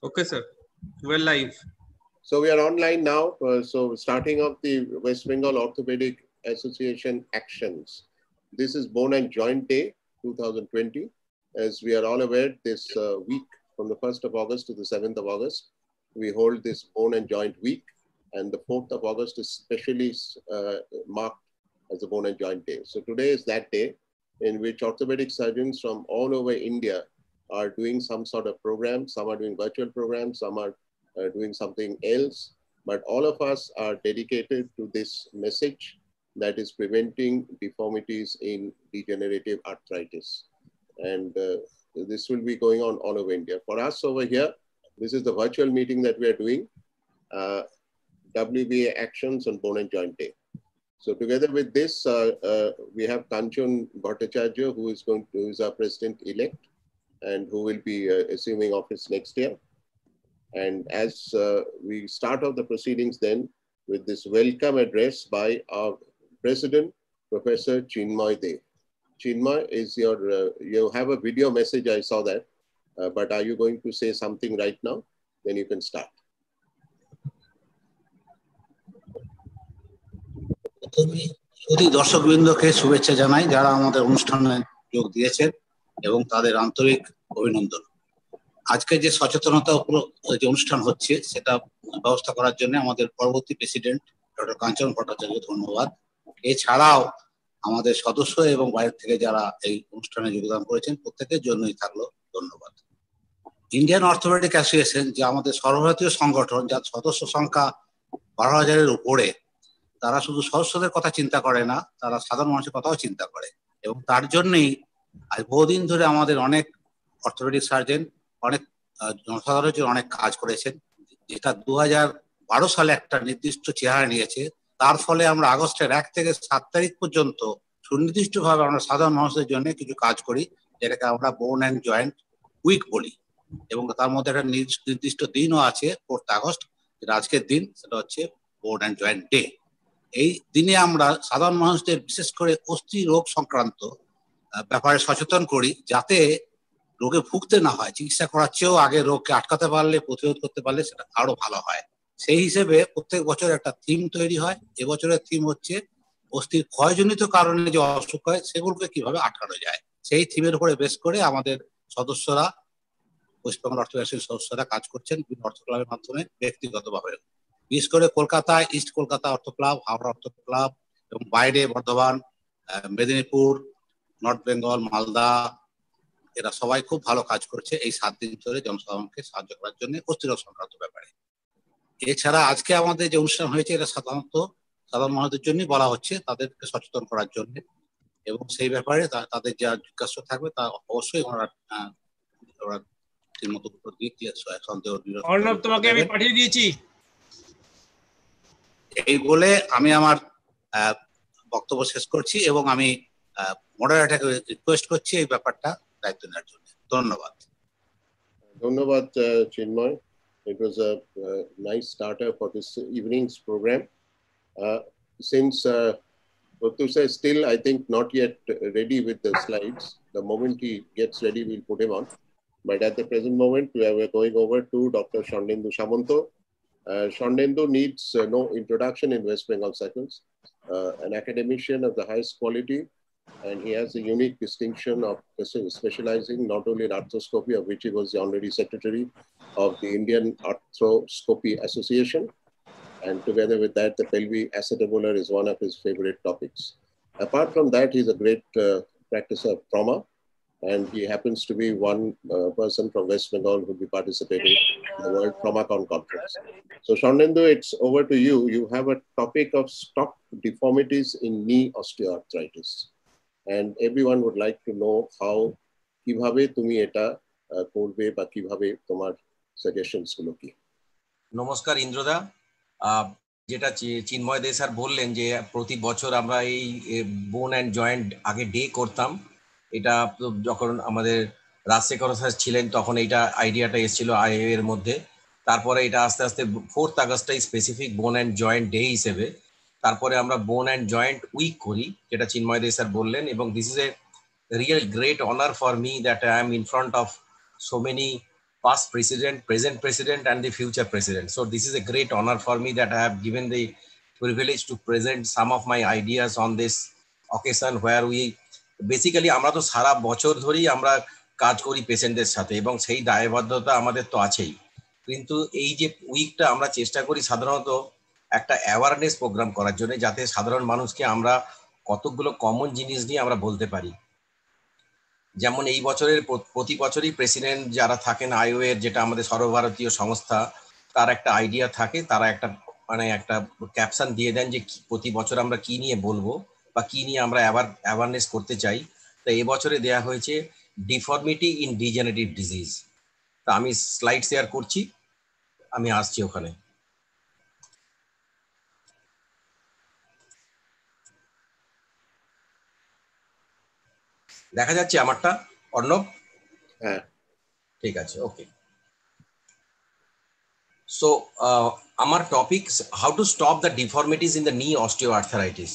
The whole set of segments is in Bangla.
Okay, sir. We're live. So we are online now. So starting off the West Bengal Orthopedic Association actions. This is Bone and Joint Day 2020. As we are all aware, this week from the 1st of August to the 7th of August, we hold this Bone and Joint Week. And the 4th of August is specially marked as the Bone and Joint Day. So today is that day in which orthopedic surgeons from all over India are doing some sort of program. Some are doing virtual programs, some are doing something else. But all of us are dedicated to this message that is preventing deformities in degenerative arthritis. And this will be going on all over India. For us over here, this is the virtual meeting that we are doing, WBA Actions on Bone and Joint Day. So together with this, we have Kanchan Bhattacharya, who is our president-elect and who will be assuming office next year. And as we start off the proceedings then with this welcome address by our president, Professor Chinmay De. Chinmay, you have a video message, I saw that, but are you going to say something right now? Then you can start. শুধু দর্শকবৃন্দকে শুভেচ্ছা জানাই যারা আমাদের অনুষ্ঠানে যোগ দিয়েছেন এবং তাদের আন্তরিক অভিনন্দন। আজকে যে সচেতনতা যে অনুষ্ঠান হচ্ছে সেটা ব্যবস্থা করার জন্য আমাদের পরবর্তী প্রেসিডেন্ট ডক্টর কাঞ্চন ভট্টাচার্য ধন্যবাদ। এছাড়াও আমাদের সদস্য এবং বাইরে থেকে যারা এই অনুষ্ঠানে যোগদান করেছেন প্রত্যেকের জন্যই থাকলো ধন্যবাদ। ইন্ডিয়ান অর্থোপেডিক অ্যাসোসিয়েশন যে আমাদের সর্বভারতীয় সংগঠন, যার সদস্য সংখ্যা 12,000-এর উপরে, তারা শুধু সদস্যদের কথা চিন্তা করে না, তারা সাধারণ মানুষের কথাও চিন্তা করে এবং তার জন্যই আজ বহুদিন ধরে আমাদের অনেক অর্থোপেডিক সার্জন অনেক জনসাধারণের জন্য অনেক কাজ করেছেন, যেটা 2012 সালে একটা নির্দিষ্ট চেহারা নিয়েছে। তার ফলে আমরা আগস্টের 1 থেকে 7 তারিখ পর্যন্ত সুনির্দিষ্টভাবে আমরা সাধারণ মানুষের জন্য কিছু কাজ করি, যেটাকে আমরা বোন অ্যান্ড জয়েন্ট উইক বলি। এবং তার মধ্যে একটা নির্দিষ্ট দিনও আছে 4 আগস্ট, যেটা আজকের দিন, সেটা হচ্ছে বোন অ্যান্ড জয়েন্ট ডে। এই দিনে আমরা সাধারণ মানুষদের বিশেষ করে অস্থি রোগ সংক্রান্ত ব্যাপারে সচেতন করি, যাতে রোগে ভুগতে না হয়। চিকিৎসা করার চেয়েও আগে রোগকে আটকাতে পারলে, প্রতিরোধ করতে পারলে সেটা আরো ভালো হয়। সেই হিসেবে প্রত্যেক বছর একটা থিম তৈরি হয়। এবছরের থিম হচ্ছে অস্থির ক্ষয়জনিত কারণে যে অসুখ হয় সেগুলোকে কিভাবে আটকানো যায়। সেই থিমের উপরে বেশ করে আমাদের সদস্যরা, ওয়েস্টবেঙ্গল অর্থোপেডিক সদস্যরা কাজ করছেন বিভিন্ন অর্থ ক্লাবের মাধ্যমে ব্যক্তিগতভাবে। বিশেষ করে কলকাতায় ইস্ট কলকাতা অর্থ ক্লাব, হাওড়া অর্থ ক্লাব এবং বাইরে বর্ধমান, মেদিনীপুর, নর্থ বেঙ্গল, মালদা, এরা সবাই খুব ভালো কাজ করছে এই 7 দিন ধরে জনসাধারণকে সাহায্য করার জন্য অস্থিরোগ সংক্রান্ত ব্যাপারে। এছাড়া আজকে আমাদের যে অনুষ্ঠান হয়েছে এটা সাধারণত সাধারণ মানুষদের জন্যই বলা হচ্ছে, তাদেরকে সচেতন করার জন্য, এবং সেই ব্যাপারে তাদের যা জিজ্ঞাসা থাকবে তা অবশ্যই ওনারা ঠিকমতো উত্তর দিয়ে সন্দেহ তোমাকে আমি পাঠিয়ে দিয়েছি। এই বলে আমি আমার বক্তব্য শেষ করছি এবং আমি মডারেটরকে রিকোয়েস্ট করছি এই ব্যাপারটা দায়িত্ব নেওয়ার জন্য। ধন্যবাদ। ধন্যবাদ Chinmay. It was a nice starter for this evening's program. Since Prothusa is still, I think, not yet ready with the slides. The moment he gets ready, we'll put him on. But at the present moment, we are going over to Dr. Swarnendu Samanto. Swarnendu needs no introduction in West Bengal circles. An academician of the highest quality, and he has a unique distinction of specializing not only in arthroscopy, of which he was the honorary secretary of the Indian Arthroscopy Association, and together with that, the pelvic acetabular is one of his favorite topics. Apart from that, he's a great practicer of trauma, and he happens to be one person from West Bengal who will be participating in the World TraumaCon conference. So Swarnendu, it's over to you. You have a topic of stock deformities in knee osteoarthritis. And everyone would like to know how কিভাবে তুমি এটা করবে বা কিভাবে তোমার সাজেশনস গুলো কি। নমস্কার ইন্দ্রদা, যেটা চিন্ময় দে স্যার বললেন যে প্রতি বছর আমরা এই বোন অ্যান্ড জয়েন্ট আগে ডে করতাম, এটা যখন আমাদের রাজশেখর স্যার ছিলেন তখন এইটা আইডিয়াটা এসেছিল আইএ এর মধ্যে। তারপরে এটা আস্তে আস্তে 4 আগস্টটাই specific bone and joint day হিসেবে, তারপরে আমরা বোন অ্যান্ড জয়েন্ট উইক করি, যেটা চিন্ময় দে স্যার বললেন। এবং this is a real great honour for me that I am in front of so many past president, present president, and the future president. So this is a great honor for me that I have given the privilege to present some of my ideas on this occasion, where we basically আমরা তো সারা বছর ধরেই আমরা কাজ করি পেশেন্টদের সাথে এবং সেই দায়বদ্ধতা আমাদের তো আছেই, কিন্তু এই যে উইকটা আমরা চেষ্টা করি সাধারণত একটা অ্যাওয়ারনেস প্রোগ্রাম করার জন্য, যাতে সাধারণ মানুষকে আমরা কতগুলো কমন জিনিস নিয়ে আমরা বলতে পারি। যেমন এই বছরের প্রতি বছরই প্রেসিডেন্ট যারা থাকেন আইও এর, যেটা আমাদের সর্বভারতীয় সংস্থা, তার একটা আইডিয়া থাকে, তারা একটা একটা ক্যাপশন দিয়ে দেন যে প্রতি বছর আমরা কি নিয়ে বলবো বা কি নিয়ে আমরা অ্যাওয়ারনেস করতে চাই। তো এবছরে দেয়া হয়েছে ডিফর্মিটি ইন ডিজেনারেটিভ ডিজিজ। তা আমি স্লাইড শেয়ার করছি, আমি আসছি ওখানে। দেখা যাচ্ছে আমারটা অর্ণব? হ্যাঁ, ঠিক আছে, ওকে। সো আমার topic how to stop the deformities in the knee osteoarthritis.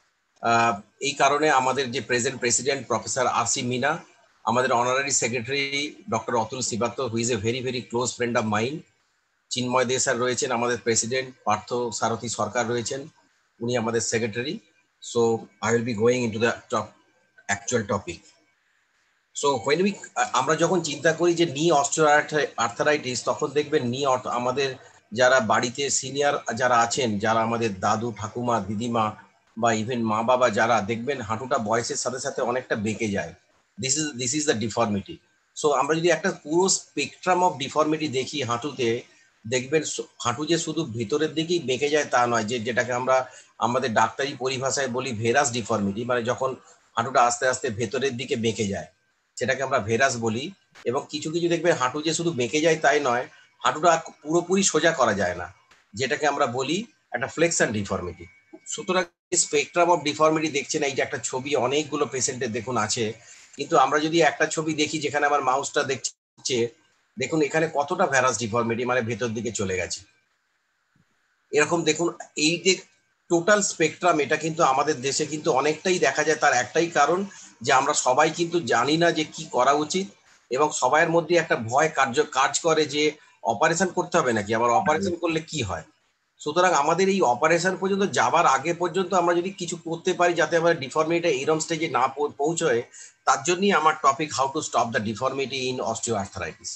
এই কারণে আমাদের যে present president professor R C. Meena, আমাদের honorary secretary doctor Atul Srivastava, who is a very very close friend of mind, Chinmoy De sir রয়েছেন আমাদের প্রেসিডেন্ট, পার্থ সারথী সরকার রয়েছেন, উনি আমাদের secretary. So I will be going into the actual topic. So when we, আমরা যখন চিন্তা করি যে নি অস্টিওআর্থারাইটিস, তখন দেখবেন আমাদের যারা বাড়িতে সিনিয়র যারা আছেন, যারা আমাদের দাদু ঠাকুমা দিদিমা বা ইভেন মা বাবা, যারা দেখবেন হাঁটুটা বয়সের সাথে সাথে অনেকটা বেঁকে যায়। This is the deformity. So আমরা যদি একটা পুরো স্পেকট্রাম অফ ডিফর্মিটি দেখি হাঁটুতে, দেখবেন হাঁটু যে শুধু ভিতরের দিকেই বেঁকে যায় তা নয়, যেটাকে আমরা আমাদের ডাক্তারি পরিভাষায় বলি ভেরাস ডিফর্মিটি, মানে যখন হাঁটুটা আস্তে আস্তে ভেতরের দিকে বেঁকে যায়, সেটাকে আমরা ভেরাস বলি। এবং কিছু কিছু দেখবে হাঁটু যে শুধু বেঁকে যায় তাই নয়, হাঁটুটা পুরোপুরি সোজা করা যায় না, যেটাকে আমরা বলি একটা ফ্লেক্সন ডিফর্মিটি। সুতরাং স্পেকট্রাম অফ ডিফর্মিটি দেখছেন, এই যে একটা ছবি অনেকগুলো পেশেন্টের দেখুন আছে, কিন্তু আমরা যদি একটা ছবি দেখি যেখানে আমার মাউসটা দেখছে, দেখুন এখানে কতটা ভেরাস ডিফর্মিটি, মানে ভেতর দিকে চলে গেছে। এরকম দেখুন এই যে টোটাল স্পেকট্রাম, এটা কিন্তু আমাদের দেশে কিন্তু অনেকটাই দেখা যায়। তার একটাই কারণ যে আমরা সবাই কিন্তু জানি না যে কি করা উচিত, এবং সবাইয়ের মধ্যে একটা ভয় কাজ করে যে অপারেশন করতে হবে নাকি, আবার অপারেশন করলে কি হয়। সুতরাং আমাদের এই অপারেশন পর্যন্ত যাবার আগে পর্যন্ত আমরা যদি কিছু করতে পারি যাতে আমরা ডিফর্মিটিটা এইরকম স্টেজে না পৌঁছয়, তার জন্যই আমার topic how to stop the deformity in osteoarthritis.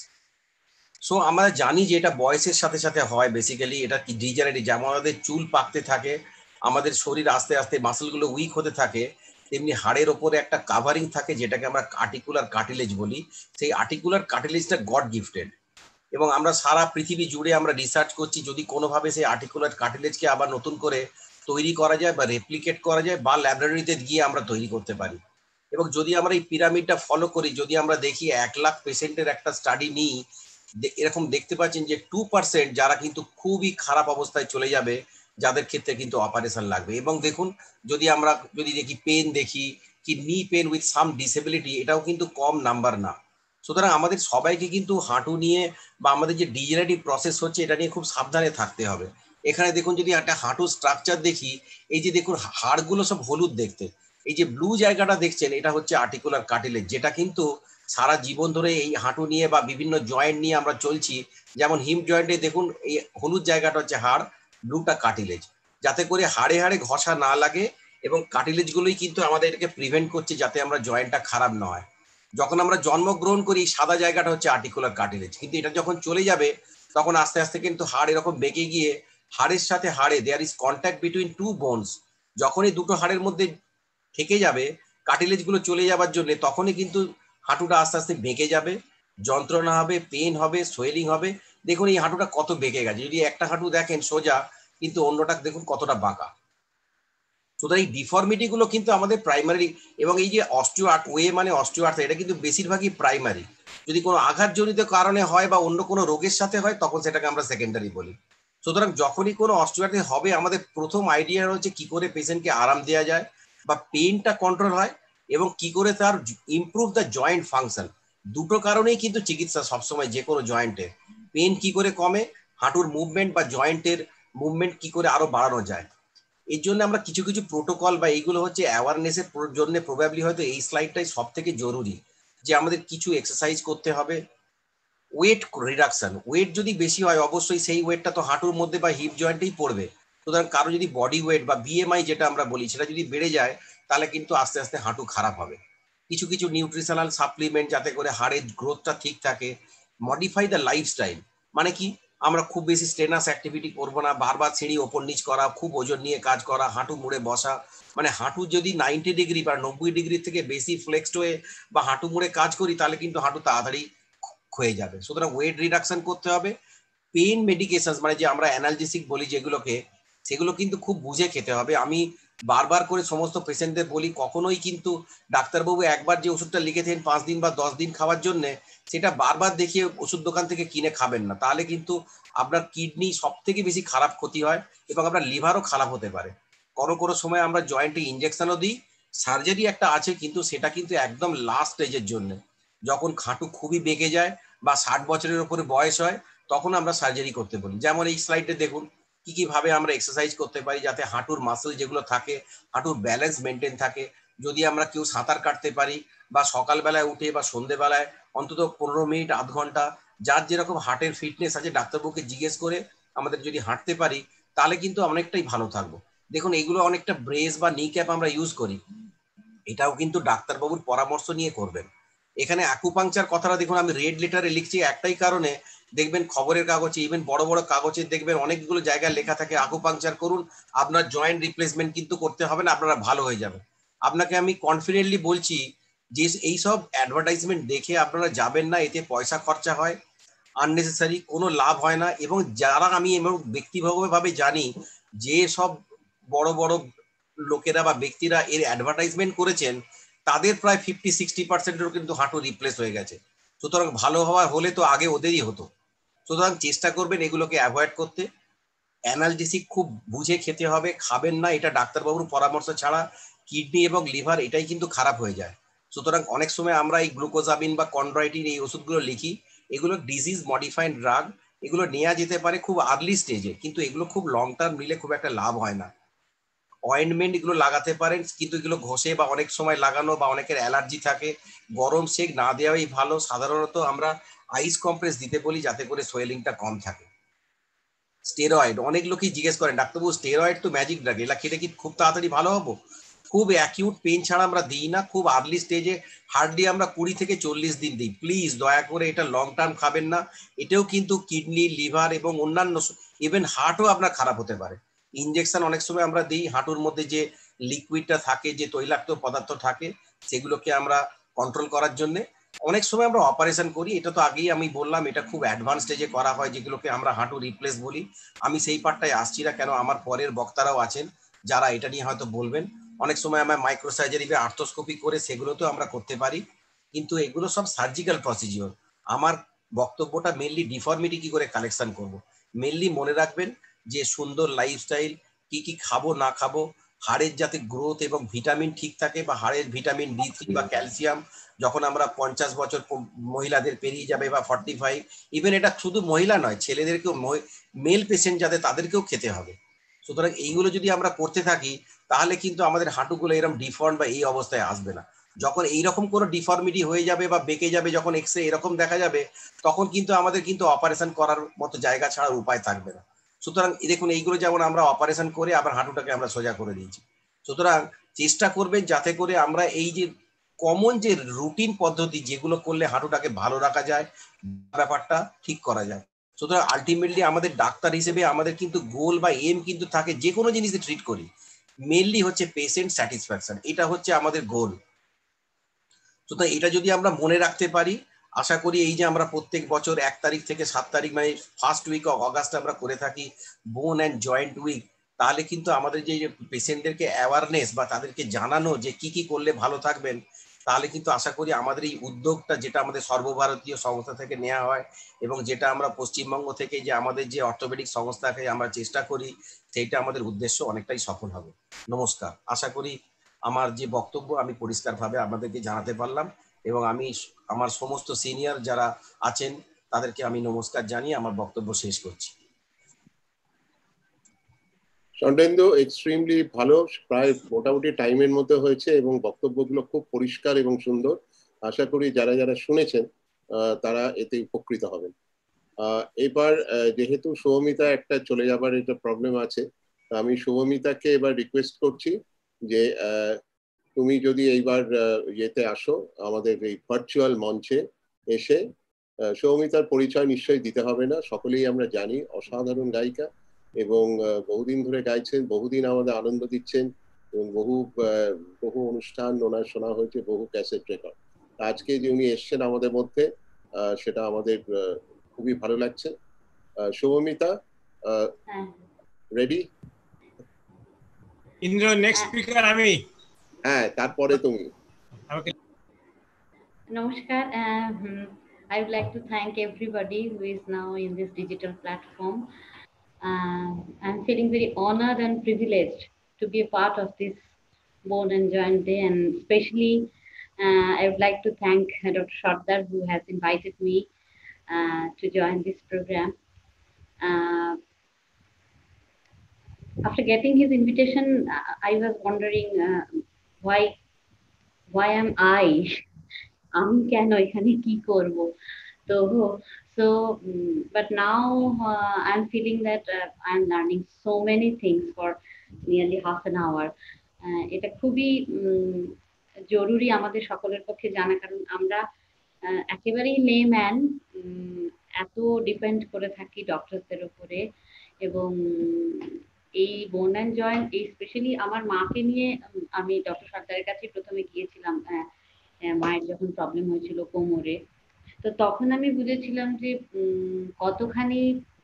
So আমরা জানি যে এটা বয়সের সাথে সাথে হয়, বেসিক্যালি এটা কি ডিজেনারেটিভ, যেমন আমাদের চুল পাকতে থাকে, আমাদের শরীর আস্তে আস্তে মাসেলগুলো উইক হতে থাকে, তেমনি হাড়ের ওপরে একটা কাভারিং থাকে যেটাকে আমরা আর্টিকুলার কার্টিলেজ বলি। সেই আর্টিকুলার কার্টিলেজটা গড গিফটেড, এবং আমরা সারা পৃথিবী জুড়ে আমরা রিসার্চ করছি যদি কোনোভাবে সেই আর্টিকুলার কার্টিলেজকে আবার নতুন করে তৈরি করা যায় বা রেপ্লিকেট করা যায়, বা ল্যাবরেটরিতে গিয়ে আমরা তৈরি করতে পারি। এবং যদি আমরা এই পিরামিডটা ফলো করি, যদি আমরা দেখি 1 লাখ পেশেন্টের একটা স্টাডি নিই, এরকম দেখতে পাচ্ছেন যে 2% যারা কিন্তু খুবই খারাপ অবস্থায় চলে যাবে, যাদের ক্ষেত্রে কিন্তু অপারেশন লাগবে। এবং দেখুন যদি দেখি পেন দেখি কি নি পেন উইথ সাম ডিসেবিলিটি, এটাও কিন্তু কম নাম্বার না। সুতরাং আমাদের সবাইকে কিন্তু হাঁটু নিয়ে বা আমাদের যে ডিজেনারেটিভ প্রসেস হচ্ছে এটা নিয়ে খুব সাবধানে থাকতে হবে। এখানে দেখুন যদি একটা হাঁটু স্ট্রাকচার দেখি, এই যে দেখুন হাড়গুলো সব হলুদ দেখতে, এই যে ব্লু জায়গাটা দেখছেন এটা হচ্ছে আর্টিকুলার কার্টিলেজ, যেটা কিন্তু সারা জীবন ধরে এই হাঁটু নিয়ে বা বিভিন্ন জয়েন্ট নিয়ে আমরা চলছি। যেমন হিপ জয়েন্টে দেখুন এই হলুদ জায়গাটা হচ্ছে হাড়, ব্লুটা কার্টিলেজ, যাতে করে হাড়ে হাড়ে ঘষা না লাগে, এবং কার্টিলেজ গুলোই কিন্তু আমাদেরকে প্রিভেন্ট করছে যাতে আমরা জয়েন্টটা খারাপ না হয়। যখন আমরা জন্মগ্রহণ করি সাদা জায়গাটা হচ্ছে আর্টিকুলার কার্টিলেজ, কিন্তু এটা যখন চলে যাবে তখন আস্তে আস্তে কিন্তু হাড় এরকম বেঁকে গিয়ে হাড়ের সাথে হাড়ে there is contact between two bones, যখনই দুটো হাড়ের মধ্যে থেকে যাবে কার্টিলেজ গুলো চলে যাবার জন্য, তখনই কিন্তু হাঁটুটা আস্তে আস্তে বেঁকে যাবে, যন্ত্রণা হবে, পেন হবে, সোয়েলিং হবে। দেখুন এই হাঁটুটা কত বেঁকে গেছে, যদি একটা হাঁটু দেখেন সোজা, কিন্তু অন্যটা দেখুন কতটা বাঁকা। সুতরাং এই ডিফর্মিটি গুলো কিন্তু আমাদের প্রাইমারি, এবং এই যে অস্টিওআর্থ এটা কিন্তু বেশিরভাগই প্রাইমারি। যদি কোনো আঘাতজনিত কারণে হয় বা অন্য কোনো রোগের সাথে হয় তখন সেটাকে আমরা সেকেন্ডারি বলি। সুতরাং যখনই কোনো অস্টিওআর্থ হবে, আমাদের প্রথম আইডিয়া হচ্ছে কি করে পেশেন্টকে আরাম দেওয়া যায় বা পেইনটা কন্ট্রোল হয়, এবং কি করে তার ইমপ্রুভ দ্য জয়েন্ট ফাংশন। দুটো কারণেই কিন্তু চিকিৎসা সবসময়, যে কোনো জয়েন্টে পেন কি করে কমে, হাঁটুর মুভমেন্ট বা জয়েন্টের মুভমেন্ট কি করে আরো বাড়ানো যায়। এর জন্য আমরা কিছু কিছু প্রোটোকল বা এইগুলো হচ্ছে অ্যাওয়ারনেসের জন্য প্রবাবলি হয়তো এই স্লাইডটাই সব থেকে জরুরি, যে আমাদের কিছু এক্সারসাইজ করতে হবে, ওয়েট রিডাকশন, ওয়েট যদি বেশি হয় অবশ্যই সেই ওয়েটটা তো হাঁটুর মধ্যে বা হিপ জয়েন্টেই পড়বে। সুতরাং কারো যদি বডি ওয়েট বা বিএমআই যেটা আমরা বলি সেটা যদি বেড়ে যায় তাহলে কিন্তু আস্তে আস্তে হাঁটু খারাপ হবে। কিছু কিছু নিউট্রিশনাল সাপ্লিমেন্ট যাতে করে হাড়ের গ্রোথটা ঠিক থাকে। মডিফাই দ্য লাইফস্টাইল, মানে কি আমরা খুব বেশি স্ট্রেনাস অ্যাক্টিভিটি করবো না, বারবার সিঁড়ি ওপর নিচ করা, খুব ওজন নিয়ে কাজ করা, হাঁটু মুড়ে বসা, মানে হাঁটু যদি 90 ডিগ্রি বা 90 ডিগ্রি থেকে বেশি ফ্লেক্সড হয়ে বা হাঁটু মুড়ে কাজ করি তাহলে কিন্তু হাঁটু তাড়াতাড়ি ক্ষয়ে যাবে। সুতরাং ওয়েট রিডাকশন করতে হবে। পেইন মেডিকেশন মানে যে আমরা অ্যানালজেসিক বলি যেগুলোকে, সেগুলো কিন্তু খুব বুঝে খেতে হবে। আমি বারবার করে সমস্ত পেশেন্টদের বলি কখনোই কিন্তু ডাক্তারবাবু একবার যে ওষুধটা লিখেছেন 5 দিন বা 10 দিন খাওয়ার জন্য সেটা বারবার দেখিয়ে ওষুধ দোকান থেকে কিনে খাবেন না, তাহলে কিন্তু আপনার কিডনি সব থেকে বেশি খারাপ ক্ষতি হয় এবং আপনার লিভারও খারাপ হতে পারে। কোনো কোনো সময় আমরা জয়েন্টে ইঞ্জেকশনও দিই, সার্জারি একটা আছে কিন্তু সেটা কিন্তু একদম লাস্ট স্টেজের জন্য, যখন খাঁটু খুবই বেঁকে যায় বা 60 বছরের উপরে বয়স হয় তখন আমরা সার্জারি করতে বলি। যেমন এই স্লাইডে দেখুন কি কি ভাবে আমরা এক্সারসাইজ করতে পারি যাতে হাঁটুর মাসল যেগুলো থাকে হাঁটুর ব্যালেন্স মেনটেন থাকে। যদি আমরা কেউ সাঁতার কাটতে পারি বা সকালবেলায় উঠে বা সন্ধ্যেবেলায় অন্তত 15 মিনিট আধ ঘন্টা, যার যেরকম হার্টের ফিটনেস আছে ডাক্তারবাবুকে জিজ্ঞেস করে আমাদের যদি হাঁটতে পারি তাহলে কিন্তু অনেকটাই ভালো থাকবো। দেখুন এইগুলো অনেকটা ব্রেস বা নি ক্যাপ আমরা ইউজ করি, এটাও কিন্তু ডাক্তারবাবুর পরামর্শ নিয়ে করবেন। এখানে অ্যাকুপাংচার কথাটা দেখুন আমি রেড লেটারে লিখছি একটাই কারণে, দেখবেন খবরের কাগজে ইভেন বড় বড় কাগজে দেখবেন অনেকগুলো জায়গায় লেখা থাকে আকুপাংচার করুন, আপনার জয়েন্ট রিপ্লেসমেন্ট কিন্তু করতে হবে না, আপনারা ভালো হয়ে যাবে। আপনাকে আমি কনফিডেন্টলি বলছি যে এইসব অ্যাডভার্টাইজমেন্ট দেখে আপনারা যাবেন না, এতে পয়সা খরচা হয় আননেসেসারি, কোনো লাভ হয় না। এবং যারা আমি এবং ব্যক্তিগতভাবে জানি যে সব বড় বড় লোকেরা বা ব্যক্তিরা এর অ্যাডভার্টাইজমেন্ট করেছেন তাদের প্রায় 50-60% কিন্তু হাঁটু রিপ্লেস হয়ে গেছে। সুতরাং ভালো হওয়া হলে তো আগে ওদেরই হতো। সুতরাং চেষ্টা করবেন এগুলোকে অ্যাভয়েড করতে। অ্যানালজেসিক খুব বুঝে খেতে হবে, খাবেন না এটা ডাক্তারবাবুর পরামর্শ ছাড়া। কিডনি এবং লিভার এটাই কিন্তু খারাপ হয়ে যায়। সুতরাং অনেক সময় আমরা এই গ্লুকোজামিন বা কন্ড্রয়টিন এই ওষুধগুলো লিখি, এগুলো ডিজিজ মডিফাইড ড্রাগ, এগুলো নেওয়া যেতে পারে খুব আর্লি স্টেজে, কিন্তু এগুলো খুব লং টার্ম নিলে খুব একটা লাভ হয় না। অয়েন্টমেন্ট এগুলো লাগাতে পারেন কিন্তু এগুলো ঘষে বা অনেক সময় লাগানো বা অনেকের অ্যালার্জি থাকে, গরম সেক না দেওয়াই ভালো। সাধারণত আমরা আইস কম্প্রেস দিতে বলি যাতে করে সোয়েলিংটা কম থাকে। স্টেরয়েড অনেক লোকই জিজ্ঞেস করেন ডাক্তারবাবু স্টেরয়েড তো ম্যাজিক ড্রাগ, এলা খেলে কি খুব তাড়াতাড়ি ভালো হবো? খুব অ্যাকিউট পেন ছাড়া আমরা দিই না, খুব আর্লি স্টেজে হার্ডলি আমরা 20 থেকে 40 দিন দিই। প্লিজ দয়া করে এটা লং টার্ম খাবেন না, এটাও কিন্তু কিডনি লিভার এবং অন্যান্য ইভেন হার্টও আপনার খারাপ হতে পারে। ইনজেকশন অনেক সময় আমরা দিই হাঁটুর মধ্যে যে লিকুইডটা থাকে, যে তৈলাক্ত পদার্থ থাকে সেগুলোকে আমরা কন্ট্রোল করার জন্য। অনেক সময় আমরা অপারেশন করি, এটা তো আগেই আমি বললাম, এটা খুব অ্যাডভান্স স্টেজে করা হয় যেগুলোকে আমরা হাঁটু রিপ্লেস বলি। আমি সেই পার্টটায় আসছি না, কেন আমার পরের বক্তারাও আছেন যারা এটা নিয়ে হয়তো বলবেন। অনেক সময় আমরা মাইক্রো সার্জারি বা আর্থ্রোস্কোপি করে সেগুলোতেও আমরা করতে পারি, কিন্তু এগুলো সব সার্জিক্যাল প্রসিডিওর। আমার বক্তব্যটা মেনলি ডিফর্মিটি কি করে কালেকশন করব। মেনলি মনে রাখবেন যে সুন্দর লাইফস্টাইল, কি কি খাবো না খাবো, হাড়ের যাতে গ্রোথ এবং ভিটামিন ঠিক থাকে বা হাড়ের ভিটামিন D3 বা ক্যালসিয়াম যখন আমরা 50 বছর মহিলাদের পেরিয়ে যাবে বা 45, ইভেন এটা শুধু মহিলা নয় ছেলেদেরকেও, মেল পেশেন্ট যাদের তাদেরকেও খেতে হবে। সুতরাং এইগুলো যদি আমরা করতে থাকি তাহলে কিন্তু আমাদের হাঁটুগুলো এরকম ডিফর্ম বা এই অবস্থায় আসবে না। যখন এইরকম কোনো ডিফর্মিটি হয়ে যাবে বা বেঁকে যাবে, যখন এক্সরে এরকম দেখা যাবে তখন কিন্তু আমাদের কিন্তু অপারেশন করার মতো জায়গা ছাড়ার উপায় থাকবে না। সুতরাং দেখুন এইগুলো যেমন আমরা অপারেশন করে আবার হাঁটুটাকে আমরা সোজা করে দিয়েছি। সুতরাং চেষ্টা করবেন যাতে করে আমরা এই যে কমন যে রুটিন পদ্ধতি যেগুলো করলে হাঁটুটাকে ভালো রাখা যায়, ব্যাপারটা ঠিক করা যায়। সুতরাং আলটিমেটলি আমাদের ডাক্তার হিসেবে আমাদের কিন্তু গোল বা এম কিন্তু থাকে, যে কোনো জিনিসে ট্রিট করি মেনলি হচ্ছে পেশেন্ট স্যাটিসফ্যাকশন, এটা হচ্ছে আমাদের গোল। সুতরাং এটা যদি আমরা মনে রাখতে পারি, আশা করি এই যে আমরা প্রত্যেক বছর 1 তারিখ থেকে 7 তারিখ মানে ফার্স্ট উইক অফ অগাস্ট আমরা করে থাকি বোন অ্যান্ড জয়েন্ট উইক, তাহলে কিন্তু আমাদের যে পেশেন্টদেরকে অ্যাওয়ারনেস বা তাদেরকে জানানো যে কি কি করলে ভালো থাকবেন, তাহলে কিন্তু আশা করি আমাদের এই উদ্যোগটা যেটা আমাদের সর্বভারতীয় সংস্থা থেকে নেওয়া হয় এবং যেটা আমরা পশ্চিমবঙ্গ থেকে যে আমাদের যে অর্থোপেডিক সংস্থাকে আমরা চেষ্টা করি, সেইটা আমাদের উদ্দেশ্য অনেকটাই সফল হবে। নমস্কার। আশা করি আমার যে বক্তব্য আমি পরিষ্কারভাবে আপনাদেরকে জানাতে পারলাম এবং আমি আমার সমস্ত সিনিয়র যারা আছেন তাদেরকে আমি নমস্কার জানিয়ে আমার বক্তব্য শেষ করছি। শরণেন্দু এক্সট্রিমলি ভালো, প্রায় মোটামুটি টাইমের মধ্যে হয়েছে এবং বক্তব্যগুলো খুব পরিষ্কার এবং সুন্দর। আশা করি যারা যারা শুনেছেন তারা এতে উপকৃত হবেন। এবার যেহেতু শুভমিতা একটা চলে যাবার একটা প্রবলেম আছে, আমি শুভমিতাকে এবার রিকোয়েস্ট করছি যে তুমি যদি এইবার ইয়েতে আসো আমাদের এই ভার্চুয়াল মঞ্চে এসে। শুভমিতার পরিচয় নিশ্চয়ই দিতে হবে না, সকলেই আমরা জানি অসাধারণ গায়িকা এবং বহুদিন ধরে গাইছেন, বহুদিন আমাদের আনন্দ দিচ্ছেন এবং বহু অনুষ্ঠান ওনার শোনা হয়েছে, বহু ক্যাসেট রেকর্ড। আজকে যে উনি এসছেন আমাদের মধ্যে সেটা আমাদের খুবই ভালো লাগছে। Shubhamita ready? Indra next speaker আমি। হ্যাঁ, তারপরে তুমি। Namaskar. I would like to thank everybody who is now in this digital platform. I'm feeling very honored and privileged to be a part of this Born and Joined Day, and especially I would like to thank Dr. Sardar, who has invited me to join this program. After getting his invitation, I was wondering why am I? আমি কেন এখানে কি করব? But now I'm feeling that I'm learning so many things for nearly half an hour. এটা খুবই জরুরি আমাদের সকলের পক্ষে জানা, কারণ আমরা একেবারেই লেম্যান, এত ডিপেন্ড করে থাকি ডক্টরদের উপরে। এবং এই বোন অ্যান্ড জয়েন্ট, এই স্পেশালি আমার মাকে নিয়ে আমি ডক্টর সর্দারের কাছে প্রথমে গিয়েছিলাম মায়ের যখন প্রবলেম হয়েছিল কোমরে। তো তখন আমি বুঝেছিলাম যে কতখানি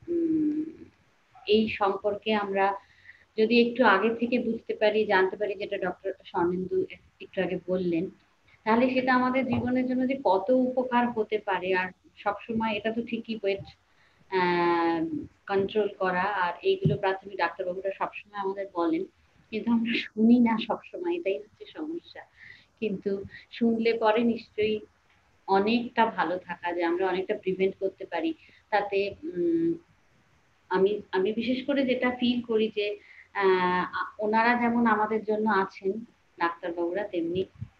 এই সম্পর্কে আমরা যদি একটু আগে থেকে বুঝতে পারি, জানতে পারি, যেটা ডক্টর স্বর্ণেন্দু একটু আগে বললেন, তাহলে সেটা আমাদের জীবনের জন্য যে কত উপকার হতে পারে। আর সবসময় এটা তো ঠিকই ওয়েট কন্ট্রোল করা আর এইগুলো প্রাথমিক ডাক্তারবাবুরা সবসময় আমাদের বলেন, কিন্তু আমরা শুনি না সবসময়, এটাই হচ্ছে সমস্যা। কিন্তু শুনলে পরে নিশ্চয়ই অনেকটা ভালো থাকা যায়, আমরা অনেকটা প্রিভেন্ট করতে পারি। তাতে আমি বিশেষ করে যেটা ফিল করি যে ওনারা যেমন আমাদের জন্য আছেন ডাক্তারবাবুরা, তেমনি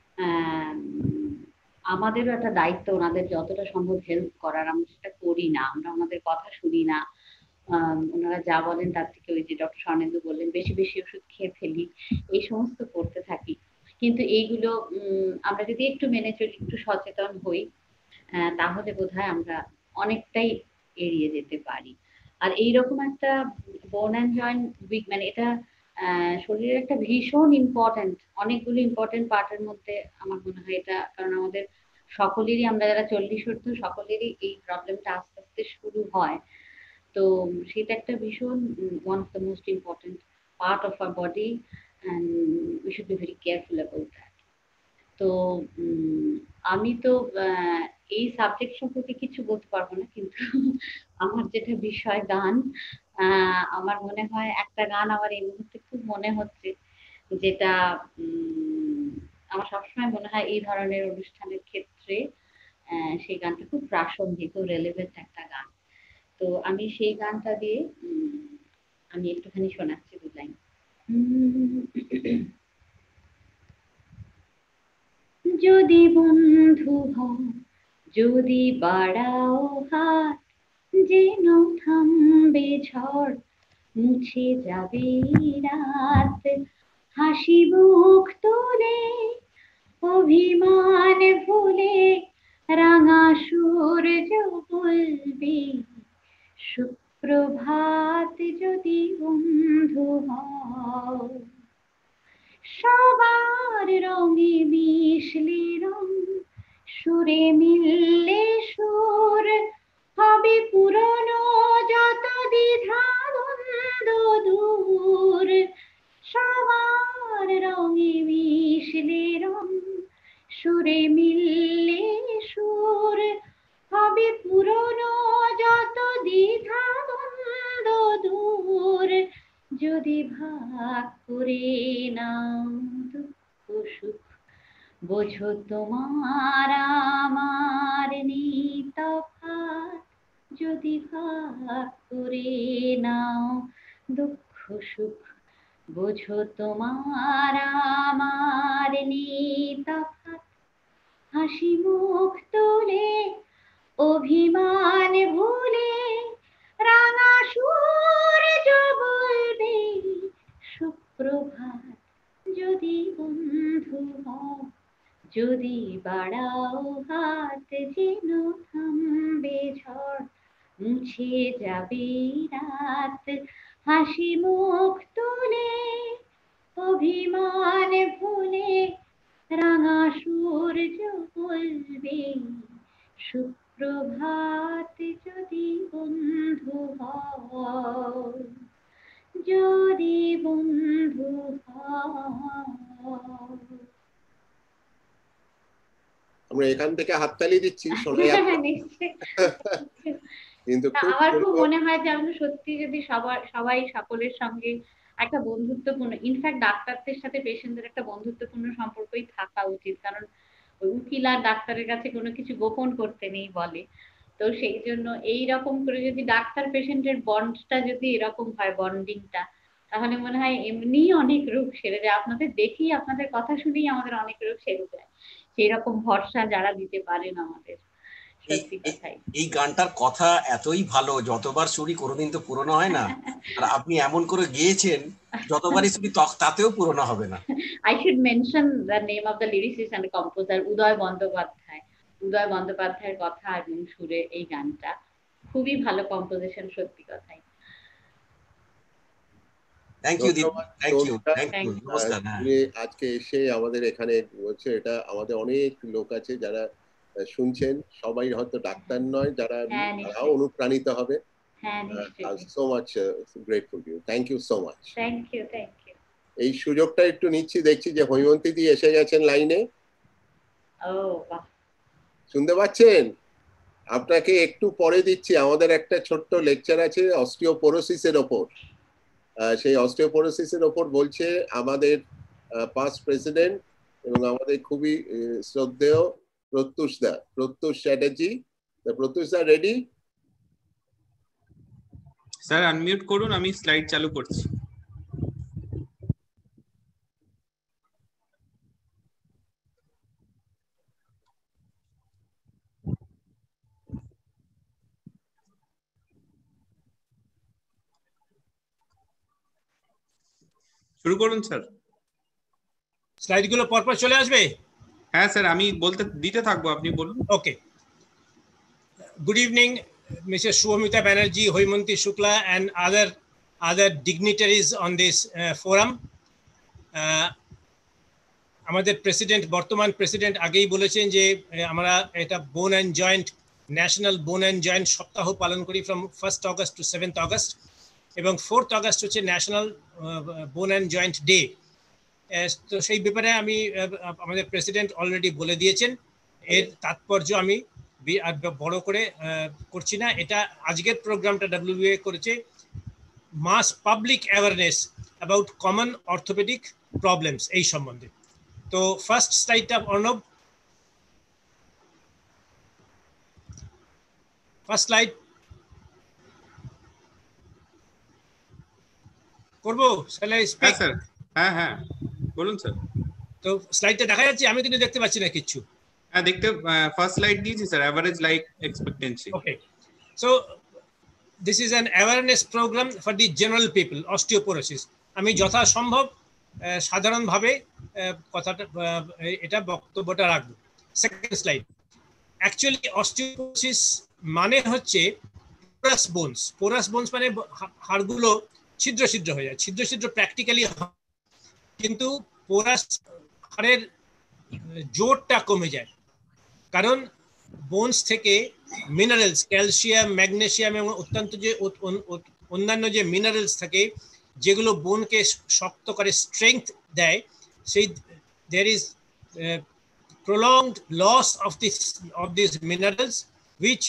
আমাদেরও একটা দায়িত্ব ওনাদের যতটা সম্ভব হেল্প করার। আমরা সেটা করি না, আমরা ওনাদের কথা শুনি না। ওনারা যা বলেন তার থেকে, ওই যে ডক্টর স্বর্ণেন্দু বললেন, বেশি বেশি ওষুধ খেয়ে ফেলি, এই সমস্ত করতে থাকি। কিন্তু এইগুলো আমরা যদি একটু মেনে চলি, একটু সচেতন হই, তাহলে বোধহয় আমরা অনেকটাই এড়িয়ে যেতে পারি। আর এইরকম একটা বোন অ্যান্ড জয়েন্ট উইক, মানে এটা শরীরের একটা ভীষণ ইম্পর্টেন্ট, অনেকগুলো ইম্পর্টেন্ট পার্টের মধ্যে আমার মনে হয় এটা। কারণ আমাদের সকলেরই, আমরা যারা 40 ঊর্ধ্ব, সকলেরই এই প্রবলেমটা আস্তে আস্তে শুরু হয়। তো সেটা একটা ভীষণ one of the most important part of our body, and we should be very careful about that. তো আমি তো এই সাবজেক্ট সম্পর্কে কিছু বলতে পারবো না, কিন্তু আমার যেটা বিষয় গান, আমার মনে হয় একটা গান আমার এই মুহূর্তে খুব মনে হচ্ছে, যেটা আমার সবসময় মনে হয় এই ধরনের অনুষ্ঠানের ক্ষেত্রে সেই গানটা খুব প্রাসঙ্গিক, রেলেভেন্ট একটা গান। তো আমি সেই গানটা দিয়ে আমি একটুখানি শোনাচ্ছি দু লাইন। যদি বন্ধু হও, যদি বাড়াও হাত, যেন থামবে ঝড়, মুছে যাবে রাত, হাসি মুখ তুলে অভিমান ভুলে রাঙা সূর্য বলবে সুপ্রভাত। যদি বন্ধু হও, সবার রঙে মিশলে রং, সুরে মিললে সুর, হবে পুরনো যত দ্বিধা দ্বন্দ্ব দূর। সবার রঙে মিশলে রং, সুরে মিললে সুর, হবে পুরনো যত দ্বিধা দ্বন্দ্ব দূর। যদি ভাগ করে নাও দুঃখ সুখ, বোঝো তোমার আমার নেই তফাৎ। যদি ভাগ করে নাও দুঃখ সুখ, বোঝো তোমার আমার নেই তফাৎ। হাসি মুখ তুলে বাড়াও হাত যেন থামবে ঝড়, মুছে যাবে রাত, হাসি মুখ তুলে অভিমান ভুলে রাঙা সূর্য বলবে সুপ্রভাত যদি বন্ধু হও, যদি বন্ধু হও। আমরা এখান থেকে হাততালি দিচ্ছি শোনা যাচ্ছে কিন্তু আমার খুব মনে হয় যে আমরা সত্যি যদি সবাই সকলের সঙ্গে একটা বন্ধুত্বপূর্ণ, ইনফ্যাক্ট ডাক্তারদের সাথে পেশেন্টদের একটা বন্ধুত্বপূর্ণ সম্পর্কই থাকা উচিত, কারণ উকিল আর ডাক্তারের কাছে কোনো কিছু গোপন করতে নেই বলে। তো সেই জন্য এইরকম করে যদি ডাক্তার পেশেন্টের বন্ডটা যদি এরকম হয়, বন্ডিংটা, তাহলে মনে হয় এমনি অনেক রোগ সেরে যায়। আপনাদের দেখি, আপনাদের কথা শুনেই আমাদের অনেক রোগ সেরে যায়। সেই রকম ভরসা যারা দিতে পারেন আমাদের, সত্যি কথাই। এই গানটার কথা এতই ভালো, যতবার শুনি কোনোদিন তো পুরনো হয় না, আর আপনি এমন করে গেয়েছেন যতবারই শুনি তাতেও পুরনো হবে না। I should mention the name of the lyricist and composer, উদয় বন্দ্যোপাধ্যায়। উদয় বন্দ্যোপাধ্যায়ের কথা এবং সুরে এই গানটা খুবই ভালো কম্পোজিশন, সত্যি কথাই। থ্যাংক ইউ দিদি, থ্যাংক ইউ, থ্যাংক ইউ, নমস্কার। আজকে এসে আমাদের এখানে বলছে, এটা আমাদের অনেক লোক আছে যারা শুনছেন, সবাই হয়তো ডাক্তার নয়, যারা অনুপ্রাণিত হবে। So much grateful to you. Thank you so much. Thank you, thank you. এই সুযোগটা একটু নিচ্ছি, দেখছি যে হৈমন্তী দি এসে গেছেন লাইনে। শুনতে পাচ্ছেন? আপনাকে একটু পরে দিচ্ছি, আমাদের একটা ছোট্ট লেকচার আছে অস্টিওপোরোসিসের ওপর। সেই অস্টিওপোরোসিসের ওপর বলছে আমাদের পাস্ট প্রেসিডেন্ট এবং আমাদের খুবই শ্রদ্ধেয় প্রত্যুষ চ্যাটার্জি। প্রত্যুষ দা রেডি? স্যার আনমিউট করুন, আমি স্লাইড চালু করছি। শুরু করুন স্যার। স্লাইডগুলো পরপর চলে আসবে? হ্যাঁ স্যার, আমি দিতে থাকবো, আপনি বলুন। Okay. Good evening Mrs. Shubhamita Banerjee, Hoymonti Shukla and other dignitaries on this forum. আমাদের প্রেসিডেন্ট, বর্তমান প্রেসিডেন্ট আগেই বলেছেন যে আমরা এটা bone and joint, national bone and joint সপ্তাহ পালন করি from 1st August to 7th August, এবং 4th August হচ্ছে national bone and joint day. তো সেই ব্যাপারে আমি আমাদের প্রেসিডেন্ট অলরেডি বলে দিয়েছেন, এর তাৎপর্য আমি আর বড় করে করছি না। এটা আজকের প্রোগ্রামটা WBA করেছে mass public awareness about common orthopaedic problems, এই সম্বন্ধে। তো ফার্স্ট স্লাইডটা অর্ণব, ফার্স্ট স্লাইড করবো? স্যার হ্যাঁ হ্যাঁ বলুন স্যার। তো স্লাইডটা দেখা যাচ্ছে? আমি কিন্তু দেখতে পাচ্ছি না কিছু। হ্যাঁ দেখতে, ফার্স্ট স্লাইড দিয়েছি sir, average life expectancy. Okay, so this is an awareness programme for the general people, osteoporosis. আমি যথাসম্ভব সাধারণভাবে কথাটা এটা বক্তব্যটা রাখবো। Second slide. অ্যাকচুয়ালি অস্টিওপোরোসিস মানে হচ্ছে পোরাস বোনস। পোরাস বোনস মানে হাড়গুলো ছিদ্র ছিদ্র হয়ে যায়। ছিদ্র ছিদ্র প্র্যাকটিক্যালি, কিন্তু পোরাস হাড়ের জোরটা কমে যায়, কারণ বোনস থেকে মিনারেলস, ক্যালসিয়াম, ম্যাগনেসিয়াম এবং অত্যন্ত যে অন্যান্য যে মিনারেলস থাকে যেগুলো বোনকে শক্ত করে, স্ট্রেংথ দেয়, সেই there is prolonged loss of these minerals which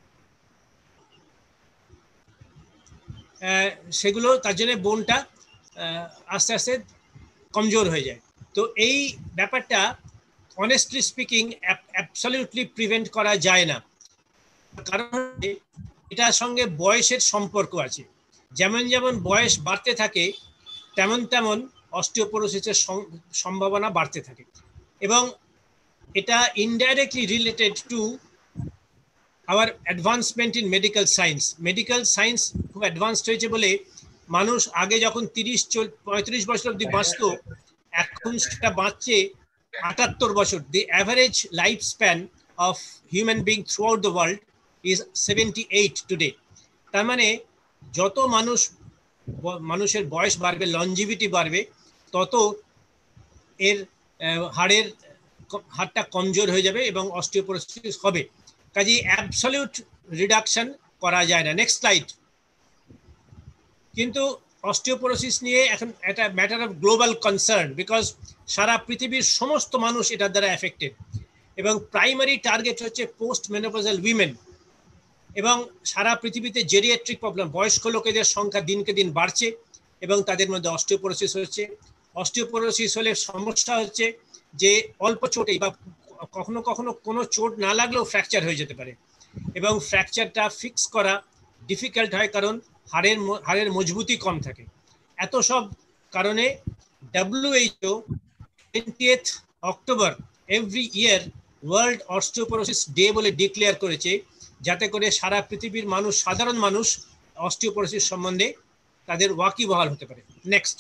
সেগুলো তার জন্য বোনটা আস্তে আস্তে কমজোর হয়ে যায়। তো এই ব্যাপারটা অনেস্টলি স্পিকিং অ্যাবসলিউটলি প্রিভেন্ট করা যায় না, কারণ এটার সঙ্গে বয়সের সম্পর্ক আছে। যেমন যেমন বয়স বাড়তে থাকে তেমন তেমন অস্টিওপোরোসিসের সম্ভাবনা বাড়তে থাকে, এবং এটা indirectly related to our advancement in medical science. Medical science খুব অ্যাডভান্সড হয়েছে বলে মানুষ আগে যখন 30-35 বছর অবধি বাঁচত, এখন সেটা বাঁচছে 78 বছর, the average lifespan of human being throughout the world is 78 today. তার মানে যত মানুষের বয়স বাড়বে, লঞ্জিভিটি বাড়বে, তত এর হাড়টা কমজোর হয়ে যাবে এবং অস্টিওপোরোসিস হবে। কাজেই অ্যাবসলিউট রিডাকশন করা যায় না। Next slide. কিন্তু অস্টিওপোরোসিস নিয়ে এখন একটা matter of global concern, because সারা পৃথিবীর সমস্ত মানুষ এটার দ্বারা এফেক্টেড এবং প্রাইমারি টার্গেট হচ্ছে পোস্ট মেনোপজাল উইমেন। এবং সারা পৃথিবীতে জেরিয়াট্রিক প্রবলেম, বয়স্ক লোকেদের সংখ্যা দিনকে দিন বাড়ছে এবং তাদের মধ্যে অস্টিওপোরোসিস হচ্ছে। অস্টিওপোরোসিস হলে সমস্যা হচ্ছে যে অল্প চোটেই বা কখনো কখনো কোনো চোট না লাগলেও ফ্র্যাকচার হয়ে যেতে পারে এবং ফ্র্যাকচারটা ফিক্স করা ডিফিকাল্ট হয়, কারণ হাড়ের মজবুতি কম থাকে। এত সব কারণে WHO 20th October every year world osteoporosis day বলে ডিক্লেয়ার করেছে, যাতে করে সারা পৃথিবীর মানুষ, সাধারণ মানুষ অস্টিওপোরোসিস সম্বন্ধে তাদের ওয়াকিবহাল হতে পারে। নেক্সট।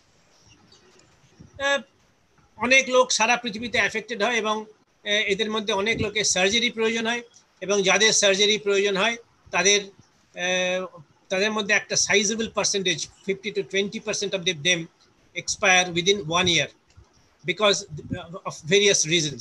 অনেক লোক সারা পৃথিবীতে এফেক্টেড হয় এবং এদের মধ্যে অনেক লোকের সার্জারি প্রয়োজন হয় এবং যাদের সার্জারি প্রয়োজন হয় তাদের মধ্যে একটা sizeable percentage 50 to 20% of them expire within 1 year because of various reasons.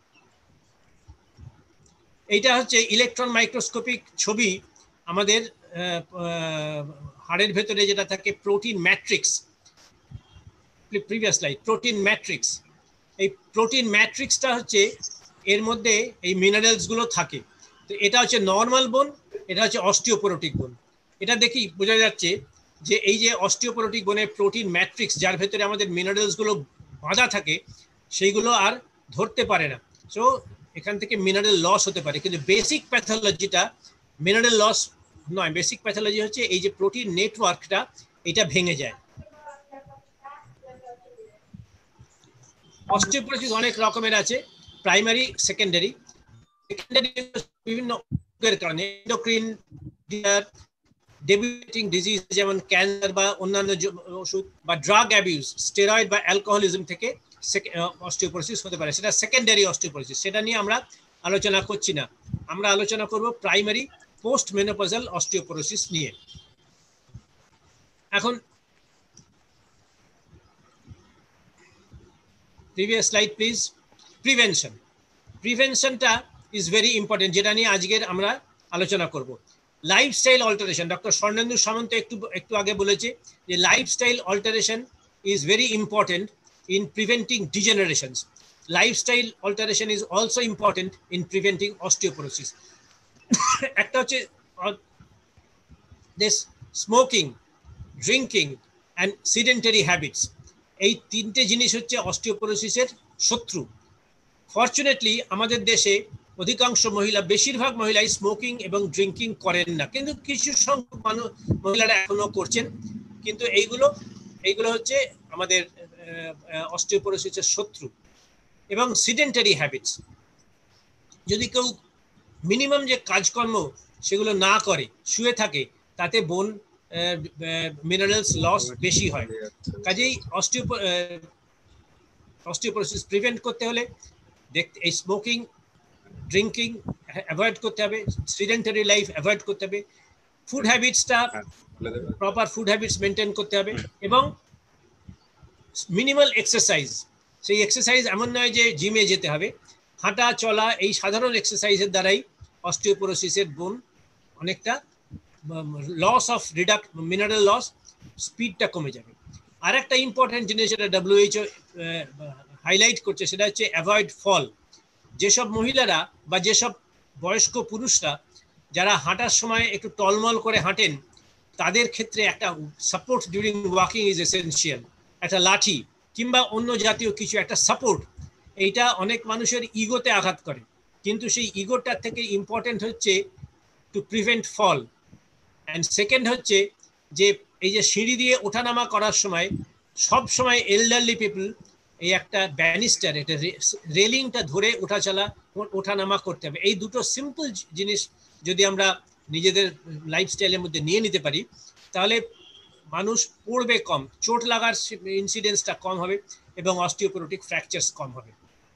এইটা হচ্ছে ইলেকট্রন মাইক্রোস্কোপিক ছবি আমাদের হাড়ের ভেতরে যেটা থাকে protein matrix. Previous slide. Protein matrix, এই প্রোটিন ম্যাট্রিক্সটা হচ্ছে এর মধ্যে এই মিনারেলস গুলো থাকে। তো এটা হচ্ছে নর্মাল বোন, এটা হচ্ছে অস্টিওপোরোটিক বোন। এটা দেখি বোঝা যাচ্ছে যে এই যে অস্টিওপোরোটিক বোনের প্রোটিন ম্যাট্রিক্স, যার ভেতরে আমাদের মিনারেলস গুলো বাঁধা থাকে, সেইগুলো আর ধরতে পারে না। সো এখান থেকে মিনারেল লস হতে পারে। কিন্তু বেসিক প্যাথোলজিটা মিনারেল লস নয়, বেসিক প্যাথোলজি হচ্ছে এই যে প্রোটিন নেটওয়ার্কটা এটা ভেঙে যায়। অস্টিওপোরোসিস অনেক রকমের আছে, প্রাইমারি, সেকেন্ডারি। সেকেন্ডারি বিভিন্ন কারণে এন্ডোক্রিন, ডেবিলিটিং ডিজিজ যেমন ক্যান্সার বা অন্যান্য ওষুধ বা ড্রাগ অ্যাবিউজ, স্টেরয়েড বা অ্যালকোহলিজম থেকে অস্টিওপোরোসিস হতে পারে। সেটা সেকেন্ডারি অস্টিওপোরোসিস, সেটা নিয়ে আমরা আলোচনা করছি না। আমরা আলোচনা করব প্রাইমারি পোস্ট মেনোপজাল অস্টিওপোরোসিস নিয়ে। এখন প্রিভিয়াস স্লাইড প্লিজ। প্রিভেনশন। প্রিভেনশনটা ইজ ভেরি ইম্পর্টেন্ট, যেটা নিয়ে আজকের আমরা আলোচনা করব। Lifestyle alteration, doctor Swarnendu Samanta একটু আগে বলেছে যে lifestyle alteration is very important in preventing degenerations. Lifestyle alteration is also important in preventing osteoporosis. একটা হচ্ছে this smoking, drinking and sedentary habits. এই তিনটে জিনিস হচ্ছে অস্টিওপোরোসিসের শত্রু। ফরচুনেটলি আমাদের দেশে অধিকাংশ মহিলা, বেশিরভাগ মহিলাই স্মোকিং এবং ড্রিঙ্কিং করেন না, কিন্তু কিছু সংখ্যক মহিলারা এখনো করছেন। কিন্তু এইগুলো হচ্ছে আমাদের অস্টিওপোরোসিসের শত্রু। এবং সিডেন্টারি হ্যাবিটস, যদি কেউ মিনিমাম যে কাজকর্ম সেগুলো না করে, শুয়ে থাকে, তাতে বোন মিনারেলস লস বেশি হয়। কাজেই অস্টিওপোরোসিস প্রিভেন্ট করতে হলে এই স্মোকিং, ড্রিঙ্কিং অ্যাভয়েড করতে হবে, সিডেন্টারি লাইফ অ্যাভয়েড করতে হবে, ফুড হ্যাবিটসটা প্রপার ফুড হ্যাবিটস মেনটেন করতে হবে এবং মিনিমাল এক্সারসাইজ। সেই এক্সারসাইজ এমন নয় যে জিমে যেতে হবে, হাঁটা চলা, এই সাধারণ এক্সারসাইজের দ্বারাই অস্টিওপোরোসিসের বোন অনেকটা লস অফ মিনারেল লস, স্পিডটা কমে যাবে। আর একটা ইম্পর্টেন্ট জিনিস যেটা WHO হাইলাইট করছে, সেটা হচ্ছে অ্যাভয়েড ফল। যেসব মহিলারা বা যেসব বয়স্ক পুরুষরা যারা হাঁটার সময় একটু টলমল করে হাঁটেন, তাদের ক্ষেত্রে একটা support during walking is essential. একটা লাঠি কিংবা অন্য জাতীয় কিছু একটা সাপোর্ট, এইটা অনেক মানুষের ইগোতে আঘাত করে, কিন্তু সেই ইগোটার থেকে ইম্পর্টেন্ট হচ্ছে to prevent fall. And second হচ্ছে যে এই যে সিঁড়ি দিয়ে ওঠানামা করার সময় সব সময় এল্ডারলি পিপল এই একটা ব্যানিস্টার, একটা রেলিংটা ধরে ওঠানামা করতে হবে। এই দুটো সিম্পল জিনিস যদি আমরা নিজেদের লাইফস্টাইলের মধ্যে নিয়ে নিতে পারি, তাহলে মানুষ পড়বে কম, চোট লাগার ইনসিডেন্সটা কম হবে এবং অস্টিওপোরোটিক ফ্র্যাকচারস কম হবে।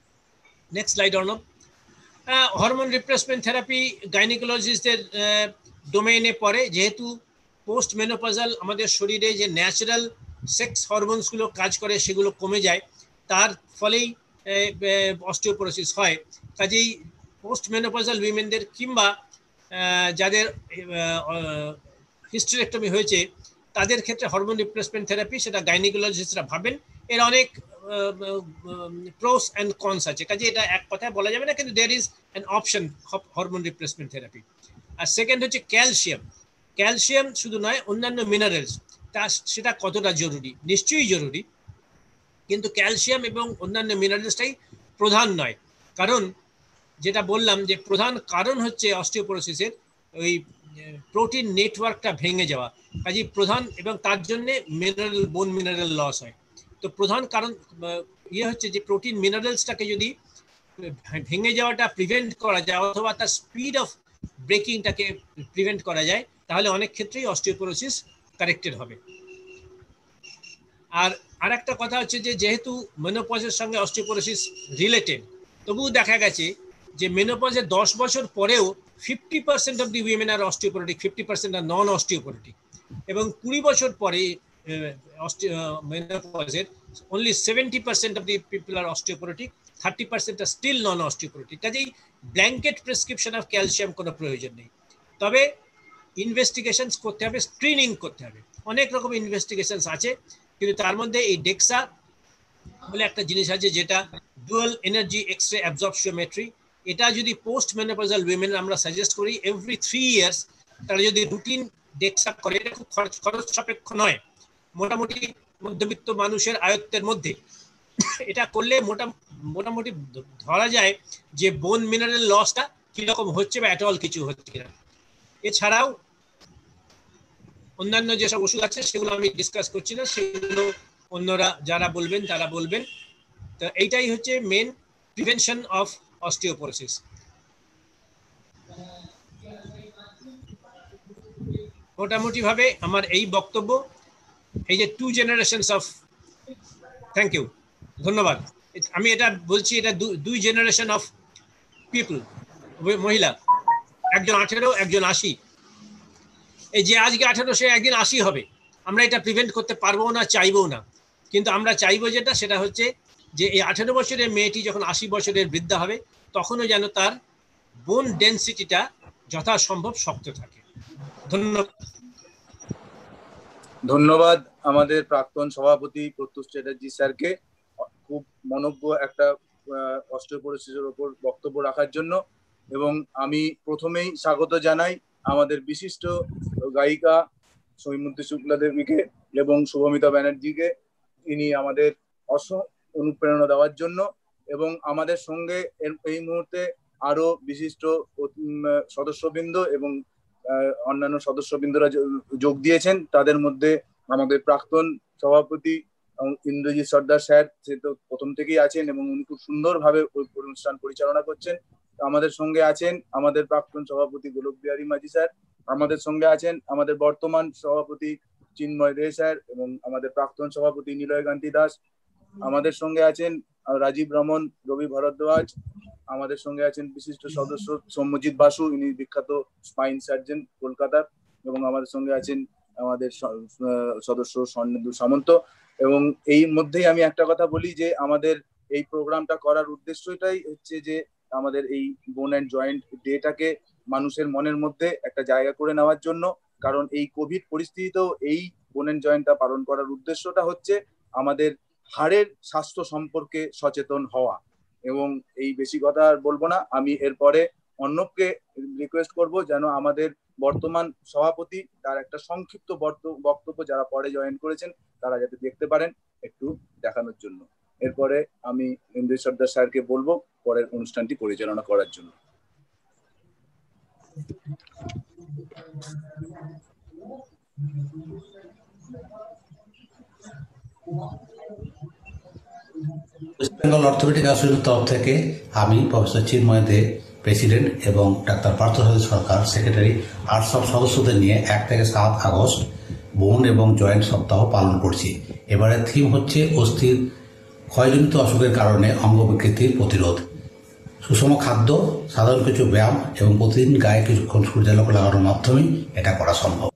Next slide Arnab. Hormone replacement therapy গাইনিকোলজিস্টদের ডোমেইনে পড়ে, যেহেতু পোস্ট মেনোপজাল আমাদের শরীরে যে ন্যাচারাল সেক্স হরমোনসগুলো কাজ করে সেগুলো কমে যায়, তার ফলেই অস্টিওপোরোসিস হয়। কাজেই পোস্ট মেনোপজাল উইমেনদের কিংবা যাদের হিস্টেরেক্টমি হয়েছে তাদের ক্ষেত্রে হরমোন রিপ্লেসমেন্ট থেরাপি, সেটা গাইনিকোলজিস্টরা ভাবেন। এর অনেক প্রোস অ্যান্ড কনস আছে, কাজে এটা এক কথায় বলা যাবে না, কিন্তু there is an option hormone replacement therapy. আর সেকেন্ড হচ্ছে ক্যালসিয়াম। ক্যালসিয়াম শুধু নয়, অন্যান্য মিনারেলস, সেটা কতটা জরুরি? নিশ্চয়ই জরুরি, কিন্তু ক্যালসিয়াম এবং অন্যান্য মিনারেলসটাই প্রধান নয়। কারণ যেটা বললাম যে প্রধান কারণ হচ্ছে অস্টিওপোরোসিসের ওই প্রোটিন নেটওয়ার্কটা ভেঙে যাওয়া। কাজে প্রধান, এবং তার জন্যে মিনারেল, বোন মিনারেল লস হয়। তো প্রধান কারণ হচ্ছে যে প্রোটিন মিনারেলসটাকে যদি ভেঙে যাওয়াটা প্রিভেন্ট করা যায়, অথবা তার স্পিড অফ ব্রেকিংটাকে প্রিভেন্ট করা যায়, তাহলে অনেক ক্ষেত্রেই অস্টিওপোরোসিস কারেক্টেড হবে। আর একটা কথা হচ্ছে যে যেহেতু মেনোপজের সঙ্গে অস্টিওপোরোসিস রিলেটেড, তবুও দেখা গেছে যে মেনোপজের 10 বছর পরেও 50% of the women are osteoporotic, 50% are non osteoporotic, এবং 20 বছর পরে মেনোপজের only 70% of the people are osteoporotic, 30% are still non-osteoporotic. কাজেই ব্ল্যাঙ্কেট প্রেসক্রিপশন অফ ক্যালসিয়াম কোনো প্রয়োজন নেই, তবে ইনভেস্টিগেশনস করতে হবে, স্ক্রিনিং করতে হবে। অনেক রকম ইনভেস্টিগেশনস আছে, কিন্তু তার মধ্যে এই ডেক্সা বলে একটা জিনিস আছে যেটা dual energy X ray absorptiometry. এটা যদি পোস্ট মেনোপজাল উইমেন আমরা সাজেস্ট করি এভরি 3 ইয়ার্স, তারা যদি রুটিন ডেক্সা করে, এটা খুব খরচ সাপেক্ষ নয়, মোটামুটি মধ্যবিত্ত মানুষের আয়ত্তের মধ্যে এটা করলে মোটামুটি ধরা যায় যে বোন মিনারেল লসটা কিরকম হচ্ছে বা অ্যাট অল কিছু হচ্ছে না। এছাড়াও অন্যান্য যেসব ওষুধ আছে সেগুলো আমি ডিসকাস করছি না, সেগুলো অন্যরা যারা বলবেন তারা বলবেন। তো এইটাই হচ্ছে মেন প্রিভেনশন অফ অস্টিওপোরোসিস। মোটামুটি ভাবে আমার এই বক্তব্য। এই যে 2 generations অফ, থ্যাংক ইউ, ধন্যবাদ। আমি এটা বলছি, এটা 2 generation অফ পিপল, মহিলা, একজন 18, একজন 80। এই যে আজকে 18 সে একদিন 80 হবে, আমরা এটা প্রিভেন্ট করতে পারবো না, চাইবো না। কিন্তু আমরা চাইবো সেটা হচ্ছে যে এই 18 বছরের মেয়েটি যখন 80 বছরের বৃদ্ধা হবে, তখনও যেন তার বোন ডেন্সিটিটা যথাসম্ভব শক্ত থাকে। ধন্যবাদ আমাদের প্রাক্তন সভাপতি প্রত্যুষ চ্যাটার্জি স্যারকে খুব মনোজ্ঞ একটা অস্টিওপোরোসিসের উপর বক্তব্য রাখার জন্য। এবং আমি প্রথমেই স্বাগত জানাই আমাদের বিশিষ্ট গায়িকা সৈমন্তী শুক্লা দেবীকে এবং শুভমিতা ব্যানার্জিকে, তিনি আমাদের অনুপ্রেরণা দেওয়ার জন্য। এবং আমাদের সঙ্গে এই মুহূর্তে আরো বিশিষ্ট সদস্যবৃন্দ এবং অন্যান্য সদস্যবৃন্দরা যোগ দিয়েছেন। তাদের মধ্যে আমাদের প্রাক্তন সভাপতি ইন্দ্রজিৎ সর্দার স্যার, সে তো প্রথম থেকেই আছেন এবং উনি খুব সুন্দরভাবে অনুষ্ঠান পরিচালনা করছেন। আমাদের সঙ্গে আছেন আমাদের প্রাক্তন সভাপতি গোলক বিহারী মাঝি স্যার, আমাদের সঙ্গে আছেন আমাদের বর্তমান সভাপতি চিন্ময় দে স্যার এবং আমাদের প্রাক্তন সভাপতি নিলয় কান্তি দাস, আমাদের সঙ্গে আছেন রাজীব রমন, রবি ভরদ্বাজ, আমাদের সঙ্গে আছেন বিশিষ্ট সদস্য সৌম্যজিৎ বাসু, ইনি বিখ্যাত স্পাইন সার্জন কলকাতার, এবং আমাদের সঙ্গে আছেন আমাদের সদস্য স্বর্ণেন্দু সামন্ত। এবং এই মধ্যেই আমি একটা কথা বলি যে আমাদের এই প্রোগ্রামটা করার উদ্দেশ্যটাই হচ্ছে যে আমাদের এই বোন অ্যান্ড জয়েন্ট ডেটাকে মানুষের মনের মধ্যে একটা জায়গা করে নেওয়ার জন্য। কারণ এই কোভিড পরিস্থিতিতেও এই বোন অ্যান্ড জয়েন্টটা পালন করার উদ্দেশ্যটা হচ্ছে আমাদের হাড়ের স্বাস্থ্য সম্পর্কে সচেতন হওয়া। এবং এই বেশি কথা আর বলবো না, আমি এরপরে অর্ণবকে রিকোয়েস্ট করব যেন আমাদের বর্তমান সভাপতি তার একটা সংক্ষিপ্ত বক্তব্য যারা পরে জয়েন করেছেন তারা যাতে দেখতে পারেন একটু দেখানোর জন্য। এরপরে আমি ইন্দ্রজিৎ সর্দার স্যারকে বলবো পরের অনুষ্ঠানটি পরিচালনা করার জন্য। ওয়েস্ট বেঙ্গল অর্থোপেডিক অ্যাসোসিয়েশনের তরফ থেকে আমি প্রফেসর চিন্ময় দে, প্রেসিডেন্ট, এবং ডাক্তার পার্থসারথী সরকার, সেক্রেটারি, আর সব সদস্যদের নিয়ে 1 থেকে 7 আগস্ট বোন এবং জয়েন্ট সপ্তাহ পালন করছি। এবারে থিম হচ্ছে অস্থির ক্ষয়জনিত অসুখের কারণে অঙ্গ বিকৃতির প্রতিরোধ। সুষম খাদ্য, সাধারণ কিছু ব্যায়াম এবং প্রতিদিন গায়ে কিছুক্ষণ সূর্যালোক লাগানোর মাধ্যমেই এটা করা সম্ভব।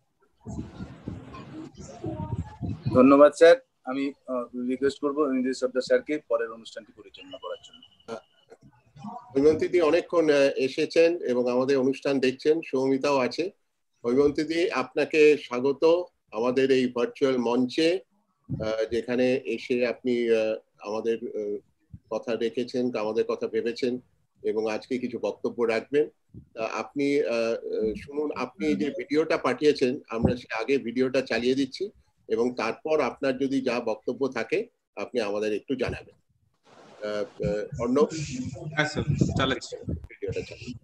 ধন্যবাদ স্যার। আমি রিকোয়েস্ট করবো ইন্দ্রিজ সর্দার স্যারকে পরের অনুষ্ঠানটি পরিচালনা করার জন্য। হৈমন্তীদি অনেকক্ষণ এসেছেন এবং আমাদের অনুষ্ঠান দেখছেন, সৌমিতাও আছে। হৈমন্তীদি, আপনাকে স্বাগত আমাদের এই ভার্চুয়াল মঞ্চে, যেখানে এসে আপনি আমাদের কথা রেখেছেন, আমাদের কথা ভেবেছেন এবং আজকে কিছু বক্তব্য রাখবেন। আপনি শুনুন, আপনি যে ভিডিওটা পাঠিয়েছেন আমরা আগে ভিডিওটা চালিয়ে দিচ্ছি এবং তারপর আপনার যদি যা বক্তব্য থাকে আপনি আমাদের একটু জানাবেন। অর্ণব, আচ্ছা চালাচ্ছি ভিডিওটা চালিয়ে।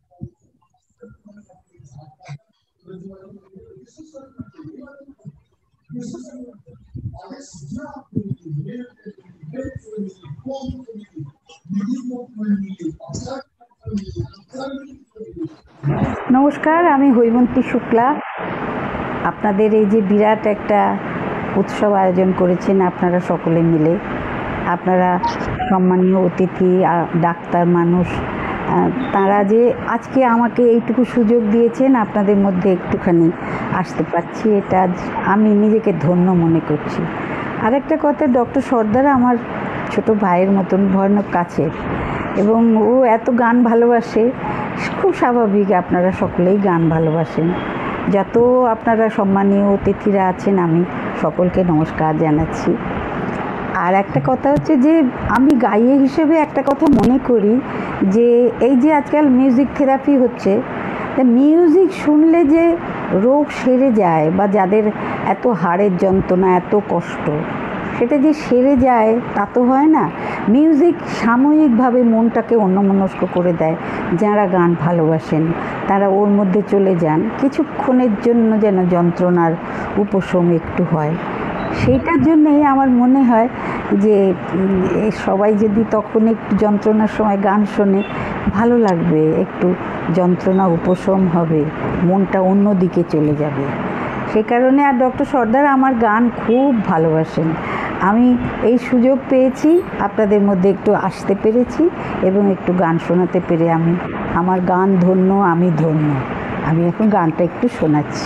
নমস্কার, আমি হৈমন্তী শুক্লা। আপনাদের এই যে বিরাট একটা উৎসব আয়োজন করেছেন আপনারা সকলে মিলে, আপনারা সম্মানীয় অতিথি, ডাক্তার মানুষ, তারা যে আজকে আমাকে এইটুকু সুযোগ দিয়েছেন আপনাদের মধ্যে একটুখানি আসতে পারছি, এটা আমি নিজেকে ধন্য মনে করছি। আর একটা কথা, ডক্টর সর্দার আমার ছোট ভাইয়ের মতন ভয়ানক কাছের, এবং ও এত গান ভালোবাসে, খুব স্বাভাবিক আপনারা সকলেই গান ভালোবাসেন। যত আপনারা সম্মানীয় অতিথিরা আছেন আমি সকলকে নমস্কার জানাচ্ছি। আর একটা কথা হচ্ছে যে আমি গাইয়ে হিসেবে একটা কথা মনে করি যে এই যে আজকাল মিউজিক থেরাপি হচ্ছে, মিউজিক শুনলে যে রোগ সেরে যায় বা যাদের এত হাড়ের যন্ত্রণা, এত কষ্ট, সেটা যে সেরে যায় তা তো হয় না। মিউজিক সাময়িকভাবে মনটাকে অন্যমনস্ক করে দেয়। যারা গান ভালোবাসেন তারা ওর মধ্যে চলে যান, কিছুক্ষণের জন্য যেন যন্ত্রণার উপশম একটু হয়। সেইটার জন্যেই আমার মনে হয় যে সবাই যদি তখন একটু যন্ত্রণার সময় গান শোনে ভালো লাগবে, একটু যন্ত্রণা উপশম হবে, মনটা অন্য দিকে চলে যাবে। সেই কারণে, আর ডক্টর সর্দার আমার গান খুব ভালোবাসেন। আমি এই সুযোগ পেয়েছি, আপনাদের মধ্যে একটু আসতে পেরেছি এবং একটু গান শোনাতে পেরে আমার গান ধন্য, আমি ধন্য। আমি এখন গানটা একটু শোনাচ্ছি।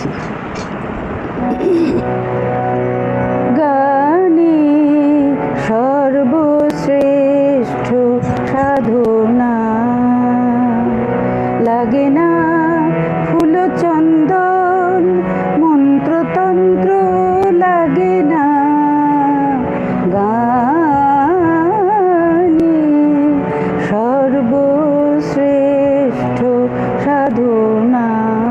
গানে সর্বশ্রেষ্ঠ সাধনা, লাগে না ফুল চন্দন মন্ত্রতন্ত্র, লাগে না গানে সর্বশ্রেষ্ঠ সাধনা,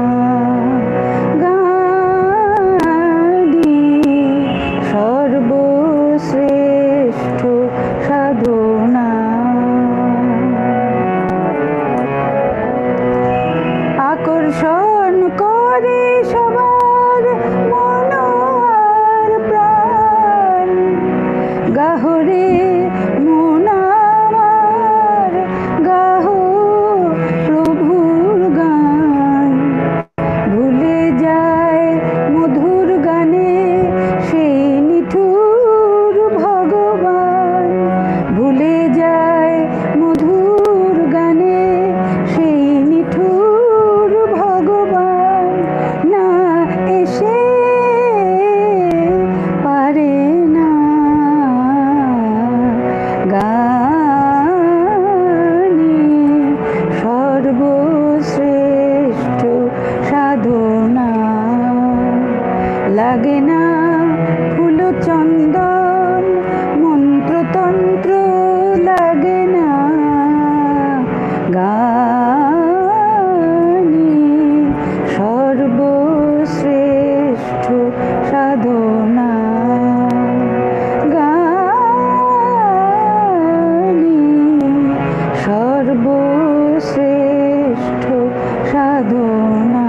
সর্বশ্রেষ্ঠ সাধনা। আকর্ষণ করে সবার মন আর প্রাণ, গাহরে মন আমার, গাহ প্রভুর গান। ভুলে যায় মধুর গানে সেই নিঠুর ভগবান, ভুলে যায় মধুর গানে সেই নিঠুর ভগবান। না এসে পারে না গানে সর্বশ্রেষ্ঠ সাধনা, লাগে না ফুল চন্দন মন্ত্রতন্ত্র, লাগে না গানে সর্বশ্রেষ্ঠ সাধনা, গানে সর্বশ্রেষ্ঠ সাধনা।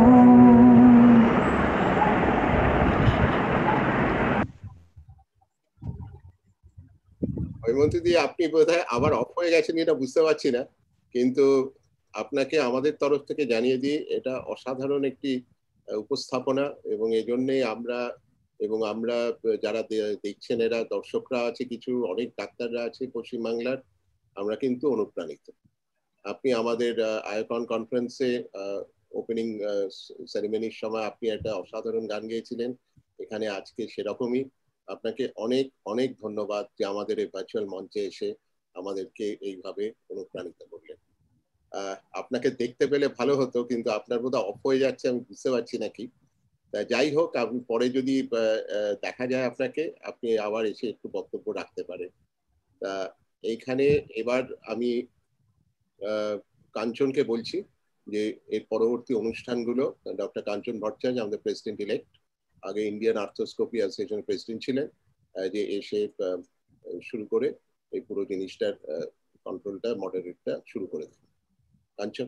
হৈমন্তী, আপনি বোধহয় আবার অফ হয়ে গেছেন, এটা বুঝতে পারছি না, কিন্তু আপনাকে আমাদের তরফ থেকে জানিয়ে দিই এটা অসাধারণ একটি উপস্থাপনা, এবং এই জন্যই আমরা যারা দেখছেন, এরা দর্শকরা আছে, কিছু অনেক ডাক্তাররা আছে পশ্চিমবাংলার, আমরা কিন্তু অনুপ্রাণিত। আপনি আমাদের আইকন কনফারেন্সে ওপেনিং সেরেমনির সময় আপনি একটা অসাধারণ গান গেয়েছিলেন। এখানে আজকে সেরকমই আপনাকে অনেক অনেক ধন্যবাদ যে আমাদের এই ভার্চুয়াল মঞ্চে এসে আমাদেরকে এইভাবে অনুপ্রাণিত করলেন। আপনাকে দেখতে পেলে ভালো হতো, কিন্তু আপনার বোধহয় অফ হয়ে যাচ্ছে, আমি বুঝতে পারছি নাকি। যাই হোক, আপনি পরে যদি দেখা যায় আপনাকে, আপনি আবার এসে একটু বক্তব্য রাখতে পারেন। তা এইখানে এবার আমি কাঞ্চনকে বলছি যে এর পরবর্তী অনুষ্ঠানগুলো, ডক্টর কাঞ্চন ভট্টাচার্য আমাদের প্রেসিডেন্ট ইলেক্ট, আগে ইন্ডিয়ান আর্থোস্কোপি অ্যাসোসিয়েশনের প্রেসিডেন্ট ছিলেন, যে এসে শুরু করে এই পুরো জিনিসটার কন্ট্রোলটা, মডারেটটা শুরু করে দেন। কাঞ্চন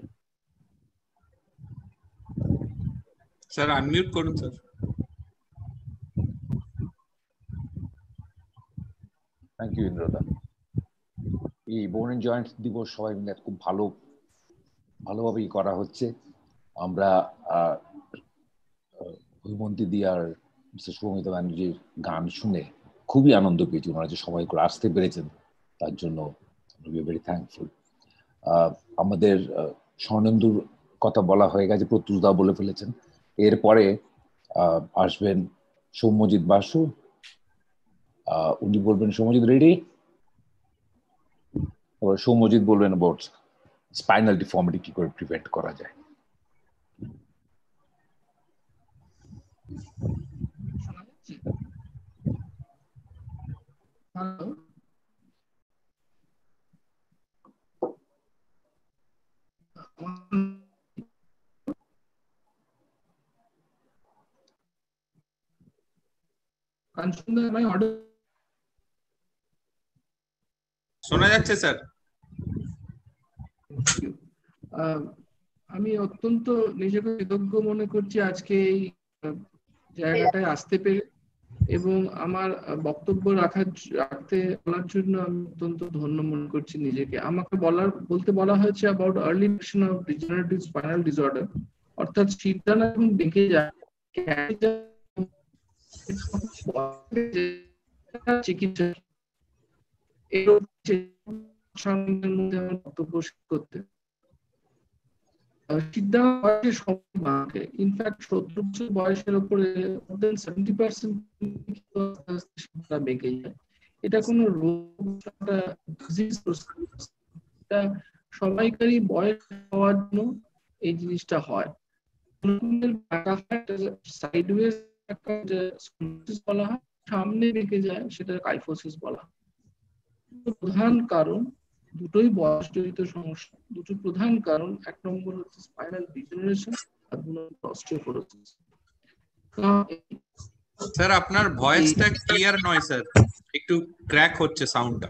স্যার, আনমিউট করুন স্যার। থ্যাংক ইউ ইন্দ্রদা। এই বোন এন্ড জয়েন্ট দিবস সবাই মিলে খুব ভালোভাবেই করা হচ্ছে। আমরা হৈমন্তী দি আর মিস্টার শুভমিতা ব্যানার্জির গান শুনে খুবই আনন্দ পেয়েছি। ওনারা যে সবাই করে আসতে পেরেছেন তার জন্য ভেরি থ্যাঙ্কফুল। আমাদের স্বর্ণেন্দুর কথা বলা হয়ে গেছে, প্রত্যুষদা বলে ফেলেছেন। এরপরে আসবেন সৌম্যজিৎ বাসু, উনি বলবেন সৌম্যজিৎ রেডি, এবার সৌম্যজিৎ বলবেন অ্যাবাউট স্পাইনাল ডিফর্মিটি কি করে প্রিভেন্ট করা যায়। শোনা যাচ্ছে স্যার? আমি অত্যন্ত নিজেকে কৃতজ্ঞ মনে করছি আজকে এই জায়গাটায় আসতে পেরে, এবং আমার বক্তব্য বলার জন্য আমি অত্যন্ত ধন্য মনে করছি নিজেকে। আমাকে বলতে বলা হয়েছে about early detection of degenerative spinal disorder, অর্থাৎ শিরদাঁড়া যখন বেঁকে যায় চিকিৎসা বক্তব্য করতে ইনফ্যাক্ট 70 বছর বয়সের উপরে 70% বেঁকে যায়। এটা কোনো রোগ, সবাইকারই বয়স হওয়ার জন্য এই জিনিসটা হয়। সাইডওয়েজ বলা হয়, সামনে বেঁকে যায় সেটা কাইফোসিস বলা হয়। প্রধান কারণ দুটোই বয়সজনিত সমস্যা। দুটো প্রধান কারণ, এক নম্বর হচ্ছে স্পাইনাল ডিজেনারেশন, আর দুই নম্বর অস্টিওপোরোসিস। স্যার, আপনার ভয়েসটা ক্লিয়ার নয় স্যার, একটু ক্র্যাক হচ্ছে সাউন্ডটা।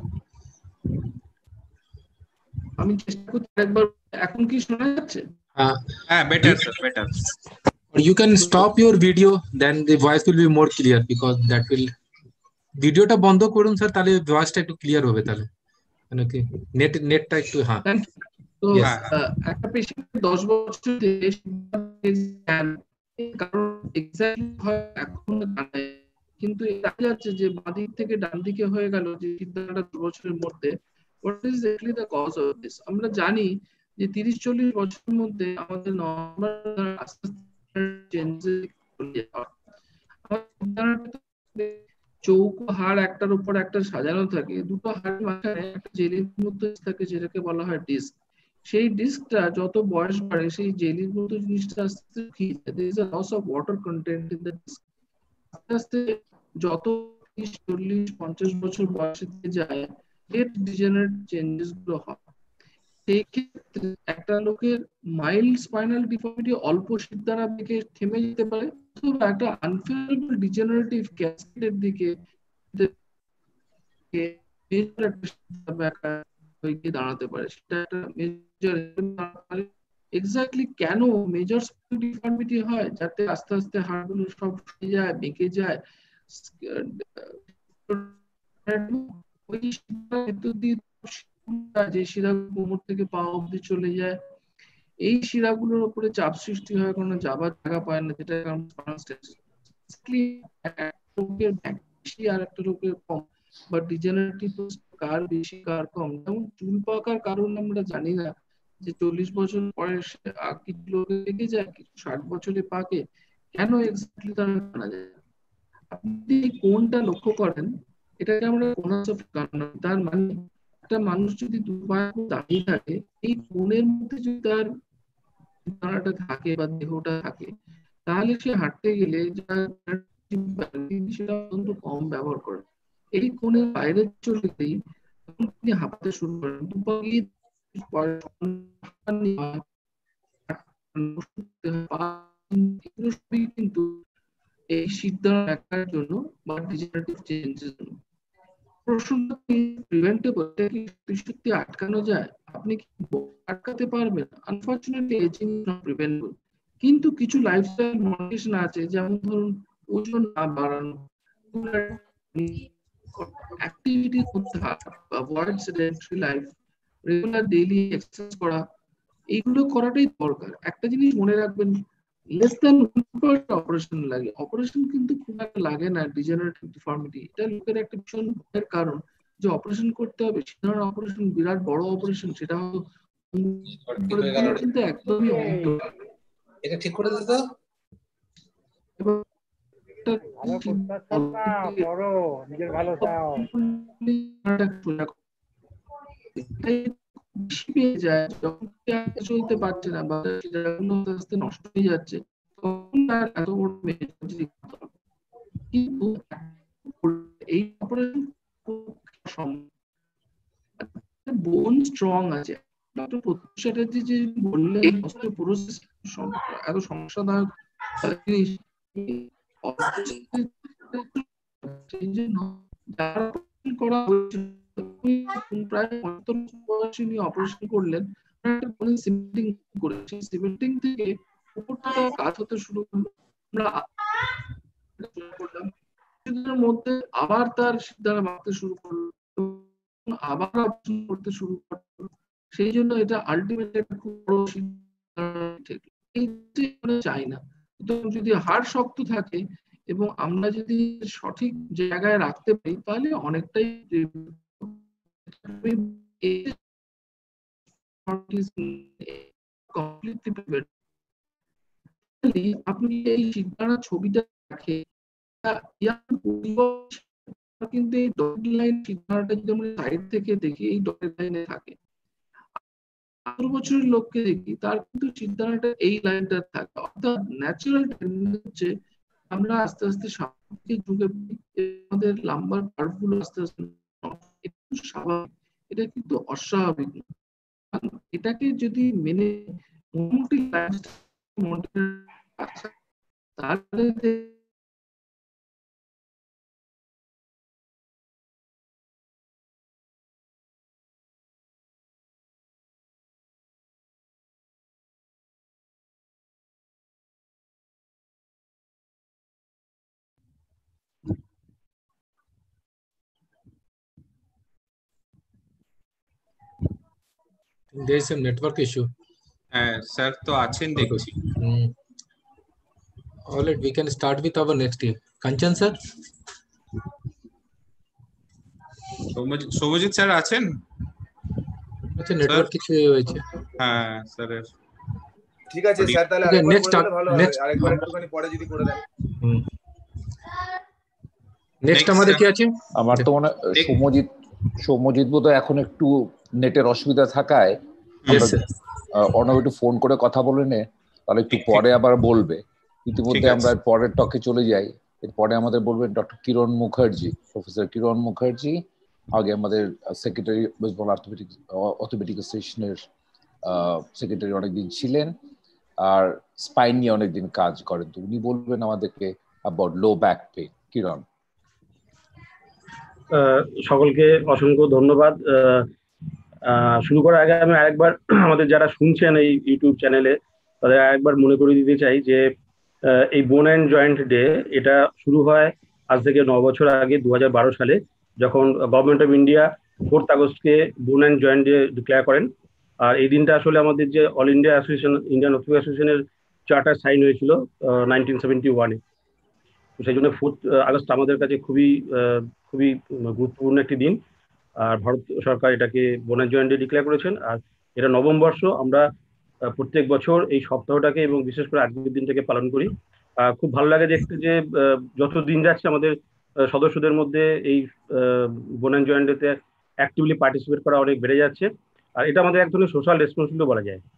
আমি চেষ্টা করছি একবার। এখন কি শোনা যাচ্ছে? হ্যাঁ, better sir, better. You can stop your video, then the voice will be more clear, because that will ভিডিওটা বন্ধ করুন স্যার, তাহলে ভয়েসটা একটু ক্লিয়ার হবে। তাহলে মানে কি নেটটা একটু তো একটা পেশেন্ট 10 বছর থেকে কারণ এক্স্যাক্টলি হয় এখন জানে, কিন্তু দেখা যাচ্ছে যে বাঁদিক থেকে ডান দিকে হয়ে গেল যে সিদ্ধান্তটা 2 বছরের মধ্যে। What is exactly the cause of this? আমরা জানি যে 30-40 বছরের মধ্যে আমাদের নরমাল আস্তে আস্তে চেঞ্জেস চলে যায়। চৌকো হাড় একটার উপর একটা সাজানো থাকে, দুটো হাড়ের মাঝখানে একটা জেলির মতো থাকে যেটাকে বলা হয় ডিস্ক। সেই ডিস্কটা যত বয়স বাড়ে সেই জেলির মতো জিনিসটা আস্তে আস্তে শুকিয়ে যায়। there is a loss of water content in the disc. আস্তে আস্তে যত 40-50 বছর বয়সে যায় এর ডিজেনারেটিভ চেঞ্জেস গুলো হয়। সেই ক্ষেত্রে একটা লোকের মাইল্ড স্পাইনাল ডিফর্মিটি অল্প শিরদাঁড়া বেঁকে থেমে যেতে পারে, অথবা একটা আনফেয়ারেবল ডিজেনারেটিভ ক্যাসকেডের দিকে দাঁড়াতে পারে। সেটা একটা মেজর। এক্স্যাক্টলি কেন মেজর স্পাইনাল ডিফর্মিটি হয়? যাতে আস্তে আস্তে হাড়গুলো সব ফুলে যায়, বেঁকে যায়, ওই যে শিরা কোমর থেকে পা অবধি চলে যায়, এই শিরাগুলোর উপরে চাপ সৃষ্টি হয়, কোনো যাবার জায়গা পায় না, যেটা বেশি আর একটা রোগের কম। বা ডিজেনারেটিভ কার বেশি কার কম, যেমন চুল পাকার কারণ আমরা জানি না, যে 40 বছর পরে কিছু লোকে লেগে যায়, কিছু 60 বছরে পাকে, কেন এক্স্যাক্টলি তারা জানা যায়? আপনি কোনটা লক্ষ্য করেন, এটাকে আমরা কোনাস অফ কার্নাল, তার মানে একটা মানুষ যদি দুপায়ে দাঁড়িয়ে থাকে, এই কোণের মধ্যে যদি তার দাঁড়াটা থাকে বা দেহটা থাকে, তাহলে সে হাঁটতে গেলে সেটা অত্যন্ত কম ব্যবহার করে। এই কোণের বাইরে চলে গেলেই তিনি হাঁপাতে শুরু করেন, দুপায়ে কিন্তু এই সিদ্ধান্ত রাখার জন্য বা ডিজেনারেটিভ চেঞ্জের জন্য। প্রশ্নটা কি প্রিভেন্টেবল, কি সত্যি আটকানো যায়? আপনি কি আটকাতে পারবেন? Unfortunately ageing is not preventable, কিন্তু কিছু লাইফস্টাইল মডিফিকেশন আছে, যেমন ধরুন ওজন না বাড়ানো, অ্যাক্টিভিটি করতে হয়, avoid sedentary life, regular daily exercise করা, এইগুলো করাটাই দরকার। একটা জিনিস মনে রাখবেন, লেস দ্যান 1% অপারেশন লাগে। অপারেশন কিন্তু খুব একটা লাগে না ডিজেনারেটিভ ডিফর্মিটি। এটা লোকের একটা ভীষণ ভয়ের কারণ যে অপারেশন করতে হবে, সাধারণ অপারেশন, বিরাট বড় অপারেশন, সেটা হয়তো কিন্তু একদমই এটা ঠিক করে দিতে। নিজের ভালো চাও পেয়ে যায়, যখন চলতে পারছে না বা আস্তে আস্তে নষ্ট হয়ে যাচ্ছে, তখন তার এত বড় কিন্তু এই অপারেশন বোন স্ট্রং আছে। ডক্টর প্রত্যুষ চ্যাটার্জি যে বললেন অস্টিওপোরোসিস এত সমস্যাদায়ক জিনিস, করা হয়েছিল প্রায় 75 বয়সী নিয়ে অপারেশন করলেন, সিমেন্টিং করেছে, সিমেন্টিং থেকে উপরটা কাজ হতে শুরু করলাম, মধ্যে আবার তার সিদ্ধারা বাঁধতে শুরু করলো, আবার অপারেশন করতে শুরু করলো। সেই জন্য এটা আলটিমেটলি একটা খুব বড় চাই না। যদি হাড় শক্ত থাকে এবং আমরা যদি সঠিক জায়গায় রাখতে পারি, তাহলে অনেকটাই আপনি এই সিদ্ধান্ত ছবিটা দেখে কিন্তু এই ডটেড লাইন সিদ্ধান্তটা যদি আমরা সাইড থেকে দেখি, এই ডটেড লাইনে থাকে। 18 বছরের লোককে দেখি, তার কিন্তু সিদ্ধান্তটা এই লাইনটা থাকে। অর্থাৎ ন্যাচারাল টেন্ডেন্সি হচ্ছে আমরা আস্তে আস্তে সামনে ঢুকে আমাদের লাম্বার কার্ভগুলো আস্তে আস্তে স্বাভাবিক, এটা কিন্তু অস্বাভাবিক না। এটাকে যদি মেনে মোটামুটি তাহলে there is some network issue. Sir তো আছেন দেখছি। All right, we can start with our next year. Kanchan sir, Soumajit sir আছেন? আচ্ছা, নেটওয়ার্ক কিছু হয়েছে। হ্যাঁ স্যার, ঠিক আছে স্যার, তাহলে আরেকবার নেক্সট করে দিলে ভালো হবে, আরেকবার একটুখানি পরে যদি করে দেন। নেক্সট আমাদের কি আছে? আমার তো মনে সৌমজিৎ বোধহয় এখন একটু নেটের অসুবিধা থাকায় অর্ণব একটু ফোন করে কথা বলে নে, তাহলে একটু পরে আবার বলবে। ইতিমধ্যে আমরা পরের টকে চলে যাই। এরপরে আমাদের বলবেন ডক্টর কিরণ মুখার্জি, প্রফেসর কিরণ মুখার্জি। আগে আমাদের সেক্রেটারি ওয়েস্ট বেঙ্গল অর্থোপেডিক অ্যাসোসিয়েশনের সেক্রেটারি অনেকদিন ছিলেন, আর স্পাইন নিয়ে অনেকদিন কাজ করেন। তো উনি বলবেন আমাদেরকে about low back pain. Kiran. সকলকে অসংখ্য ধন্যবাদ। শুরু করার আগে আমি আরেকবার আমাদের যারা শুনছেন এই ইউটিউব চ্যানেলে, তাদের আরেকবার মনে করে দিতে চাই যে এই বোন অ্যান্ড জয়েন্ট ডে এটা শুরু হয় আজ থেকে 9 বছর আগে 2012 সালে, যখন গভর্নমেন্ট অফ ইন্ডিয়া 4 আগস্টকে বোন অ্যান্ড জয়েন্ট ডে ডিক্লেয়ার করেন। আর এই দিনটা আসলে আমাদের যে all India association, Indian orthopaedic অ্যাসোসিয়েশনের চার্টার সাইন হয়েছিল 1971-এ। সেই জন্য 4 আগস্ট আমাদের কাছে খুবই গুরুত্বপূর্ণ একটি দিন। আর ভারত সরকার এটাকে বোন অ্যান্ড জয়েন্ট ডে ডিক্লেয়ার করেছেন। আর এটা নবম বর্ষ। আমরা প্রত্যেক বছর এই সপ্তাহটাকে এবং বিশেষ করে আজকের দিনটাকে পালন করি। খুব ভালো লাগে দেখতে যে যত দিন যাচ্ছে আমাদের সদস্যদের মধ্যে এই বোন অ্যান্ড জয়েন্ট ডেতে অ্যাক্টিভলি পার্টিসিপেট করা অনেক বেড়ে যাচ্ছে। আর এটা আমাদের এক ধরনের সোশ্যাল রেসপন্সিবিলিটি বলা যায়।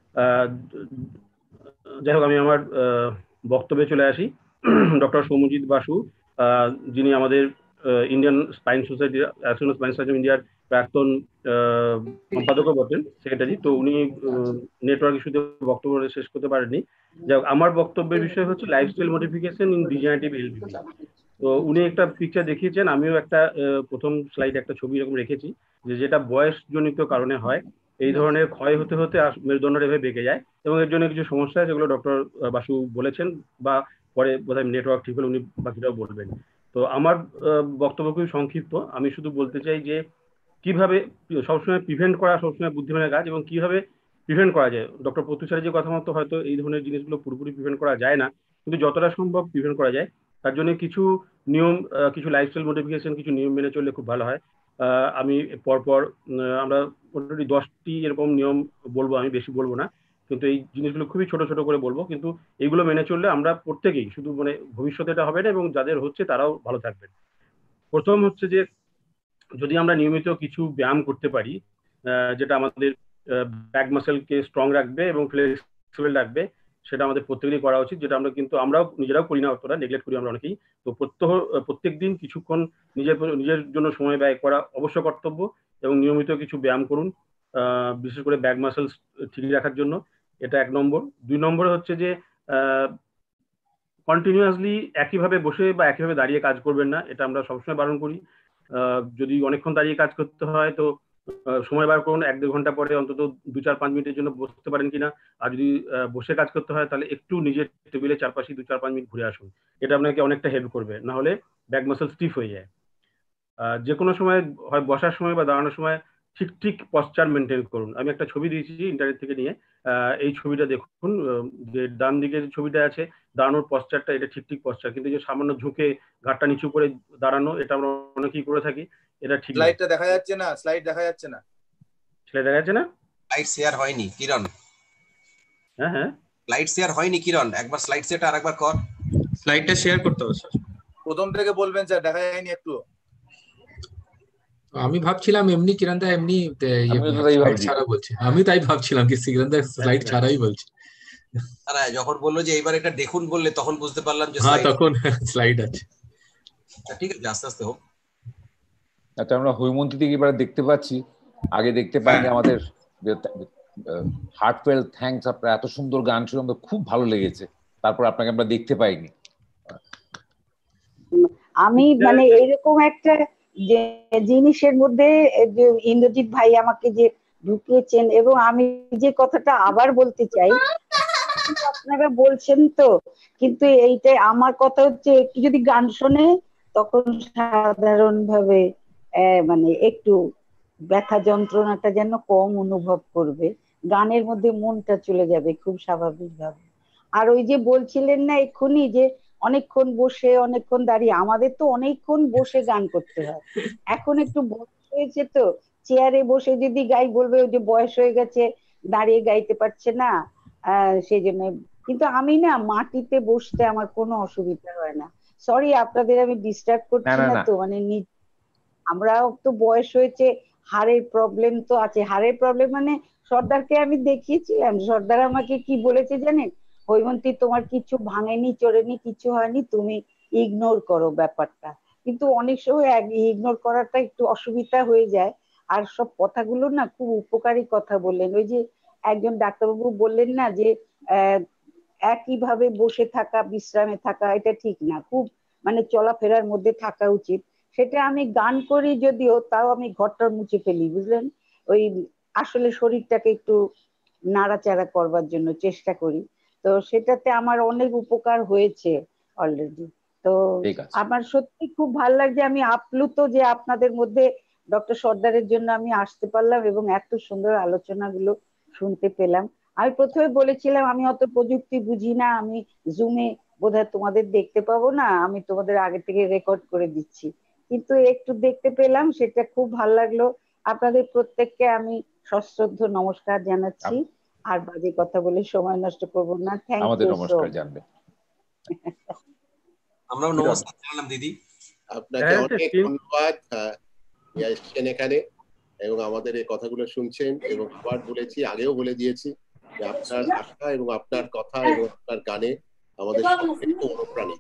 যাই হোক, আমি আমার বক্তব্যে চলে আসি। ডক্টর সৌম্যজিৎ বাসু, যিনি আমাদের Indian spine society association of spine surgeon ইন্ডিয়ার প্রাক্তন সম্পাদকও বটেন, সেক্রেটারি। তো উনি নেটওয়ার্ক ইস্যুতে বক্তব্য শেষ করতে পারেননি। যাই হোক, আমার বক্তব্যের বিষয় হচ্ছে lifestyle modification in degenerative LBP. তো উনি একটা পিকচার দেখিয়েছেন, আমিও একটা প্রথম স্লাইড একটা ছবি এরকম রেখেছি, যেটা বয়সজনিত কারণে হয়। এই ধরনের ক্ষয় হতে হতে মেরুদণ্ড এভাবে বেঁকে যায় এবং এর জন্য কিছু সমস্যা আছে, যেগুলো ডক্টর বাসু বলেছেন, বা পরে বোধহয় নেটওয়ার্ক ঠিক হলে উনি বাকিটাও বলবেন। তো আমার বক্তব্য খুবই সংক্ষিপ্ত। আমি শুধু বলতে চাই যে কিভাবে সবসময় প্রিভেন্ট করা সবসময় বুদ্ধিমানের কাজ, এবং কিভাবে প্রিভেন্ট করা যায়। ডক্টর প্রত্যুষারের যে কথা মতো হয়তো এই ধরনের জিনিসগুলো পুরোপুরি প্রিভেন্ট করা যায় না, কিন্তু যতটা সম্ভব প্রিভেন্ট করা যায়। তার জন্য কিছু নিয়ম, কিছু লাইফস্টাইল মডিফিকেশন, কিছু নিয়ম মেনে চললে খুব ভালো হয়। আমি পরপর আমরা মোটামুটি 10টি এরকম নিয়ম বলবো, আমি বেশি বলবো না, কিন্তু এই জিনিসগুলো খুবই ছোট ছোট করে বলবো। কিন্তু এইগুলো মেনে চললে আমরা প্রত্যেকেই, শুধু মানে ভবিষ্যতে এটা হবে না, এবং যাদের হচ্ছে তারাও ভালো থাকবেন। প্রথম হচ্ছে যে যদি আমরা নিয়মিত কিছু ব্যায়াম করতে পারি, যেটা আমাদের ব্যাক মাসেলকে স্ট্রং রাখবে এবং ফ্লেক্সিবল রাখবে, সেটা আমাদের প্রত্যেকেরই করা উচিত। যেটা আমরাও নিজেরাও করি না, অতটা নেগলেক্ট করি আমরা অনেকেই। তো প্রত্যেক দিন কিছুক্ষণ নিজের জন্য সময় ব্যয় করা অবশ্য কর্তব্য, এবং নিয়মিত কিছু ব্যায়াম করুন, বিশেষ করে ব্যাক মাসেলস ঠিক রাখার জন্য। এটা 1 নম্বর। 2 নম্বরে হচ্ছে যে কন্টিনিউয়াসলি একইভাবে বসে বা একইভাবে দাঁড়িয়ে কাজ করবেন না, এটা আমরা সবসময় বারণ করি। যদি অনেকক্ষণ দাঁড়িয়ে কাজ করতে হয় তো সময় বার করুন, 1-2 ঘন্টা পরে অন্তত 2-4-5 মিনিটের জন্য বসতে পারেন কিনা। আর যদি বসে কাজ করতে হয় তাহলে একটু নিজের টেবিলের চারপাশে 2-4-5 মিনিট ঘুরে আসুন। এটা আপনাকে অনেকটা হেল্প করবে, না হলে ব্যাক মাসেল স্টিফ হয়ে যায়। যে কোনো সময়, হয় বসার সময় বা দাঁড়ানোর সময়, ঠিক পশ্চার মেনটেন করুন। আমি একটা ছবি দিয়েছি ইন্টারনেট থেকে নিয়ে, এই ছবিটা দেখুন। যে ডান দিকের ছবিটা আছে, দাঁড়ানোর পশ্চারটা, এটা ঠিক পশ্চার, কিন্তু যে সামান্য ঝুঁকে ঘাটটা নিচু করে দাঁড়ানো, এটা আমরা অনেকেই করে থাকি, এটা ঠিক। স্লাইডটা দেখা যাচ্ছে না, স্লাইড দেখা যাচ্ছে না, স্লাইড শেয়ার হয়নি কিরণ। হ্যাঁ, স্লাইড শেয়ার হয়নি কিরণ, একবার স্লাইড শেয়ার আরেকবার কর। স্লাইডটা শেয়ার করতে হবে স্যার, প্রথম থেকে বলবেন স্যার, দেখা যায়নি একটু। আমি ভাবছিলাম এমনি কিরণ দা এমনি স্লাইড ছাড়া বলছে, আমি তাই ভাবছিলাম কি কিরণ দা স্লাইড ছাড়াই বলছে। যখন বললো যে এইবার এটা দেখুন বললে, তখন বুঝতে পারলাম যে তখন স্লাইড আছে। ঠিক আছে, আস্তে আস্তে হোক। আচ্ছা, আমরা হৈমন্তী থেকে এবার দেখতে পাচ্ছি, আগে দেখতে পাইনি। আমাদের হার্টফেল থ্যাঙ্কস, আপনার এত সুন্দর গান শুনে আমাদের খুব ভালো লেগেছে, তারপর আপনাকে আমরা দেখতে পাইনি। আমি মানে এইরকম একটা যে জিনিসের মধ্যে যে ইন্দ্রজিৎ ভাই আমাকে যে ঢুকিয়েছেন, এবং আমি যে কথাটা আবার বলতে চাই, আপনারা বলছেন তো, কিন্তু এইটাই আমার কথা হচ্ছে, একটু যদি গান শোনে তখন সাধারণভাবে মানে একটু ব্যথা যন্ত্রণাটা যেন কম অনুভব করবে, গানের মধ্যে মনটা চলে যাবে খুব স্বাভাবিকভাবে। আর ওই যে বলছিলেন না এক্ষুনি যে অনেকক্ষণ বসে অনেকক্ষণ দাঁড়িয়ে, আমাদের তো অনেকক্ষণ বসে গান করতে হয়। এখন একটু বয়স হয়েছে তো, চেয়ারে বসে যদি গাই বলবে ওই যে বয়স হয়ে গেছে, দাঁড়িয়ে গাইতে পারছে না, সেই জন্য। কিন্তু আমি না মাটিতে বসতে আমার কোনো অসুবিধা হয় না। সরি আপনাদের আমি ডিস্টার্ব করছি না তো, মানে আমরাও তো বয়স হয়েছে, হাড়ের প্রবলেম তো আছে। হাড়ের প্রবলেম মানে সর্দারকে আমি দেখিয়েছিলাম, সর্দার আমাকে কি বলেছে জানেন, হৈমন্তী তোমার কিছু ভাঙেনি চড়েনি কিছু হয়নি, তুমি ইগনোর করো ব্যাপারটা। কিন্তু অনেক সময় ইগনোর করাটা একটু অসুবিধা হয়ে যায়। আর সব কথাগুলো না খুব উপকারী কথা বললেন। ওই যে একজন ডাক্তারবাবু বললেন না যে একইভাবে বসে থাকা, বিশ্রামে থাকা, এটা ঠিক না, খুব মানে চলাফেরার মধ্যে থাকা উচিত। সেটা আমি গান করি যদিও, তাও আমি ঘরটা মুছে ফেলি, বুঝলেন। ওই আসলে শরীরটাকে একটু নাড়াচাড়া করবার জন্য চেষ্টা করি, তো সেটাতে আমার অনেক উপকার হয়েছে অলরেডি। তো আমার সত্যি খুব ভালো লাগছে, আমি আপ্লুত যে আপনাদের মধ্যে ডক্টর সর্দারের জন্য আমি আসতে পারলাম এবং এত সুন্দর আলোচনাগুলো শুনতে পেলাম। আমি প্রথমে বলেছিলাম আমি অত প্রযুক্তি বুঝি না, আমি জুমে বোধহয় তোমাদের দেখতে পাবো না, আমি তোমাদের আগে থেকে রেকর্ড করে দিচ্ছি, কিন্তু একটু দেখতে পেলাম, সেটা খুব ভালো লাগলো। আপনাদের প্রত্যেককে আমি সশ্রদ্ধ নমস্কার জানাচ্ছি। আর বাজে কথা বলে সময় নষ্ট করব না। Thank you. আমাদের নমস্কার জানবে। আমরাও নমস্কার জানালাম দিদি। আপনাকে অনেক ধন্যবাদ এসেছেন এখানে এবং আমাদের এই কথাগুলো শুনছেন, এবং আবার বলেছি, আগেও বলে দিয়েছি যে আপনার আশা এবং আপনার কথা এবং আপনার গানে আমাদের সবথেকে অনুপ্রাণিত।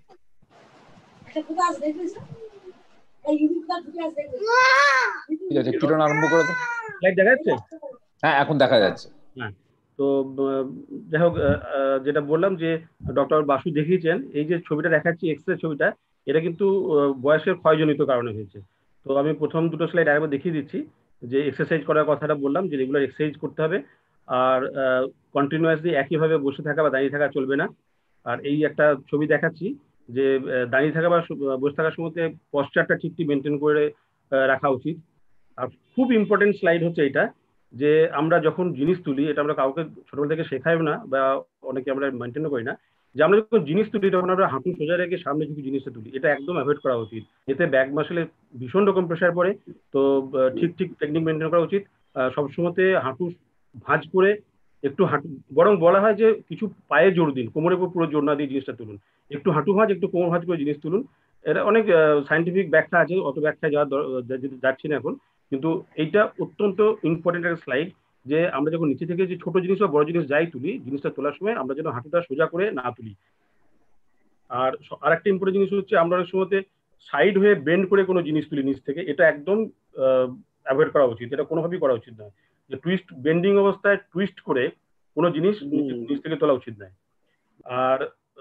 ঠিক আছে, কিরণ আরম্ভ করে দাও। দেখা যাচ্ছে? হ্যাঁ, এখন দেখা যাচ্ছে। হ্যাঁ, তো যাই হোক, যেটা বললাম যে ডক্টর বাসু দেখিয়েছেন, এই যে ছবিটা দেখাচ্ছি এক্সরে ছবিটা, এটা কিন্তু বয়সের ক্ষয়জনিত কারণে হয়েছে। তো আমি প্রথম দুটো স্লাইড আরেকবার দেখিয়ে দিচ্ছি যে এক্সারসাইজ করার কথাটা বললাম, যে রেগুলার এক্সারসাইজ করতে হবে, আর কন্টিনিউয়াসলি একইভাবে বসে থাকা বা দাঁড়িয়ে থাকা চলবে না। আর এই একটা ছবি দেখাচ্ছি যে দাঁড়িয়ে থাকা বা বসে থাকার সময়তে পশ্চারটা ঠিকঠাক মেনটেন করে রাখা উচিত। আর খুব ইম্পর্টেন্ট স্লাইড হচ্ছে এটা, যে আমরা যখন জিনিস তুলি, এটা আমরা কাউকে ছোটবেলা থেকে শেখাইও না বা অনেকে আমরা মেনটেনও করি না, যে আমরা যখন জিনিস তুলি তখন আমরা হাঁটু সোজা রেখে সামনে কিছু জিনিসটা তুলি, এটা একদম অ্যাভয়েড করা উচিত। এতে ব্যাক মাসলে ভীষণ রকম প্রেশার পড়ে। তো ঠিক টেকনিক মেনটেন করা উচিত। সবসময়তে হাঁটু ভাঁজ করে একটু হাঁটু, বরং বলা হয় যে কিছু পায়ে জোর দিন, কোমরের উপর পুরো জোর না দিয়ে জিনিসটা তুলুন, একটু হাঁটু ভাঁজ একটু কোমর ভাঁজ করে জিনিস তুলুন। এটা অনেক সায়েন্টিফিক ব্যাখ্যা আছে, অত ব্যাখ্যায় যাচ্ছি না এখন, কিন্তু এইটা অত্যন্ত ইম্পর্টেন্ট একটা স্লাইড, যে আমরা যখন নিচে থেকে যে ছোট জিনিস বা বড় জিনিস যাই তুলি, জিনিসটা তোলার সময় আমরা যেন হাঁটুটা সোজা করে না তুলি। আর আরেকটা ইম্পর্টেন্ট জিনিস হচ্ছে, আমরা অনেক সময়তে সাইড হয়ে বেন্ড করে কোনো জিনিস তুলি নিচ থেকে, এটা একদম অ্যাভয়েড করা উচিত, এটা কোনোভাবেই করা উচিত নয়। যে টুইস্ট বেন্ডিং অবস্থায় টুইস্ট করে কোনো জিনিস নিচ থেকে তোলা উচিত নয়। আর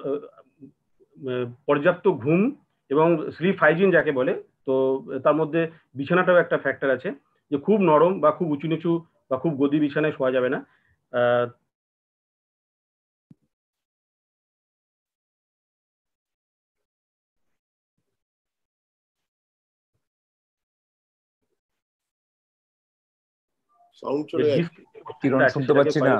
পর্যাপ্ত ঘুম এবং স্লিপ হাইজিন যাকে বলে, তো তার মধ্যে বিছানাটাও একটা ফ্যাক্টর আছে, যে খুব নরম বা খুব উঁচু নিচু বা খুব গদি বিছানায় শোয়া যাবে না। সাউন্ড চলে যাচ্ছে, কিরণ শুনতে পাচ্ছি না।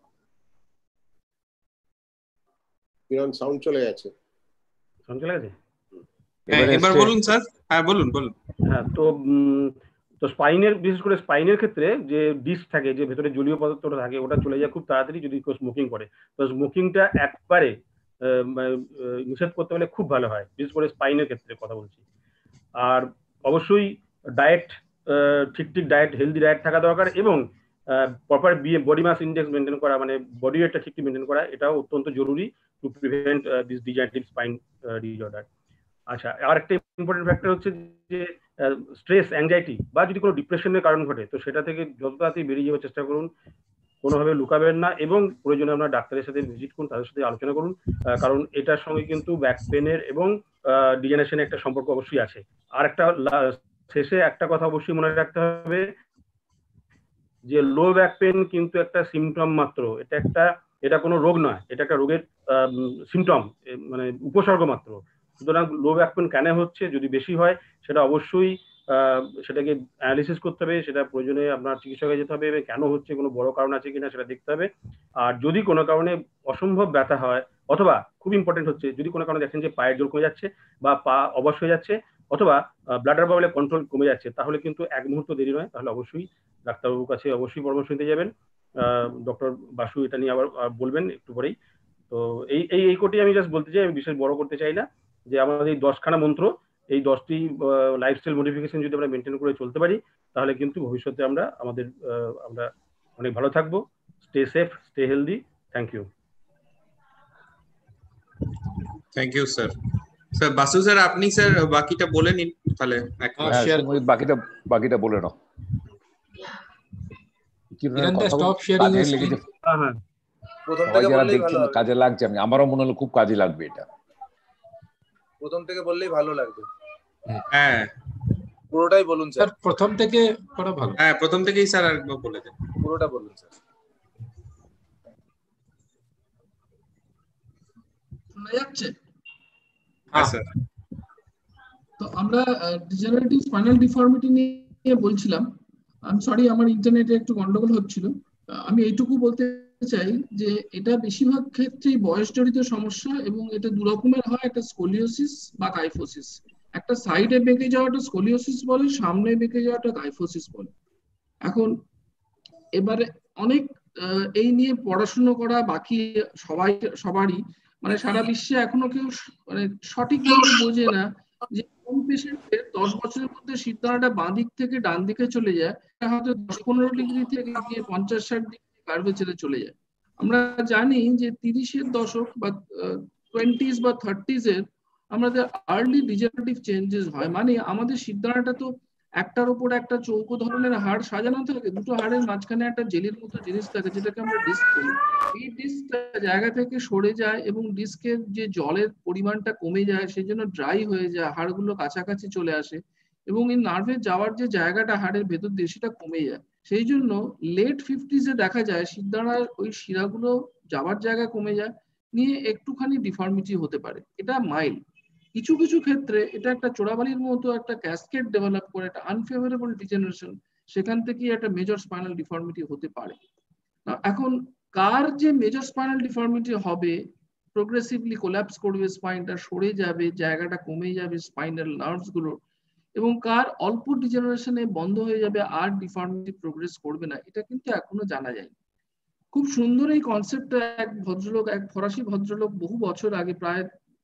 কিরণ সাউন্ড চলে গেছে। সাউন্ড চলে গেছে? এবার বলুন স্যার। হ্যাঁ বলুন বলুন। হ্যাঁ, তো স্পাইনের, বিশেষ করে স্পাইনের ক্ষেত্রে যে ডিস্ক থাকে, যে ভেতরে জলীয় পদার্থটা থাকে, ওটা চলে যায় খুব তাড়াতাড়ি যদি কেউ স্মোকিং করে। তো স্মোকিংটা একবারে নিষেধ করতে হলে খুব ভালো হয়, বিশেষ করে স্পাইনের ক্ষেত্রে কথা বলছি। আর অবশ্যই ডায়েট, ঠিক ডায়েট, হেলদি ডায়েট থাকা দরকার, এবং proper body mass index maintain করা, মানে বডি ওয়েটটা ঠিক মেনটেন করা, এটাও অত্যন্ত জরুরি to prevent this degenerative spine disorder. আচ্ছা, আর একটা ইম্পর্টেন্ট ফ্যাক্টর হচ্ছে যে স্ট্রেস, অ্যাংজাইটি বা যদি কোনো ডিপ্রেশনের কারণ ঘটে, তো সেটা থেকে যত তাড়াতাড়ি বেরিয়ে যাওয়ার চেষ্টা করুন, কোনোভাবে লুকাবেন না, এবং প্রয়োজনে আপনার ডাক্তারের সাথে ভিজিট করুন, তাদের সাথে আলোচনা করুন, কারণ এটার সঙ্গে কিন্তু ব্যাক পেনের এবং ডিজেনারেশনের একটা সম্পর্ক অবশ্যই আছে। আর একটা শেষে একটা কথা অবশ্যই মনে রাখতে হবে, যে লো ব্যাক পেন কিন্তু একটা সিমটম মাত্র, এটা কোনো রোগ নয়, এটা একটা রোগের সিমটম, মানে উপসর্গ মাত্র। সুতরাং লো ব্যাক পেন কেন হচ্ছে, যদি বেশি হয় সেটা অবশ্যই সেটাকে অ্যানালিসিস করতে হবে, সেটা প্রয়োজনে আপনার চিকিৎসকে যেতে হবে, কেন হচ্ছে, কোনো বড় কারণ আছে কিনা সেটা দেখতে হবে। আর যদি কোনো কারণে অসম্ভব ব্যথা হয়, অথবা খুব ইম্পর্টেন্ট হচ্ছে, যদি কোনো কারণে দেখেন যে পায়ের জোর কমে যাচ্ছে বা পা অবশ হয়ে যাচ্ছে, অথবা ব্লাডার বাবলে কন্ট্রোল কমে যাচ্ছে, তাহলে কিন্তু এক মুহূর্ত দেরি নয়, তাহলে অবশ্যই ডাক্তারবাবুর কাছে অবশ্যই পরামর্শ নিতে যাবেন। ডক্টর বাসু এটা নিয়ে আবার বলবেন একটু পরেই। তো এই কোটি আমি জাস্ট বলতে চাই, আমি বিশেষ বড় করতে চাই না, যে আমাদের এই 10খানা মন্ত্র, এই 10টি লাইফস্টাইল মডিফিকেশন যদি আমরা মেনটেন করে চলতে পারি, তাহলে কিন্তু ভবিষ্যতে আমরা অনেক ভালো থাকবো। Stay safe, stay healthy. Thank you. Thank you sir. Sir Basu sir, আপনি স্যার বাকিটা বলে নিন তাহলে। বাকিটা বলে নাও। Stop sharing your screen. হ্যাঁ, প্রথম থেকে বললেই ভালো হবে। কাজে লাগছে, আমারও মনে হলো খুব কাজে লাগবে এটা। প্রথম থেকে বললেই ভালো লাগবে। হ্যাঁ, পুরোটাই বলুন স্যার। প্রথম থেকে করা ভালো। হ্যাঁ, প্রথম থেকেই স্যার একবার বলে দেন। পুরোটা বলুন স্যার। শোনা যাচ্ছে? হ্যাঁ স্যার। তো আমরা ডিজেনারেটিভ স্পাইনাল ডিফর্মিটি নিয়ে বলছিলাম। আমি সরি, আমার ইন্টারনেটে একটু গন্ডগোল হচ্ছিল। আমি এইটুকু বলতে চাই যে এটা বেশিরভাগ ক্ষেত্রেই বয়সজনিত সমস্যা, এবং এটা দু রকমের হয়, একটা স্কোলিওসিস বা কাইফোসিস। একটা সাইডে বেঁকে যাওয়াটা স্কোলিওসিস বলে, সামনে বেঁকে যাওয়াটা কাইফোসিস বলে। এখন এবারে অনেক এই নিয়ে পড়াশুনো করা বাকি সবারই, মানে সারা বিশ্বে এখনো কেউ মানে সঠিকভাবে বোঝে না যে কোন পেশেন্টের 10 বছরের মধ্যে সিদ্ধান্তটা বাঁ দিক থেকে ডান দিকে চলে যায়, হয়তো 10-15 ডিগ্রি থেকে গিয়ে 50-60 ডিগ্রি কার্ভেচারে চলে যায়। আমরা জানি যে 30-এর দশক বা 20s বা 30s এর আমাদের আর্লি ডিজেনারেটিভ চেঞ্জেস হয়, মানে আমাদের সিদ্ধান্তটা তো একটার উপর একটা চৌকো ধরনের হাড় সাজানো থাকে, দুটো হাড়ের মাঝখানে একটা জেলির মতো জিনিস থাকে যেটাকে আমরা ডিস্ক বলি। এই ডিস্কটা জায়গা থেকে সরে যায় এবং ডিস্কের যে জলের পরিমাণটা কমে যায়, সেই জন্য ড্রাই হয়ে যায়, হাড়গুলো কাছাকাছি চলে আসে এবং এই নার্ভের যাওয়ার যে জায়গাটা হাড়ের ভেতর দিয়ে সেটা কমে যায়। সেই জন্য লেট 50s এ দেখা যায় সিদ্ধারার ওই শিরাগুলো যাওয়ার জায়গা কমে যায়, নিয়ে একটুখানি ডিফর্মিটি হতে পারে। এটা মাইল্ড। কিছু কিছু ক্ষেত্রে এটা একটা চোরাবালির মতো একটা ক্যাসকেড ডেভেলপ করে একটা আনফেভারেবল ডিজেনারেশন, সেখান থেকে একটা মেজর স্পাইনাল ডিফর্মিটি হতে পারে। এখন কার যে মেজর স্পাইনাল ডিফর্মিটি হবে, প্রোগ্রেসিভলি কোল্যাপস করবে, স্পাইনটা সরে যাবে, জায়গাটা কমে যাবে স্পাইনাল নার্ভস গুলো, এবং কার অল্প ডিজেনারেশনে বন্ধ হয়ে যাবে, আর ডিফর্মিটি প্রোগ্রেস করবে না, এটা কিন্তু এখনো জানা যায়নি। খুব সুন্দর এই কনসেপ্টটা এক ভদ্রলোক, এক ফরাসি ভদ্রলোক বহু বছর আগে, প্রায়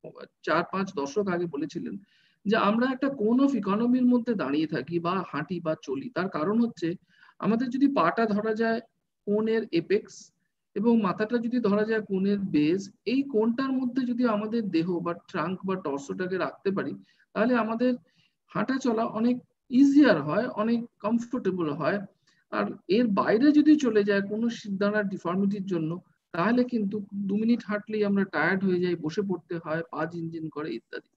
4-5 দশক আগে বলেছিলেন যে আমরা একটা কোন অফ ইকোনমির মধ্যে দাঁড়িয়ে থাকি বা হাঁটি বা চলি। তার কারণ হচ্ছে আমাদের যদি পাটা ধরা যায় কোণের এপেক্স এবং মাথাটা যদি ধরা যায় কোণের বেস, এই কোণটার মধ্যে যদি আমাদের দেহ বা ট্রাঙ্ক বা টর্সোটাকে রাখতে পারি, তাহলে আমাদের হাঁটা চলা অনেক ইজিয়ার হয়, অনেক কমফোর্টেবল হয়। আর এর বাইরে যদি চলে যায় কোনো সিদ্ধান্তের ডিফর্মিটির জন্য, তাহলে কিন্তু 2 মিনিট হাঁটলেই আমরা টায়ার্ড হয়ে যাই, বসে পড়তে হয়, পা ঝিনঝিন করে ইত্যাদি।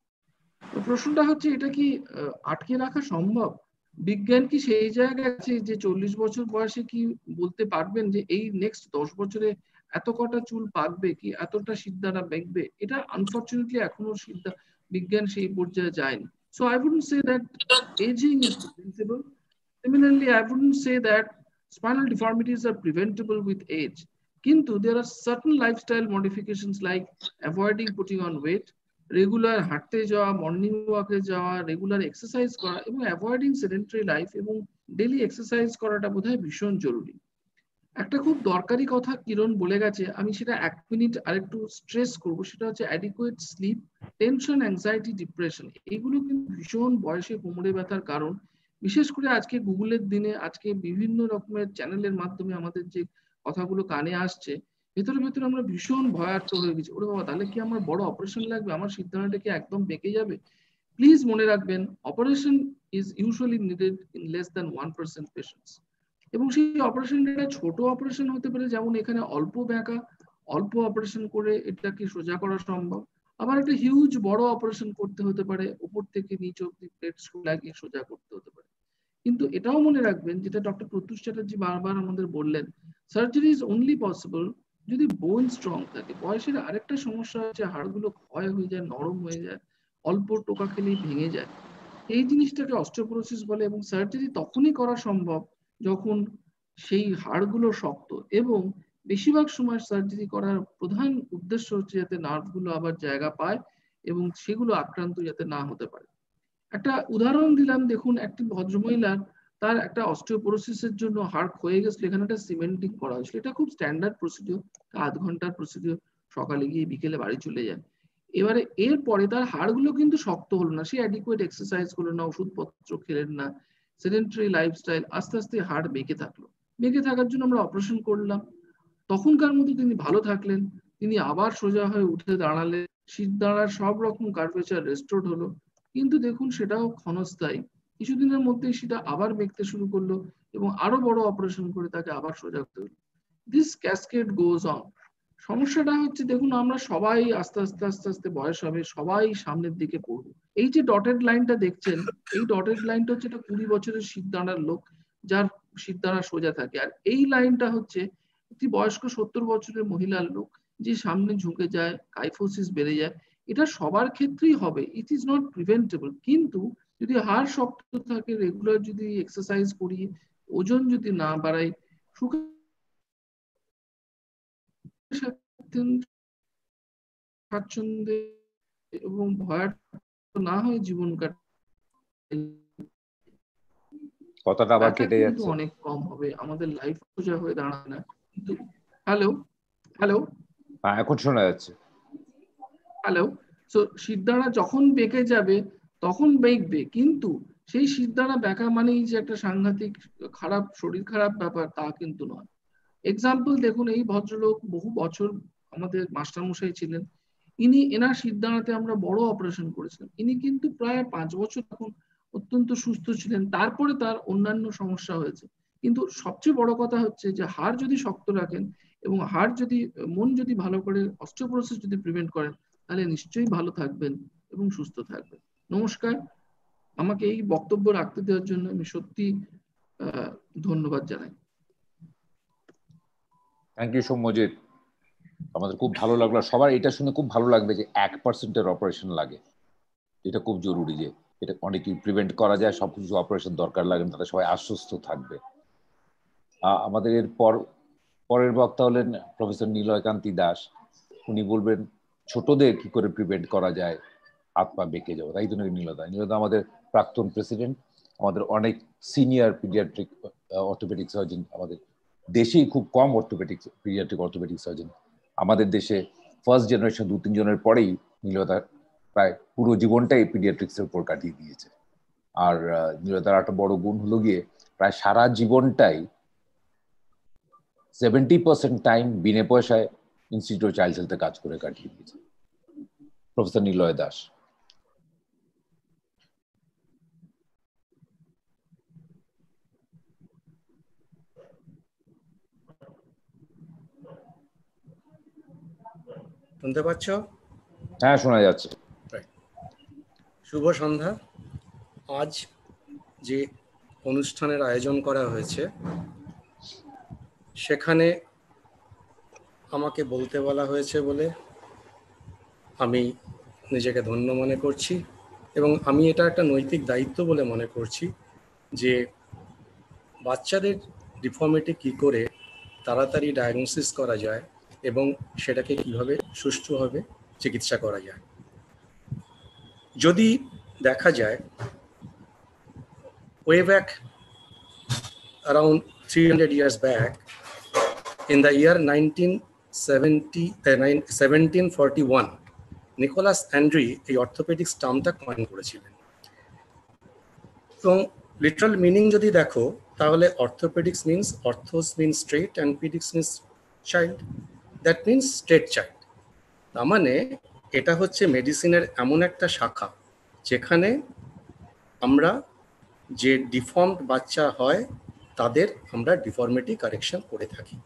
তো প্রশ্নটা হচ্ছে এটা কি আটকে রাখা সম্ভব? বিজ্ঞান কি সেই জায়গায় আছে যে 40 বছর বয়সে কি বলতে পারবেন যে এই নেক্সট 10 বছরে এত কটা চুল পাকবে কি এতটা সিদ্ধারা বেঁকবে? এটা আনফরচুনেটলি এখনো বিজ্ঞান সেই পর্যায়ে যায়নি। So I wouldn't say that aging is preventable. Similarly, I wouldn't say that spinal deformities are preventable with age. Kintu there are certain lifestyle modifications like avoiding putting on weight, regular হাঁটতে যাওয়া, মর্নিং ওয়াকে যাওয়া, রেগুলার এক্সারসাইজ করা এবং অ্যাভয়েডিং সেডেন্টারি লাইফ এবং ডেইলি এক্সারসাইজ করাটা বোধহয় ভীষণ জরুরি। একটা খুব দরকারি কথা কিরণ বলে গেছে, আমি সেটা 1 মিনিট আরেকটু স্ট্রেস করব, সেটা হচ্ছে adequate sleep, tension, anxiety, depression. এইগুলো কিন্তু ভীষণ বয়সে কোমরে ব্যথার কারণ। বিশেষ করে আজকে গুগলের দিনে, আজকে বিভিন্ন রকমের চ্যানেলের মাধ্যমে আমাদের যে কথাগুলো কানে আসছে, ভেতরে ভেতরে আমরা ভীষণ ভয়ার্থ হয়ে গেছি। ওরে বাবা, তাহলে কি আমার বড় অপারেশন লাগবে? আমার সিদ্ধান্তটা কি একদম বেঁকে যাবে? প্লিজ মনে রাখবেন, operation is usually needed in less than 1% patients. এবং সেই অপারেশনটা ছোট অপারেশন হতে পারে, যেমন এখানে অল্প ব্যাকা, অল্প অপারেশন করে এটাকে সোজা করা সম্ভব। আবার একটা হিউজ বড় অপারেশন করতে হতে পারে, উপর থেকে নিচ অব্দি প্লেট লাগিয়ে সোজা করতে হতে পারে। কিন্তু এটাও মনে রাখবেন, যেটা ডক্টর প্রত্যুষ চ্যাটার্জি বারবার আমাদের বললেন, সার্জারি ইজ অনলি পসিবল যদি বোন স্ট্রং থাকে। বয়সের আরেকটা সমস্যা হচ্ছে হাড়গুলো ক্ষয় হয়ে যায়, নরম হয়ে যায়, অল্প টোকা খেলেই ভেঙে যায়। এই জিনিসটাকে অস্টিওপোরোসিস বলে এবং সার্জারি তখনই করা সম্ভব যখন সেই হাড়গুলো শক্ত, এবং বেশিরভাগ সময় সার্জারি করার প্রধান উদ্দেশ্য হচ্ছে যাতে নার্ভগুলো আবার জায়গা পায় এবং সেগুলো আক্রান্ত যাতে না হতে পারে। একটা উদাহরণ দিলাম, দেখুন একটি ভদ্রমহিলার, তার একটা অস্টিওপোরোসিসের জন্য হাড় ক্ষয়ে গেছিল, এখানে একটা সিমেন্টিং করা হয়েছিল। এটা খুব স্ট্যান্ডার্ড প্রসিডিওর, 1/2 ঘন্টার প্রসিডিওর, সকালে গিয়ে বিকেলে বাড়ি চলে যায়। এবারে এরপরে তার হাড়গুলো কিন্তু শক্ত হলো না, সে অ্যাডিকুয়েট এক্সারসাইজ করলো না, ওষুধপত্র খেলেন না, সেডেন্টারি লাইফস্টাইল, আস্তে আস্তে হাড় বেঁকে থাকলো। বেঁকে থাকার জন্য আমরা অপারেশন করলাম, তখনকার মতো তিনি ভালো থাকলেন, তিনি আবার সোজা হয়ে উঠে দাঁড়ালেন, শীত দাঁড়ার সব রকম কার্ভেচার রেস্টোর্ড হলো। কিন্তু দেখুন সেটাও ক্ষণস্থায়ী, কিছুদিনের মধ্যেই সেটা আবার বেঁকতে শুরু করলো এবং আরো বড় অপারেশন করে তাকে আবার সোজা করতে হলো। This cascade goes on. সমস্যাটা হচ্ছে, দেখুন আমরা সবাই আস্তে আস্তে আস্তে আস্তে বয়স হবে, সবাই সামনের দিকে পড়বো। এই যে ডটেড লাইনটা দেখছেন, এই ডটেড লাইনটা হচ্ছে একটা 20 বছরের শীত দাঁড়ার লোক, যার শীত দাঁড়া সোজা থাকে। আর এই লাইনটা হচ্ছে একটি বয়স্ক 70 বছরের মহিলার লোক, যে সামনে ঝুঁকে যায়, কাইফোসিস বেড়ে যায়। এটা সবার ক্ষেত্রেই হবে, ইট ইজ নট প্রিভেন্টেবল। কিন্তু যদি হাড় শক্ত থাকে, রেগুলার যদি এক্সারসাইজ করি, ওজন যদি না বাড়াই, স্বাচ্ছন্দ্যে এবং ভয়ার্থ না হয়ে জীবন কাটে। কথাটা আবার কেটে কিন্তু যাচ্ছে। অনেক কম হবে, আমাদের লাইফ সোজা হয়ে দাঁড়াবে না। কিন্তু হ্যালো হ্যালো হ্যাঁ, এখন শোনা যাচ্ছে। হ্যালো, সো শিরদাঁড়া যখন বেঁকে যাবে তখন বেঁকবে, কিন্তু সেই শিরদাঁড়া বেঁকা মানেই যে একটা সাংঘাতিক খারাপ, শরীর খারাপ ব্যাপার তা কিন্তু নয়। এক্সাম্পল দেখুন, এই ভদ্রলোক বহু বছর আমাদের মাস্টারমশাই ছিলেন, এনার শিরদাঁড়াতে আমরা বড় অপারেশন করেছিলাম, ইনি কিন্তু প্রায় 5 বছর তখন অত্যন্ত সুস্থ ছিলেন, তারপরে তার অন্যান্য সমস্যা হয়েছে। কিন্তু সবচেয়ে বড় কথা হচ্ছে যে হাড় যদি শক্ত রাখেন এবং মন যদি ভালো করে অস্টিওপোরোসিস যদি প্রিভেন্ট করেন, তাহলে নিশ্চয়ই ভালো থাকবেন এবং সুস্থ থাকবেন। নমস্কার, আমাকে এই বক্তব্য রাখতে দেওয়ার জন্য আমি সত্যি ধন্যবাদ জানাই। থ্যাংক ইউ সৌম্যজিৎ, আমাদের খুব ভালো লাগলো। সবার এটা শুনে খুব ভালো লাগবে যে 1% অপারেশন লাগে, এটা খুব জরুরি, যে এটা অনেকেই প্রিভেন্ট করা যায়, সবকিছু অপারেশন দরকার লাগে না, তাতে সবাই আশ্বস্ত থাকবে। আমাদের এর পরের বক্তা হলেন প্রফেসর নিলয়কান্তি দাস। উনি বলবেন ছোটদের কি করে প্রিভেন্ট করা যায় হাত পা বেঁকে যাওয়া। তাই তো নীলদা আমাদের প্রাক্তন প্রেসিডেন্ট, আমাদের অনেক সিনিয়র পিডিয়াট্রিক অর্থোপেডিক সার্জন, আমাদের দেশেই খুব কম পিডিয়াট্রিক অর্থোপেডিক সার্জন। আমাদের দেশে ফার্স্ট জেনারেশন 2-3 জনের পরেই নীলদা প্রায় পুরো জীবনটাই পিডিয়াট্রিক্সের উপর কাটিয়ে দিয়েছে। আর নীলদার একটা বড় গুণ হলো গিয়ে প্রায় সারা জীবনটাই 70% টাইম বিনে পয়সায় ইনস্টিটিউট অফ চাইল্ড হেলথে কাজ করে কাটিয়ে দিয়েছে প্রফেসর নিলয় দাস। শুনতে পাচ্ছ? হ্যাঁ, শোনা যাচ্ছে। শুভ সন্ধ্যা। আজ যে অনুষ্ঠানের আয়োজন করা হয়েছে সেখানে আমাকে বলতে বলা হয়েছে বলে আমি নিজেকে ধন্য মনে করছি, এবং আমি এটা একটা নৈতিক দায়িত্ব বলে মনে করছি যে বাচ্চাদের ডিফর্মিটি কী করে তাড়াতাড়ি ডায়াগনোসিস করা যায় এবং সেটাকে কীভাবে সুষ্ঠুভাবে চিকিৎসা করা যায়। যদি দেখা যায় way back around 300 years back, in the year 1741, Nicolas Andry এই অর্থোপেডিক্স টার্মটা কয়েন করেছিলেন। এবং লিটারাল মিনিং যদি দেখো তাহলে orthopaedics means, orthos means straight and paedics means child, that means straight child. তার মানে এটা হচ্ছে মেডিসিনের এমন একটা শাখা যেখানে আমরা যে ডিফর্মড বাচ্চা হয় তাদের আমরা ডিফর্মিটি কারেকশন করে থাকি।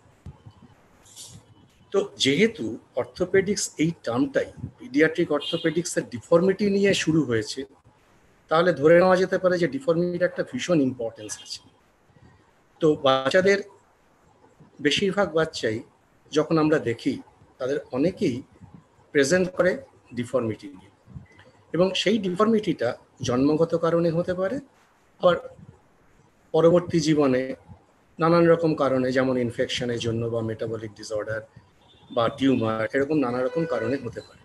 তো যেহেতু অর্থোপেডিক্স এই টার্মটাই পিডিয়াট্রিক অর্থোপেডিক্সের ডিফর্মিটি নিয়ে শুরু হয়েছে, তাহলে ধরে নেওয়া যেতে পারে যে ডিফর্মিটির একটা ভীষণ ইম্পর্টেন্স আছে। তো বাচ্চাদের বেশিরভাগ বাচ্চাই যখন আমরা দেখি তাদের অনেকেই প্রেজেন্ট করে ডিফর্মিটি নিয়ে, এবং সেই ডিফর্মিটিটা জন্মগত কারণে হতে পারে, আবার পরবর্তী জীবনে নানান রকম কারণে, যেমন ইনফেকশনের জন্য বা মেটাবলিক ডিসঅর্ডার বা টিউমার, এরকম নানা রকম কারণে হতে পারে।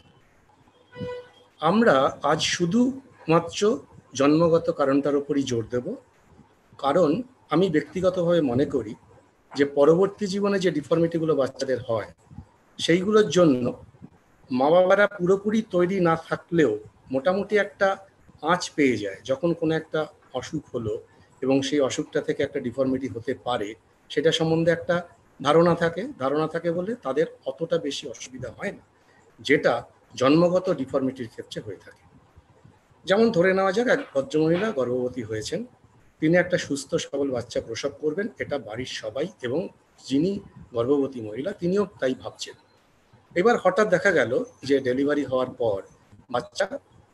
আমরা আজ শুধুমাত্র জন্মগত কারণটার উপরই জোর দেব, কারণ আমি ব্যক্তিগতভাবে মনে করি যে পরবর্তী জীবনে যে ডিফর্মিটিগুলো বাচ্চাদের হয় সেইগুলোর জন্য মা বাবারা পুরোপুরি তৈরি না থাকলেও মোটামুটি একটা আঁচ পেয়ে যায় যখন কোনো একটা অসুখ হলো এবং সেই অসুখটা থেকে একটা ডিফর্মিটি হতে পারে, সেটা সম্বন্ধে একটা ধারণা থাকে বলে তাদের অতটা বেশি অসুবিধা হয় না, যেটা জন্মগত ডিফর্মিটির ক্ষেত্রে হয়ে থাকে। যেমন ধরে নেওয়া যাক এক ভদ্রমহিলা গর্ভবতী হয়েছেন, তিনি একটা সুস্থ সবল বাচ্চা প্রসব করবেন, এটা বাড়ির সবাই এবং যিনি গর্ভবতী মহিলা তিনিও তাই ভাবছেন। এবার হঠাৎ দেখা গেল যে ডেলিভারি হওয়ার পর বাচ্চা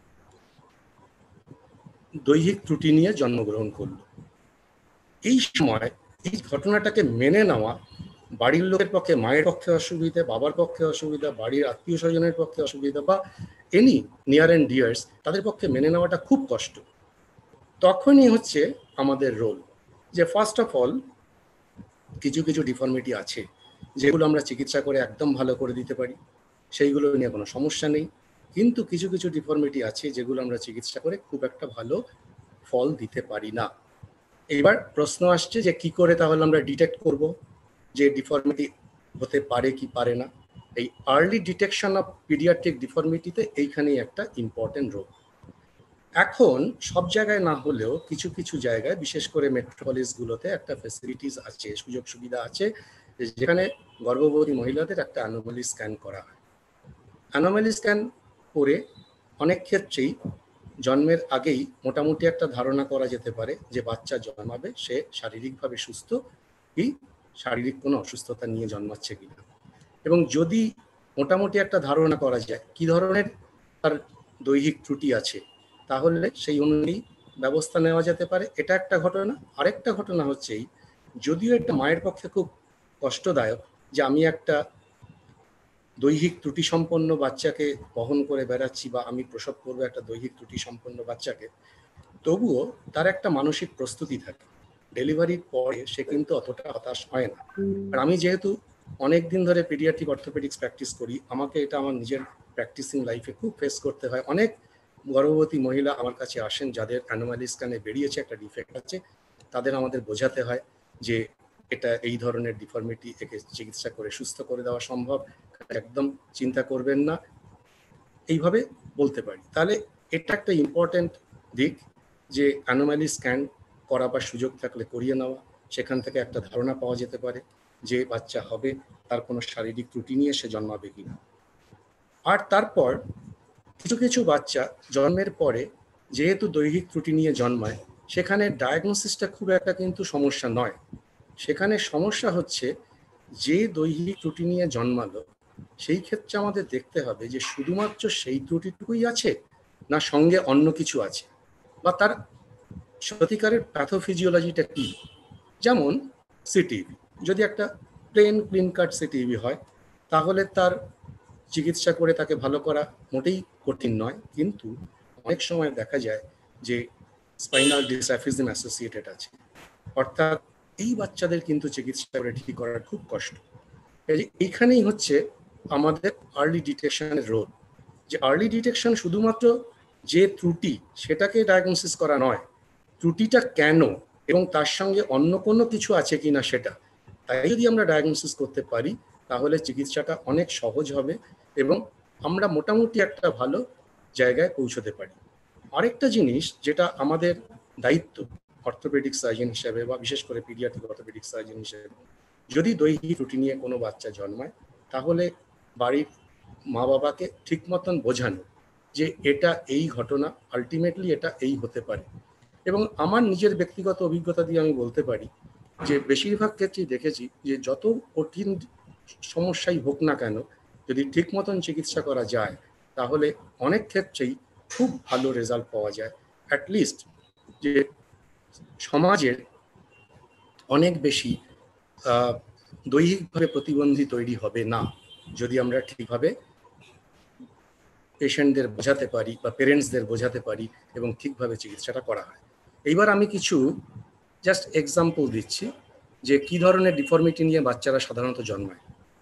দৈহিক ত্রুটি নিয়ে জন্মগ্রহণ করলো। এই সময় এই ঘটনাটাকে মেনে নেওয়া বাড়ির লোকের পক্ষে, মায়ের পক্ষে অসুবিধা, বাবার পক্ষে অসুবিধা, বাড়ির আত্মীয় স্বজনের পক্ষে অসুবিধা, বা এনি নিয়ার অ্যান্ড ডিয়ার্স তাদের পক্ষে মেনে নেওয়াটা খুব কষ্ট। তখনই হচ্ছে আমাদের রোল যে ফার্স্ট অফ অল কিছু কিছু ডিফর্মিটি আছে যেগুলো আমরা চিকিৎসা করে একদম ভালো করে দিতে পারি, সেইগুলো নিয়ে কোনো সমস্যা নেই। কিন্তু কিছু কিছু ডিফর্মিটি আছে যেগুলো আমরা চিকিৎসা করে খুব একটা ভালো ফল দিতে পারি না। এবার প্রশ্ন আসছে যে কি করে তাহলে আমরা ডিটেক্ট করব যে ডিফর্মিটি হতে পারে কি পারে না। এই আর্লি ডিটেকশন অফ পিডিয়াট্রিক ডিফর্মিটিতে এইখানেই একটা ইম্পর্টেন্ট রোল। এখন সব জায়গায় না হলেও কিছু কিছু জায়গায়, বিশেষ করে মেট্রোপলিসগুলোতে একটা ফ্যাসিলিটিস আছে, সুযোগ সুবিধা আছে, যেখানে গর্ভবতী মহিলাদের একটা অ্যানোমালি স্ক্যান করা হয়। অ্যানোমালি স্ক্যান করে অনেক ক্ষেত্রেই জন্মের আগেই মোটামুটি একটা ধারণা করা যেতে পারে যে বাচ্চা জন্মাবে সে শারীরিকভাবে সুস্থ কি শারীরিক কোনো অসুস্থতা নিয়ে জন্মাচ্ছে কিনা। এবং যদি মোটামুটি একটা ধারণা করা যায় কি ধরনের তার দৈহিক ত্রুটি আছে, তাহলে সেই অনুযায়ী ব্যবস্থা নেওয়া যেতে পারে। এটা একটা ঘটনা। আরেকটা ঘটনা হচ্ছে যদিও এটা মায়ের পক্ষে খুব কষ্টদায়ক যে আমি একটা দৈহিক ত্রুটি সম্পন্ন বাচ্চাকে বহন করে বেড়াচ্ছি বা আমি প্রসব করবো একটা দৈহিক ত্রুটি সম্পন্ন বাচ্চাকে, তবুও তার একটা মানসিক প্রস্তুতি থাকে। ডেলিভারির পরে সে কিন্তু অতটা হতাশ হয় না। আর আমি যেহেতু অনেক দিন ধরে পিডিয়াট্রিক অর্থোপেডিক্স প্র্যাকটিস করি, আমাকে এটা আমার নিজের প্র্যাকটিসিং লাইফে খুব ফেস করতে হয়। অনেক গর্ভবতী মহিলা আমার কাছে আসেন যাদের অ্যানোমালি স্ক্যানে বেরিয়েছে একটা ডিফেক্ট আছে, তাদের আমাদের বোঝাতে হয় যে এটা এই ধরনের ডিফর্মিটি, একে চিকিৎসা করে সুস্থ করে দেওয়া সম্ভব, একদম চিন্তা করবেন না, এইভাবে বলতে পারি। তাহলে এটা একটা ইম্পর্টেন্ট দিক যে অ্যানোমালি স্ক্যান করাবার সুযোগ থাকলে করিয়ে নেওয়া, সেখান থেকে একটা ধারণা পাওয়া যেতে পারে যে বাচ্চা হবে তার কোনো শারীরিক ত্রুটি নিয়ে সে জন্মাবে কিনা। আর তারপর কিছু কিছু বাচ্চা জন্মের পরে যেহেতু দৈহিক ত্রুটি নিয়ে জন্মায়, সেখানে ডায়াগনোসিসটা খুব একটা কিন্তু সমস্যা নয়। সেখানে সমস্যা হচ্ছে যে দৈহিক ত্রুটি নিয়ে জন্মালো, সেই ক্ষেত্রে আমাদের দেখতে হবে যে শুধুমাত্র সেই ত্রুটিটুকুই আছে না সঙ্গে অন্য কিছু আছে, বা তার সত্যিকারের প্যাথোফিজিওলজিটা কি। যেমন সিটিভি, যদি একটা প্লেন ক্লিন কাট সিটিভি হয় তাহলে তার চিকিৎসা করে তাকে ভালো করা মোটেই কঠিন নয়, কিন্তু অনেক সময় দেখা যায় যে স্পাইনাল ডিসাফিজিম অ্যাসোসিয়েটেড আছে, অর্থাৎ এই বাচ্চাদের কিন্তু চিকিৎসা করে ঠিক করার খুব কষ্ট। এইখানেই হচ্ছে আমাদের আর্লি ডিটেকশনের রোল, যে আর্লি ডিটেকশন শুধুমাত্র যে ত্রুটি সেটাকে ডায়াগনোসিস করা নয়, ত্রুটিটা কেন এবং তার সঙ্গে অন্য কোনো কিছু আছে কিনা সেটা। তাই যদি আমরা ডায়াগনোসিস করতে পারি তাহলে চিকিৎসাটা অনেক সহজ হবে এবং আমরা মোটামুটি একটা ভালো জায়গায় পৌঁছতে পারি। আরেকটা জিনিস যেটা আমাদের দায়িত্ব অর্থোপেডিক সার্জন হিসেবে বা বিশেষ করে পিডিয়াট্রিক অর্থোপেডিক সার্জন হিসেবে, যদি দৈহিক ত্রুটি নিয়ে কোনো বাচ্চা জন্মায় তাহলে বাড়ির মা বাবাকে ঠিক মতন বোঝানো যে এটা এই ঘটনা, আলটিমেটলি এটা এই হতে পারে। এবং আমার নিজের ব্যক্তিগত অভিজ্ঞতা দিয়ে আমি বলতে পারি যে বেশিরভাগ ক্ষেত্রেই দেখেছি যে যত কঠিন সমস্যাই হোক না কেন, যদি ঠিক মতন চিকিৎসা করা যায় তাহলে অনেক ক্ষেত্রেই খুব ভালো রেজাল্ট পাওয়া যায়। অ্যাটলিস্ট যে সমাজের অনেক বেশি দৈহিকভাবে প্রতিবন্ধী তৈরি হবে না যদি আমরা ঠিকভাবে পেশেন্টদের বোঝাতে পারি বা পেরেন্টসদের বোঝাতে পারি এবং ঠিকভাবে চিকিৎসাটা করা হয়। এইবার আমি কিছু জাস্ট এক্সাম্পল দিচ্ছি যে কি ধরনের ডিফর্মিটি নিয়ে বাচ্চারা সাধারণত জন্মায়।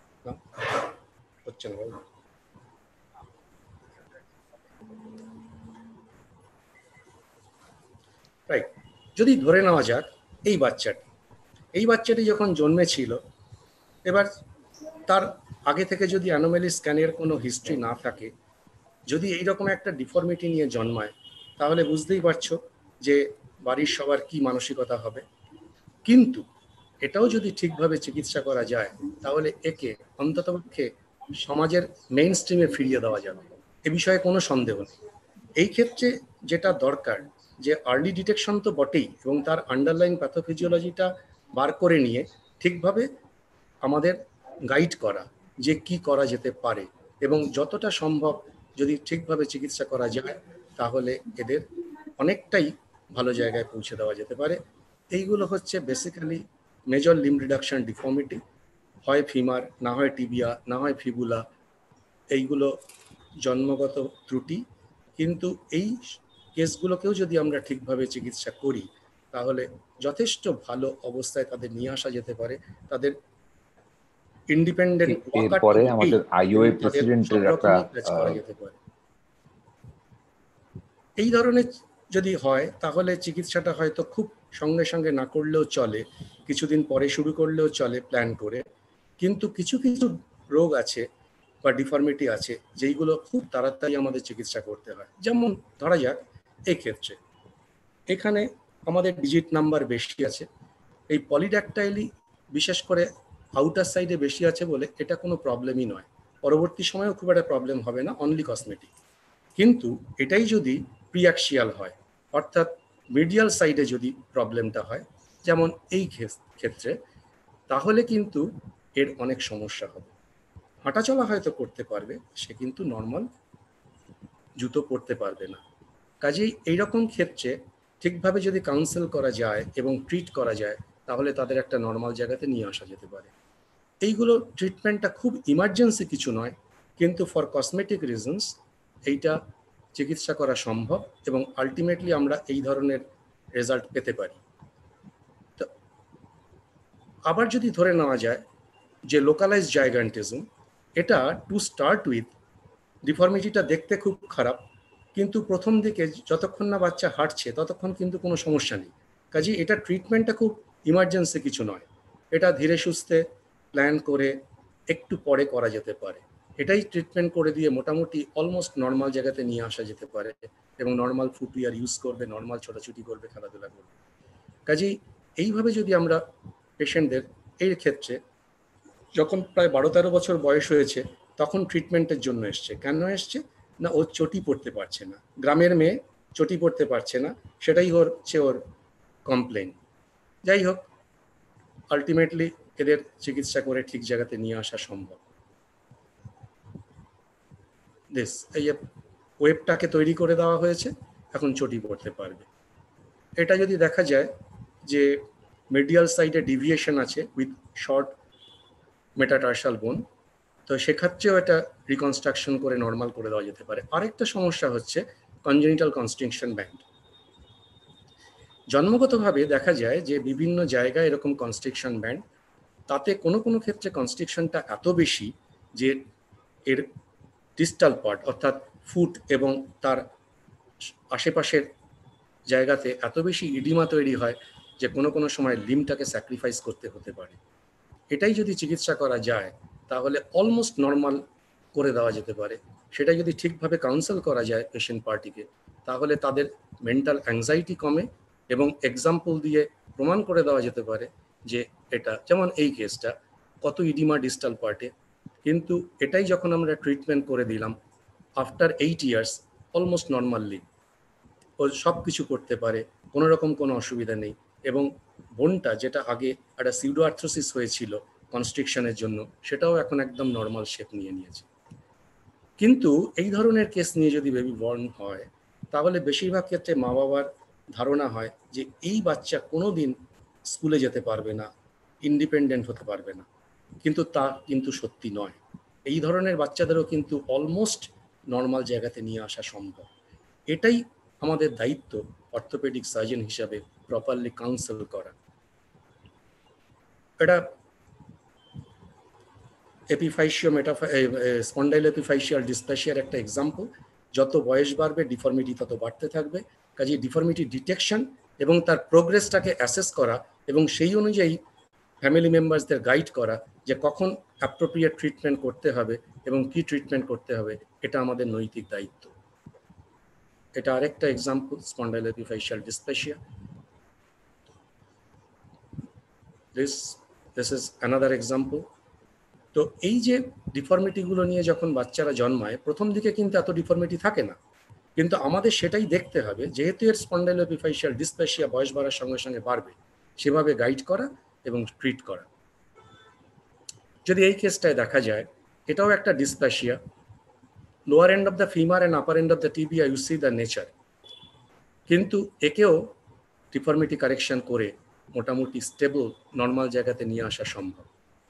হচ্ছে না রাইট। যদি ধরে নেওয়া যাক এই বাচ্চাটি যখন জন্মেছিল, এবার তার আগে থেকে যদি অ্যানোমালি স্ক্যানের কোনো হিস্ট্রি না থাকে, যদি এইরকম একটা ডিফর্মিটি নিয়ে জন্মায়, তাহলে বুঝতেই পারছো যে বাড়ির সবার কি মানসিকতা হবে। কিন্তু এটাও যদি ঠিকভাবে চিকিৎসা করা যায় তাহলে একে অন্ততপক্ষে সমাজের মেইন স্ট্রিমে ফিরিয়ে দেওয়া যাবে, এ বিষয়ে কোনো সন্দেহ নেই। এই ক্ষেত্রে যেটা দরকার যে আর্লি ডিটেকশন তো বটেই, এবং তার আন্ডারলাইন প্যাথোফিজিওলজিটা বার করে নিয়ে ঠিকভাবে আমাদের গাইড করা যে কি করা যেতে পারে, এবং যতটা সম্ভব যদি ঠিকভাবে চিকিৎসা করা যায় তাহলে এদের অনেকটাই ভালো জায়গায় পৌঁছে দেওয়া যেতে পারে। এইগুলো হচ্ছে basically major limb reduction deformity, হয় ফিমার, না হয় টিবিয়া, না হয় ফিবুলা, এইগুলো জন্মগত ত্রুটি। কিন্তু এই কেসগুলোকেও যদি আমরা ঠিকভাবে চিকিৎসা করি তাহলে যথেষ্ট ভালো অবস্থায় তাদের নিয়ে আসা যেতে পারে। তাদের ইন্ডিপেন্ডেন্ট এরপরে আমাদের আইওএ প্রেসিডেন্টের একটা করা যেতে পারে। এই ধরনের যদি হয় তাহলে চিকিৎসাটা হয়তো খুব সঙ্গে সঙ্গে না করলেও চলে, কিছুদিন পরে শুরু করলেও চলে প্ল্যান করে। কিন্তু কিছু কিছু রোগ আছে বা ডিফর্মিটি আছে যেইগুলো খুব তাড়াতাড়ি আমাদের চিকিৎসা করতে হয়। যেমন ধরা যাক এই ক্ষেত্রে এখানে আমাদের ডিজিট নাম্বার বেশি আছে, এই পলিড্যাকটাইলি বিশেষ করে আউটার সাইডে বেশি আছে বলে এটা কোনো প্রবলেমই নয়, পরবর্তী সময়েও খুব একটা প্রবলেম হবে না, অনলি কসমেটিক। কিন্তু এটাই যদি প্রিঅ্যাক্সিয়াল হয়, অর্থাৎ মিডিয়াল সাইডে যদি প্রবলেমটা হয়, যেমন এই ক্ষেত্রে, তাহলে কিন্তু এর অনেক সমস্যা হবে। হাঁটাচলা হয়তো করতে পারবে, সে কিন্তু নর্মাল জুতো পরতে পারবে না। কাজেই এইরকম ক্ষেত্রে ঠিকভাবে যদি কাউন্সেল করা যায় এবং ট্রিট করা যায়, তাহলে তাদের একটা নর্মাল জায়গাতে নিয়ে আসা যেতে পারে। এইগুলো ট্রিটমেন্টটা খুব ইমার্জেন্সি কিছু নয়, কিন্তু ফর কসমেটিক রিজনস এইটা চিকিৎসা করা সম্ভব এবং আলটিমেটলি আমরা এই ধরনের রেজাল্ট পেতে পারি। তো আবার যদি ধরে নেওয়া যায় যে লোকালাইজ জাইগান্টিজম, এটা টু স্টার্ট উইথ ডিফর্মিটিটা দেখতে খুব খারাপ, কিন্তু প্রথম দিকে যতক্ষণ না বাচ্চা হাঁটছে ততক্ষণ কিন্তু কোনো সমস্যা নেই। কাজেই এটা ট্রিটমেন্টটা খুব ইমার্জেন্সি কিছু নয়, এটা ধীরে সুস্থে প্ল্যান করে একটু পরে করা যেতে পারে। এটাই ট্রিটমেন্ট করে দিয়ে মোটামুটি অলমোস্ট নর্মাল জায়গাতে নিয়ে আসা যেতে পারে এবং নর্মাল ফুটওয়্যার ইউজ করবে, নর্মাল ছোটাছুটি করবে, খেলাধুলা করবে। কাজেই এইভাবে যদি আমরা পেশেন্টদের এই ক্ষেত্রে যখন প্রায় 12-13 বছর বয়স হয়েছে তখন ট্রিটমেন্টের জন্য এসছে। কেন এসছে না, ও চটি পড়তে পারছে না, গ্রামের মেয়ে চটি পড়তে পারছে না, সেটাই হচ্ছে ওর কমপ্লেন। যাই হোক, আলটিমেটলি এদের চিকিৎসা করে ঠিক জায়গাতে নিয়ে আসা সম্ভব। এই ওয়েবটাকে তৈরি করে দেওয়া হয়েছে, এখন চটি পড়তে পারবে। এটা যদি দেখা যায় যে মিডিয়াল সাইডে ডিভিয়েশন আছে উইথ শর্ট মেটাটার্সাল বোন, তো সেক্ষেত্রেও এটা রিকনস্ট্রাকশন করে নর্মাল করে দেওয়া যেতে পারে। আরেকটা সমস্যা হচ্ছে কনজেনিটাল কনস্ট্রিকশন ব্যান্ড। জন্মগতভাবে দেখা যায় যে বিভিন্ন জায়গায় এরকম কনস্ট্রিকশন ব্যান্ড, তাতে কোনো কোনো ক্ষেত্রে কনস্ট্রিকশনটা এত বেশি যে এর ডিস্টাল পার্ট অর্থাৎ ফুট এবং তার আশেপাশের জায়গাতে এত বেশি ইডিমা তৈরি হয় যে কোনো কোনো সময় লিম্বটাকে স্যাক্রিফাইস করতে হতে পারে। এটাই যদি চিকিৎসা করা যায় তাহলে অলমোস্ট নর্মাল করে দেওয়া যেতে পারে। সেটা যদি ঠিকভাবে কাউন্সেল করা যায় পেশেন্ট পার্টিকে, তাহলে তাদের মেন্টাল অ্যাংজাইটি কমে এবং এক্সাম্পল দিয়ে প্রমাণ করে দেওয়া যেতে পারে যে এটা, যেমন এই কেসটা কত ইডিমা ডিস্টাল পার্টে, কিন্তু এটাই যখন আমরা ট্রিটমেন্ট করে দিলাম আফটার 8 ইয়ার্স অলমোস্ট নর্মালি ও সব কিছু করতে পারে, কোনো রকম কোনো অসুবিধা নেই। এবং বোনটা যেটা আগে একটা সিউডো আর্থ্রোসিস হয়েছিল কনস্ট্রিকশনের জন্য, সেটাও এখন একদম নর্মাল শেপ নিয়ে নিয়েছে। কিন্তু এই ধরনের কেস নিয়ে যদি বেবি বর্ন হয়, তাহলে বেশিরভাগ ক্ষেত্রে মা বাবার ধারণা হয় যে এই বাচ্চা কোনো দিন স্কুলে যেতে পারবে না, ইন্ডিপেন্ডেন্ট হতে পারবে না, কিন্তু তা কিন্তু সত্যি নয়। এই ধরনের বাচ্চাদেরও কিন্তু অলমোস্ট নর্মাল জায়গাতে নিয়ে আসা সম্ভব। এটাই আমাদের দায়িত্ব অর্থোপেডিক সার্জন হিসাবে প্রপারলি কাউন্সেল করা। এটা স্পন্ডাইলোএপিফাইশিয়াল ডিসপ্লেসিয়ার একটা এক্সাম্পল। যত বয়স বাড়বে ডিফর্মিটি তত বাড়তে থাকবে, কাজেই ডিফর্মিটি ডিটেকশন এবং তার প্রোগ্রেসটাকে অ্যাসেস করা এবং সেই অনুযায়ী ফ্যামিলি মেম্বার্সদের গাইড করা যে কখন অ্যাপ্রোপ্রিয়েট ট্রিটমেন্ট করতে হবে এবং কি ট্রিটমেন্ট করতে হবে, এটা আমাদের নৈতিক দায়িত্ব। এটা আরেকটা example, spondyloepiphyseal dysplasia. This is another example. তো এই যে ডিফর্মিটিগুলো নিয়ে যখন বাচ্চারা জন্মায়, প্রথম দিকে কিন্তু এত ডিফর্মিটি থাকে না, কিন্তু আমাদের সেটাই দেখতে হবে, যেহেতু এর স্পন্ডাইলোএপিফাইশিয়াল ডিসপ্লেসিয়া বয়স বাড়ার সঙ্গে সঙ্গে বাড়বে, সেভাবে গাইড করা এবং ট্রিট করা। যদি এই কেসটায় দেখা যায় এটাও একটা dysplasia, lower end of the femur and upper end of the tibia, you see the nature, কিন্তু একেও ডিফর্মিটি কারেকশন করে মোটামুটি স্টেবল নর্মাল জায়গাতে নিয়ে আসা সম্ভব।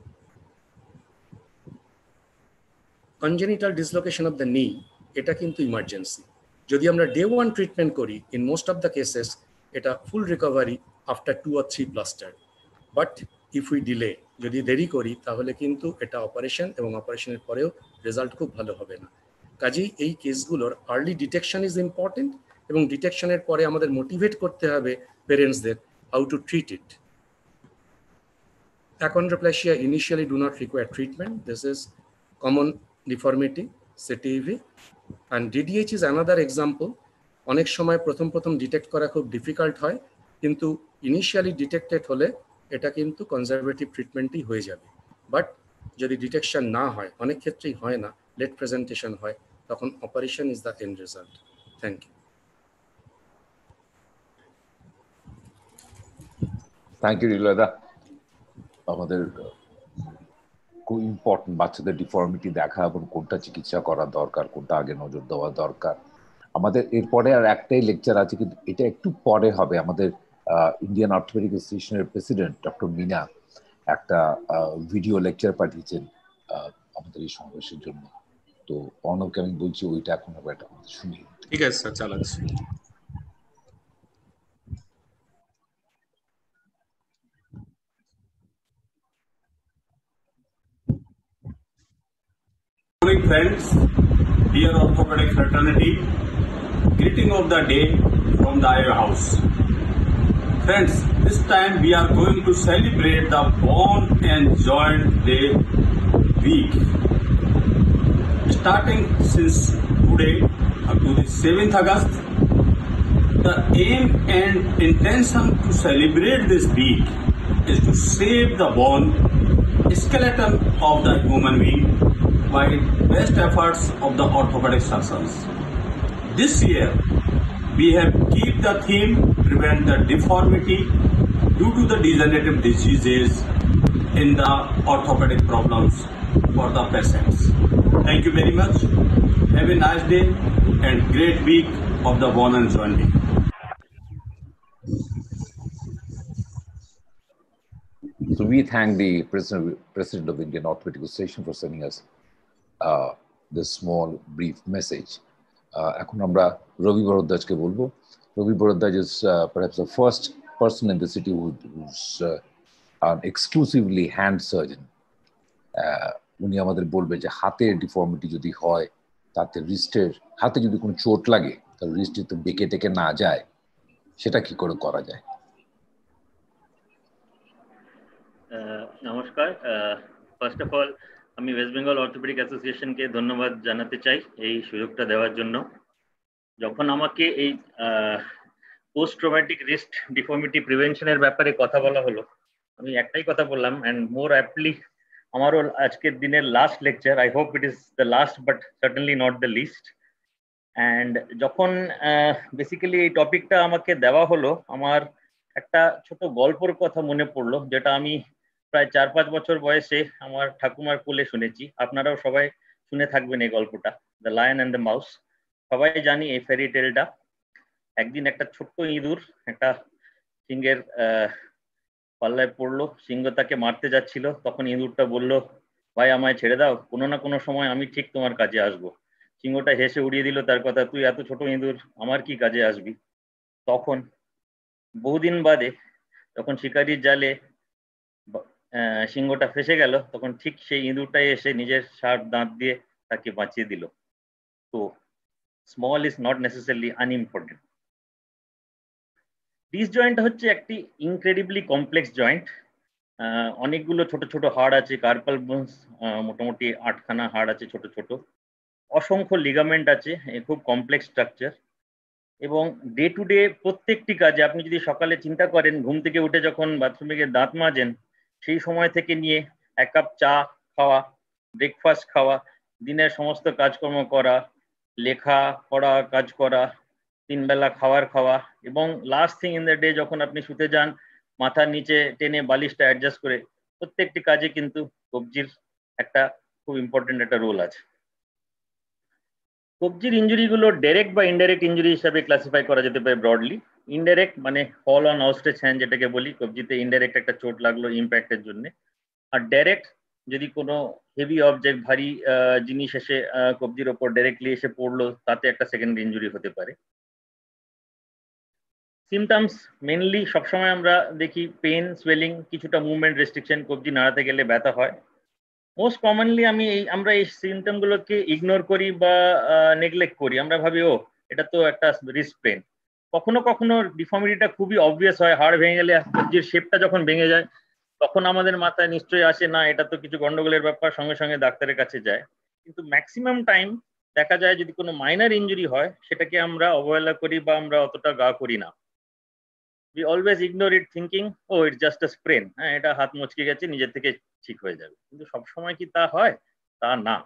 কনজেনিটাল ডিসলোকেশন অফ দ্য নি, এটা কিন্তু ইমার্জেন্সি। যদি আমরা ডে 1 ট্রিটমেন্ট করি, in most of the cases এটা full recovery after 2 or 3 plaster. But if we delay, যদি দেরি করি, তাহলে কিন্তু এটা অপারেশন এবং অপারেশনের পরেও রেজাল্ট খুব ভালো হবে না। কাজেই এই কেসগুলোর আর্লি ডিটেকশন ইজ ইম্পর্টেন্ট এবং ডিটেকশনের পরে আমাদের মোটিভেট করতে হবে পেরেন্টসদের how to treat it. Achondroplasia initially do not require treatment. This is common deformity, CTEV. And DDH is another example. অনেক সময় প্রথম ডিটেক্ট করা খুব ডিফিকাল্ট হয়, কিন্তু ইনিশিয়ালি ডিটেক্টেড হলে এটা কিন্তু কনজারভেটিভ ট্রিটমেন্টই হয়ে যাবে। বাট যদি ডিটেকশন না হয়, অনেক ক্ষেত্রেই হয় না, লেট প্রেজেন্টেশন হয়, তখন operation is the end result. Thank you. Thank you রিলয়দা। আমাদের খুব ইম্পর্টেন্ট বাচ্চাদের ডিফর্মিটি দেখা এবং কোনটা চিকিৎসা করা দরকার, কোনটা আগে নজর দেওয়া দরকার। আমাদের এরপরে আর একটাই লেকচার আছে, কিন্তু এটা একটু পরে হবে। আমাদের ইন্ডিয়ান অর্থোপেডিক অ্যাসোসিয়েশনের প্রেসিডেন্ট ডক্টর মিনা একটা ভিডিও লেকচার পাঠিয়েছেন আমাদের এই সমাবেশের জন্য। তো অর্ণবকে আমি বলছি ওইটা এখন হবে, এটা আমাদের শুনি। ঠিক আছে স্যার, চালাচ্ছি। Morning friends, dear orthopedic fraternity, greeting of the day from the IO house. Friends, this time we are going to celebrate the Bone and Joint Day week. Starting since today up to the 7th August, the aim and intention to celebrate this week is to save the bone skeleton of the human being by best efforts of the orthopedic surgeons. This year, we have kept the theme prevent the deformity due to the degenerative diseases in the orthopedic problems for the patients. Thank you very much. Have a nice day and great week of the Bone and Joint Day. So we thank the President of the Indian Orthopedic Association for sending us this small brief message. এখন আমরা রবি ভরদ্বাজকে বলবো। রবি Bhardwaj is perhaps the first person in the city who's an exclusively hand surgeon. উনি আমাদের বলবে যে হাতের ডিফর্মিটি যদি হয়, তাতে রিস্টের হাতে যদি কোনো চোট লাগে, তাহলে রিস্টে তো বেঁকে টেকে না যায়, সেটা কি করে করা যায়? নমস্কার। ফার্স্ট অফ অল আমি ওয়েস্ট বেঙ্গল অর্থোপেডিক অ্যাসোসিয়েশনকে ধন্যবাদ জানাতে চাই এই সুযোগটা দেওয়ার জন্য। যখন আমাকে এই পোস্ট ট্রমাটিক রিস্ট ডিফর্মিটি প্রিভেনশনের ব্যাপারে কথা বলা হলো, আমি একটাই কথা বললাম, অ্যান্ড মোর অ্যাপ্টলি আমারও আজকের দিনের last lecture. I hope it is the last but certainly not the least. And যখন বেসিক্যালি এই টপিকটা আমাকে দেওয়া হলো, আমার একটা ছোট গল্পর কথা মনে পড়লো, যেটা আমি প্রায় 4-5 বছর বয়সে আমার ঠাকুমার কোলে শুনেছি। আপনারাও সবাই শুনে থাকবেন এই গল্পটা, the lion and the mouse. সবাই জানি এই ফেরি টেলটা। একদিন একটা ছোট্ট ইঁদুর একটা সিংহের পাল্লায় পড়লো, সিংহ তাকে মারতে যাচ্ছিল। তখন ইঁদুরটা বলল, ভাই আমায় ছেড়ে দাও, কোনো না কোনো সময় আমি ঠিক তোমার কাজে আসবো। সিংহটা হেসে উড়িয়ে দিল তার কথা, তুই এত ছোট ইঁদুর, আমার কি কাজে আসবি? তখন বহুদিন বাদে যখন শিকারির জালে সিংহটা ফেসে গেল, তখন ঠিক সেই ইঁদুরটাই এসে নিজের শার্প দাঁত দিয়ে তাকে বাঁচিয়ে দিল। তো small is not necessarily unimportant. This joint হচ্ছে একটি ইনক্রেডিবলি কমপ্লেক্স জয়েন্ট। অনেকগুলো ছোট ছোট হাড় আছে, কার্পাল বোনস মোটামুটি 8খানা হাড় আছে ছোট ছোট, অসংখ্য লিগামেন্ট আছে, খুব কমপ্লেক্স স্ট্রাকচার। এবং ডে টু ডে প্রত্যেকটি কাজে আপনি যদি সকালে চিন্তা করেন, ঘুম থেকে উঠে যখন বাথরুমে গিয়ে দাঁত মাজেন, সেই সময় থেকে নিয়ে 1 কাপ চা খাওয়া, ব্রেকফাস্ট খাওয়া, দিনের সমস্ত কাজকর্ম করা, লেখা পড়া কাজ করা, 3 বেলা খাওয়া, এবং last thing in the day যখন আপনি শুতে যান, মাথার নিচে টেনে বালিশটা অ্যাডজাস্ট করে, প্রত্যেকটি কাজে কিন্তু কবজির একটা খুব ইম্পর্টেন্ট একটা রোল আছে। কবজির ইঞ্জুরিগুলো ডাইরেক্ট বা ইনডাইরেক্ট ইঞ্জুরি হিসাবে ক্লাসিফাই করা যেতে পারে ব্রডলি। ইনডাইরেক্ট মানে ফল অন আউটস্ট্রেচ হ্যান্ড যেটাকে বলি, কবজিতে ইনডাইরেক্ট একটা চোট লাগলো ইম্প্যাক্টের জন্য। আর ডাইরেক্ট যদি কোনো হেভি অবজেক্ট, ভারী জিনিস এসে কবজির ওপর ডাইরেক্টলি এসে পড়লো, তাতে একটা সেকেন্ডারি ইঞ্জুরি হতে পারে। সিমটমস মেনলি সবসময় আমরা দেখি পেন, সোয়েলিং, কিছুটা মুভমেন্ট রেস্ট্রিকশন, কবজি নাড়াতে গেলে ব্যথা হয়। মোস্ট কমনলি আমরা এই সিমটমগুলোকে ইগনোর করি বা নেগলেক্ট করি। আমরা ভাবি ও এটা তো একটা রিস্ট পেন, কখনো কখনো ডিফর্মিটিটা খুবই অবভিয়াস হয়, হাড় ভেঙে গেলে কবজির শেপটা যখন ভেঙে যায় তখন আমাদের মাথায় নিশ্চয়ই আসে না এটা তো কিছু গন্ডগোলের ব্যাপার, সঙ্গে সঙ্গে ডাক্তারের কাছে যায়। কিন্তু ম্যাক্সিমাম টাইম দেখা যায় যদি কোনো মাইনর ইনজুরি হয় সেটাকে আমরা অবহেলা করি বা আমরা অতটা গা করি না। we always ignore it thinking oh it's just a sprain, হ্যাঁ এটা হাত মুচকে গেছে নিজের থেকে ঠিক হয়ে যাবে, কিন্তু সব সময় কি তা হয়? তা না।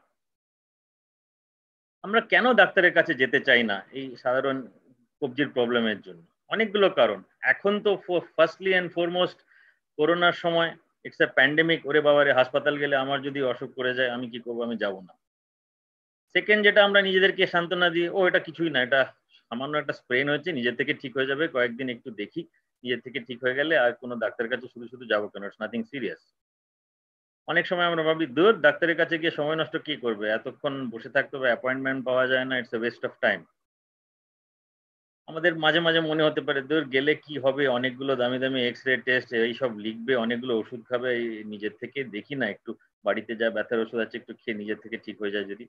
আমরা কেন ডাক্তারের কাছে যেতে চাই না এই সাধারণ কবজির প্রবলেমের জন্য? অনেকগুলো কারণ। এখন তো ফার্স্টলি এন্ড ফরমোস্ট করোনার সময় ইটস এ প্যান্ডেমিক, ওরে বাবারে হাসপাতাল গেলে আমার যদি অসুখ করে যায় আমি কি করবো, আমি যাব না। সেকেন্ড যেটা আমরা নিজেদেরকে সান্ত্বনা দিই, ও এটা কিছুই না, এটা সামান্য একটা স্প্রেন হয়েছে, নিজের থেকে ঠিক হয়ে যাবে, কয়েকদিন একটু দেখি, নিজের থেকে ঠিক হয়ে গেলে আর কোনো ডাক্তারের কাছে শুধু শুধু যাবো কেন, ইটস নাথিং সিরিয়াস। অনেক সময় আমরা ভাবি দূর ডাক্তারের কাছে গিয়ে সময় নষ্ট কি করবে, এতক্ষণ বসে থাকতে হবে, অ্যাপয়েন্টমেন্ট পাওয়া যায় না, it's a waste of time. আমাদের মাঝে মাঝে মনে হতে পারে দূর গেলে কি হবে, অনেকগুলো দামি দামি এক্স রে টেস্ট এইসব লিখবে, অনেকগুলো ওষুধ খাবে, নিজের থেকে দেখি না, একটু বাড়িতে যা ব্যথার ওষুধ আছে একটু খেয়ে নিজের থেকে ঠিক হয়ে যায় যদি।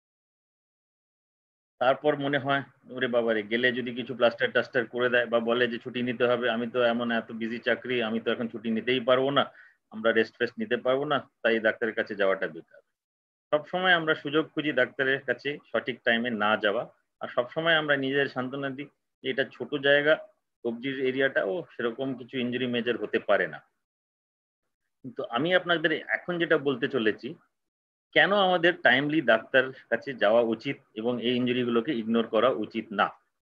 তারপর মনে হয় ওরে বাবারে গেলে যদি কিছু প্লাস্টার টাস্টার করে দেয় বা বলে যে ছুটি নিতে হবে, আমি তো এমন এত বিজি চাকরি, আমি তো এখন ছুটি নিতেই পারবো না, আমরা রেস্ট ফেস্ট নিতে পারবো না, তাই ডাক্তারের কাছে যাওয়াটা বেকার। সবসময় আমরা সুযোগ খুঁজি ডাক্তারের কাছে সঠিক টাইমে না যাওয়া, আর সবসময় আমরা নিজের সান্ত্বনা দিই যে এটা ছোট জায়গা, কবজির এরিয়াটাও সেরকম কিছু ইনজুরি মেজর হতে পারে না। কিন্তু আমি আপনাদের এখন যেটা বলতে চলেছি, কেন আমাদের টাইমলি ডাক্তার কাছে যাওয়া উচিত এবং এই ইনজুরিগুলোকে ইগনোর করা উচিত না।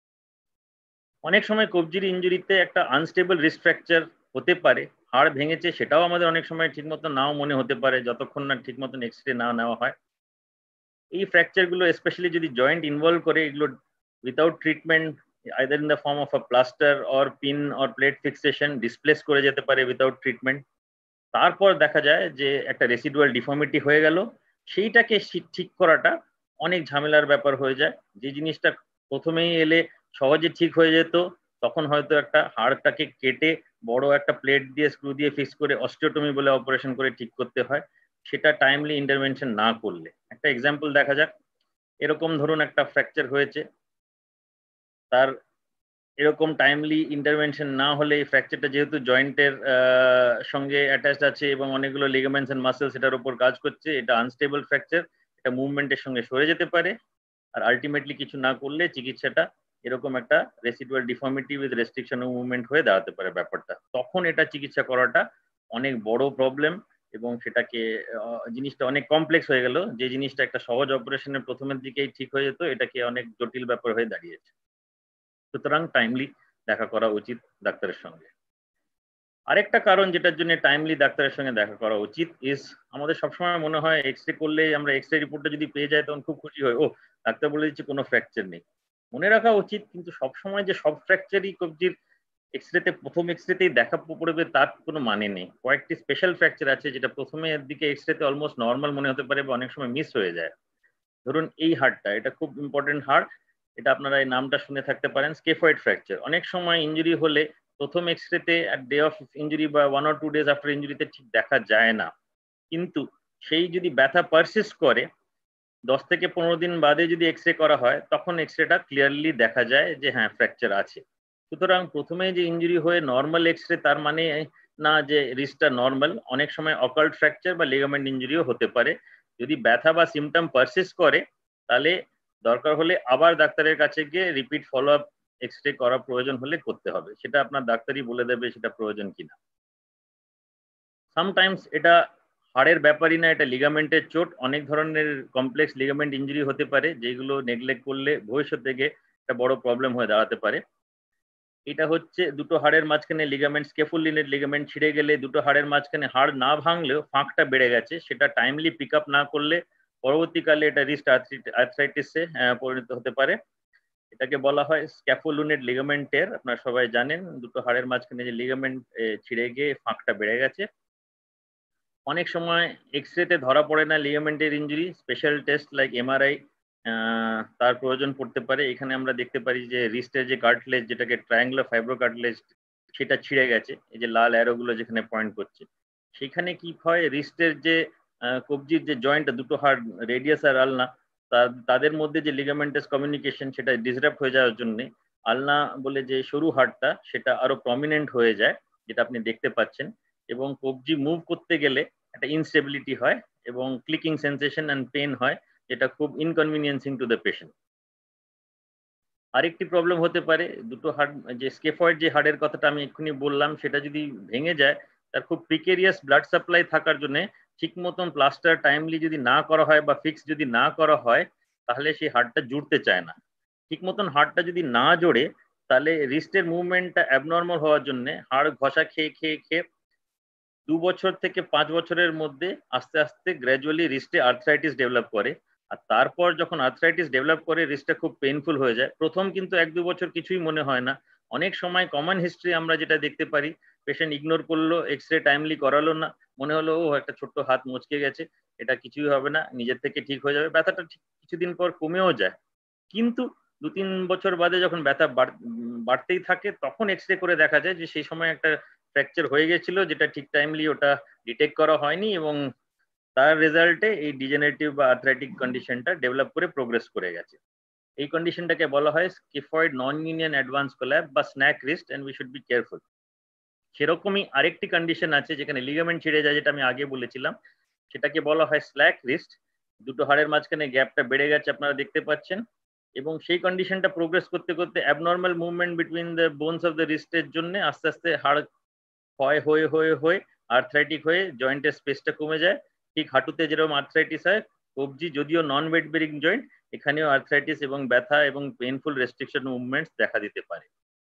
অনেক সময় কবজির ইনজুরিতে একটা আনস্টেবল রিস্ট ফ্র্যাকচার হতে পারে, হাড় ভেঙেছে সেটাও আমাদের অনেক সময় ঠিকমতো নাও মনে হতে পারে যতক্ষণ না ঠিক মতন এক্সরে না নেওয়া হয়। এই ফ্র্যাকচারগুলো স্পেশালি যদি জয়েন্ট ইনভলভ করে, এগুলো without treatment either in the form of a plaster or pin or plate fixation displace করে যেতে পারে উইথাউট ট্রিটমেন্ট। তারপর দেখা যায় যে একটা রেসিডুয়াল ডিফর্মিটি হয়ে গেল, সেইটাকে ঠিক করাটা অনেক ঝামেলার ব্যাপার হয়ে যায়। যে জিনিসটা প্রথমেই এলে সহজে ঠিক হয়ে যেত, তখন হয়তো একটা হাড়টাকে কেটে বড় একটা প্লেট দিয়ে স্ক্রু দিয়ে ফিক্স করে অস্টিওটমি বলে অপারেশন করে ঠিক করতে হয়, সেটা টাইমলি ইন্টারভেনশন না করলে। একটা এক্সাম্পল দেখা যাক, এরকম ধরুন একটা ফ্র্যাকচার হয়েছে, তার এরকম টাইমলি ইন্টারভেনশন না হলে এই ফ্র্যাকচারটা যেহেতু জয়েন্টের সঙ্গে অ্যাটাচড আছে এবং অনেকগুলো লিগামেন্টস এন্ড মাসেলস এটার উপর কাজ করছে, এটা আনস্টেবল ফ্র্যাকচার, এটা মুভমেন্টের সঙ্গে সরে যেতে পারে, আর আলটিমেটলি কিছু না করলে চিকিৎসাটা এরকম একটা residual deformity with restriction of movement হয়ে দাঁড়াতে পারে ব্যাপারটা। তখন এটা চিকিৎসা করাটা অনেক বড় প্রবলেম এবং সেটাকে জিনিসটা অনেক কমপ্লেক্স হয়ে গেল। যে জিনিসটা একটা সহজ অপারেশনের প্রথমের দিকেই ঠিক হয়ে যেত, এটাকে অনেক জটিল ব্যাপার হয়ে দাঁড়িয়েছে। সুতরাং টাইমলি দেখা করা উচিত ডাক্তারের সঙ্গে। আরেকটা কারণ যেটার জন্য টাইমলি ডাক্তারের সঙ্গে দেখা করা উচিত ইজ, আমাদের সবসময় মনে হয় এক্সরে করলে আমরা এক্সরে রিপোর্টটা যদি পেয়ে যাই তখন খুব খুশি হয়, ও ডাক্তার বলে দিচ্ছে কোনো ফ্র্যাকচার নেই। মনে রাখা উচিত কিন্তু সবসময় যে সব ফ্র্যাকচারই কবজির এক্সরেতে প্রথম এক্সরেতেই দেখা পড়বে তার কোনো মানে নেই। কয়েকটি স্পেশাল ফ্র্যাকচার আছে যেটা প্রথমের দিকে এক্সরেতে অলমোস্ট নর্মাল মনে হতে পারে বা অনেক সময় মিস হয়ে যায়। ধরুন এই হাড়টা, এটা খুব ইম্পর্টেন্ট হাড়, এটা আপনারা এই নামটা শুনে থাকতে পারেন, স্কেফয়েড ফ্র্যাকচার। অনেক সময় ইনজুরি হলে প্রথম এক্সরেতে অ্যাট ডে অফ ইনজুরি বা 1 or 2 days আফটার ইনজুরিতে ঠিক দেখা যায় না, কিন্তু সেই যদি ব্যথা পারসিস্ট করে 10 থেকে 15 দিন বাদে যদি এক্সরে করা হয় তখন এক্সরেটা ক্লিয়ারলি দেখা যায় যে হ্যাঁ ফ্র্যাকচার আছে। সুতরাং প্রথমে যে ইনজুরি হয়ে নর্মাল এক্সরে তার মানে না যে রিস্টটা নর্মাল, অনেক সময় অকাল্ট ফ্র্যাকচার বা লিগামেন্ট ইনজুরিও হতে পারে। যদি ব্যথা বা সিমটম পারসিস্ট করে তাহলে দরকার হলে আবার ডাক্তারের কাছে গিয়ে রিপিট ফলো আপ এক্সরে করা প্রয়োজন হলে করতে হবে, সেটা আপনার ডাক্তারই বলে দেবে সেটা প্রয়োজন কিনা। সামটাইমস এটা হাড়ের ব্যাপারই না, এটা লিগামেন্টের চোট। অনেক ধরনের কমপ্লেক্স লিগামেন্ট ইনজুরি হতে পারে যেগুলো নেগলেক্ট করলে ভবিষ্যৎ থেকে একটা বড় প্রবলেম হয়ে দাঁড়াতে পারে। এটা হচ্ছে দুটো হাড়ের মাঝখানে লিগামেন্ট, স্ক্যাপুলিনের লিগামেন্ট ছিঁড়ে গেলে দুটো হাড়ের মাঝখানে হাড় না ভাঙলেও ফাঁকটা বেড়ে গেছে, সেটা টাইমলি পিক আপ না করলে পরবর্তীকালে এটা রিস্ট আর্থ্রাইটিসে পরিণত হতে পারে। এটাকে বলা হয় স্ক্যাপুলিনের লিগামেন্ট টের। আপনারা সবাই জানেন দুটো হাড়ের মাঝখানে যে লিগামেন্ট ছিঁড়ে গিয়ে ফাঁকটা বেড়ে গেছে। অনেক সময় এক্সরেতে ধরা পড়ে না লিগামেন্টের injury, special test like MRI তার প্রয়োজন পড়তে পারে। এখানে আমরা দেখতে পারি যে রিস্টের যে কার্টলেজ, যেটাকে ট্রায়াঙ্গুলার ফাইব্রো কার্টলেজ, সেটা ছিঁড়ে গেছে। এই যে লাল অ্যারোগুলো যেখানে পয়েন্ট করছে, সেখানে কি হয়, রিস্টের যে কবজির যে জয়েন্টটা, দুটো হাড় রেডিয়াস আর আলনা, তাদের মধ্যে যে লিগামেন্টাস কমিউনিকেশন সেটা ডিসরাপ্ট হয়ে যাওয়ার জন্য আলনা বলে যে সরু হাড়টা সেটা আরো প্রমিনেন্ট হয়ে যায়, যেটা আপনি দেখতে পাচ্ছেন, এবং কবজি মুভ করতে গেলে একটা ইনস্টেবিলিটি হয় এবং ক্লিকিং সেন্সেশন অ্যান্ড পেন হয়, যেটা খুব ইনকনভিনিয়েন্সিং টু দ্য পেশেন্ট। আরেকটি প্রবলেম হতে পারে, দুটো হাড় যে স্কেফয়েড যে হাড়ের কথাটা আমি এক্ষুনি বললাম, সেটা যদি ভেঙে যায়, তার খুব প্রিকেরিয়াস ব্লাড সাপ্লাই থাকার জন্য ঠিক মতন প্লাস্টার টাইমলি যদি না করা হয় বা ফিক্স যদি না করা হয়, তাহলে সেই হাড়টা জুড়তে চায় না। ঠিক মতন হাড়টা যদি না জোড়ে, তাহলে রিস্টের মুভমেন্টটা অ্যাবনর্মাল হওয়ার জন্য হাড় ঘষা খেয়ে খেয়ে খেয়ে 2 বছর থেকে 5 বছরের মধ্যে আস্তে আস্তে গ্র্যাজুয়ালি রিস্টে আর্থ্রাইটিস ডেভেলপ করে। আর তারপর যখন আর্থ্রাইটিস ডেভেলপ করে রিস্টটা খুব পেইনফুল হয়ে যায়। প্রথম কিন্তু 1-2 বছর কিছুই মনে হয় না। অনেক সময় কমন হিস্ট্রি আমরা যেটা দেখতে পারি, পেশেন্ট ইগনোর করলো, এক্স রে টাইমলি করালো না, মনে হলো ও একটা ছোট্ট হাত মুচকে গেছে, এটা কিছুই হবে না, নিজের থেকে ঠিক হয়ে যাবে, ব্যথাটা কিছুদিন পর কমেও যায়। কিন্তু 2-3 বছর বাদে যখন ব্যথা বাড়তেই থাকে, তখন এক্স রে করে দেখা যায় যে সেই সময় একটা ফ্র্যাকচার হয়ে গেছিল, যেটা ঠিক টাইমলি ওটা ডিটেক্ট করা হয়নি, এবং তার রেজাল্টে এই ডিজেনারেটিভ বা আর্থ্রাইটিক কন্ডিশনটা ডেভেলপ করে প্রোগ্রেস করে গেছে। এই কন্ডিশনটাকে বলা হয় স্কিফয়েড নন ইউনিয়ন অ্যাডভান্স কোল্যাপ বা SNAC wrist, and we should be careful. সেরকমই আরেকটি কন্ডিশন আছে যেখানে লিগামেন্ট ছিঁড়ে যায়, যেটা আমি আগে বলেছিলাম, সেটাকে বলা হয় স্ল্যাক রিস্ট। দুটো হাড়ের মাঝখানে গ্যাপটা বেড়ে গেছে, আপনারা দেখতে পাচ্ছেন, এবং সেই কন্ডিশনটা প্রোগ্রেস করতে করতে abnormal movement between the bones of the রিস্টের জন্য আস্তে আস্তে হাড় ক্ষয় হয়ে হয়ে হয়ে আর্থ্রাইটিক হয়ে জয়েন্টের স্পেসটা কমে যায়। ঠিক হাঁটুতে যেরকম আর্থ্রাইটিস হয়, কবজি যদিও নন ওয়েট বেরিং জয়েন্ট, এখানেও আর্থ্রাইটিস এবং ব্যথা এবং পেইনফুল রেস্ট্রিকশন মুভমেন্টস দেখা দিতে পারে।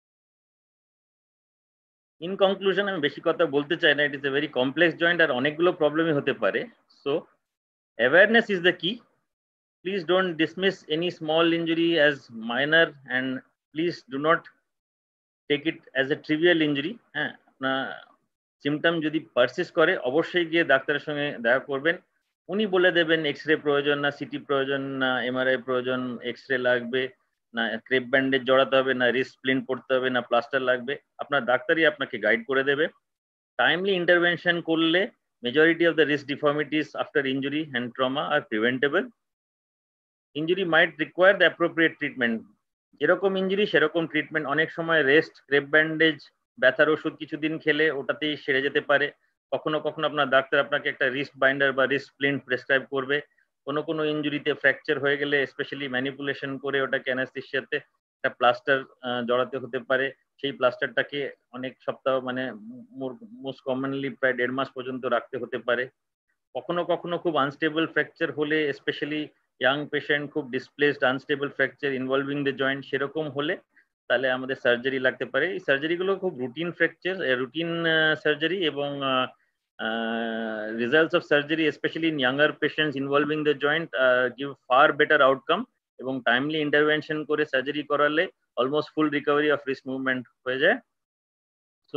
ইন কনক্লুশন, আমি বেশি কথা বলতে চাই না, it is a very complex joint, আর অনেকগুলো প্রবলেমই হতে পারে। So awareness is the key. Please don't dismiss any small injury as minor, and please do not take it as a trivial injury. হ্যাঁ, আপনার সিমটম যদি পারসিস্ট করে, অবশ্যই গিয়ে ডাক্তারের সঙ্গে দেখা করবেন। উনি বলে দেবেন এক্স রে প্রয়োজন না সিটি প্রয়োজন না এমআরআই প্রয়োজন, এক্স রে লাগবে না ক্রেপ ব্যান্ডেজ জড়াতে হবে না রিস্ট স্প্লিন পড়তে হবে না প্লাস্টার লাগবে, আপনার ডাক্তারই আপনাকে গাইড করে দেবে। টাইমলি ইন্টারভেনশন করলে majority of the risk deformities after injury and trauma are preventable. Injury might require the appropriate treatment. যেরকম ইঞ্জুরি সেরকম ট্রিটমেন্ট। অনেক সময় রেস্ট, ক্রেপ ব্যান্ডেজ, ব্যথার ওষুধ কিছুদিন খেলে ওটাতেই সেরে যেতে পারে। কখনো কখনো আপনার ডাক্তার আপনাকে একটা রিস্ট বাইন্ডার বা রিস্ট স্প্লিন প্রেসক্রাইব করবে। কোনো কোনো ইঞ্জুরিতে ফ্র্যাকচার হয়ে গেলে স্পেশালি ম্যানিপুলেশন করে ওটাকে অ্যানাস্থেসিয়াতে একটা প্লাস্টার জড়াতে হতে পারে। সেই প্লাস্টারটাকে অনেক সপ্তাহ, মানে মোস্ট কমনলি প্রায় 1.5 মাস পর্যন্ত রাখতে হতে পারে। কখনো কখনো খুব আনস্টেবল ফ্র্যাকচার হলে, স্পেশালি ইয়াং পেশেন্ট, খুব displaced unstable fracture involving the joint, সেরকম হলে তাহলে আমাদের সার্জারি লাগতে পারে। এই সার্জারিগুলো খুব রুটিন ফ্র্যাকচার, রুটিন সার্জারি, এবং results of surgery especially in younger patients involving the joint give far better outcome, এবং টাইমলি ইন্টারভেনশন করে সার্জারি করালে almost full recovery of wrist movement হয়ে যায়। সো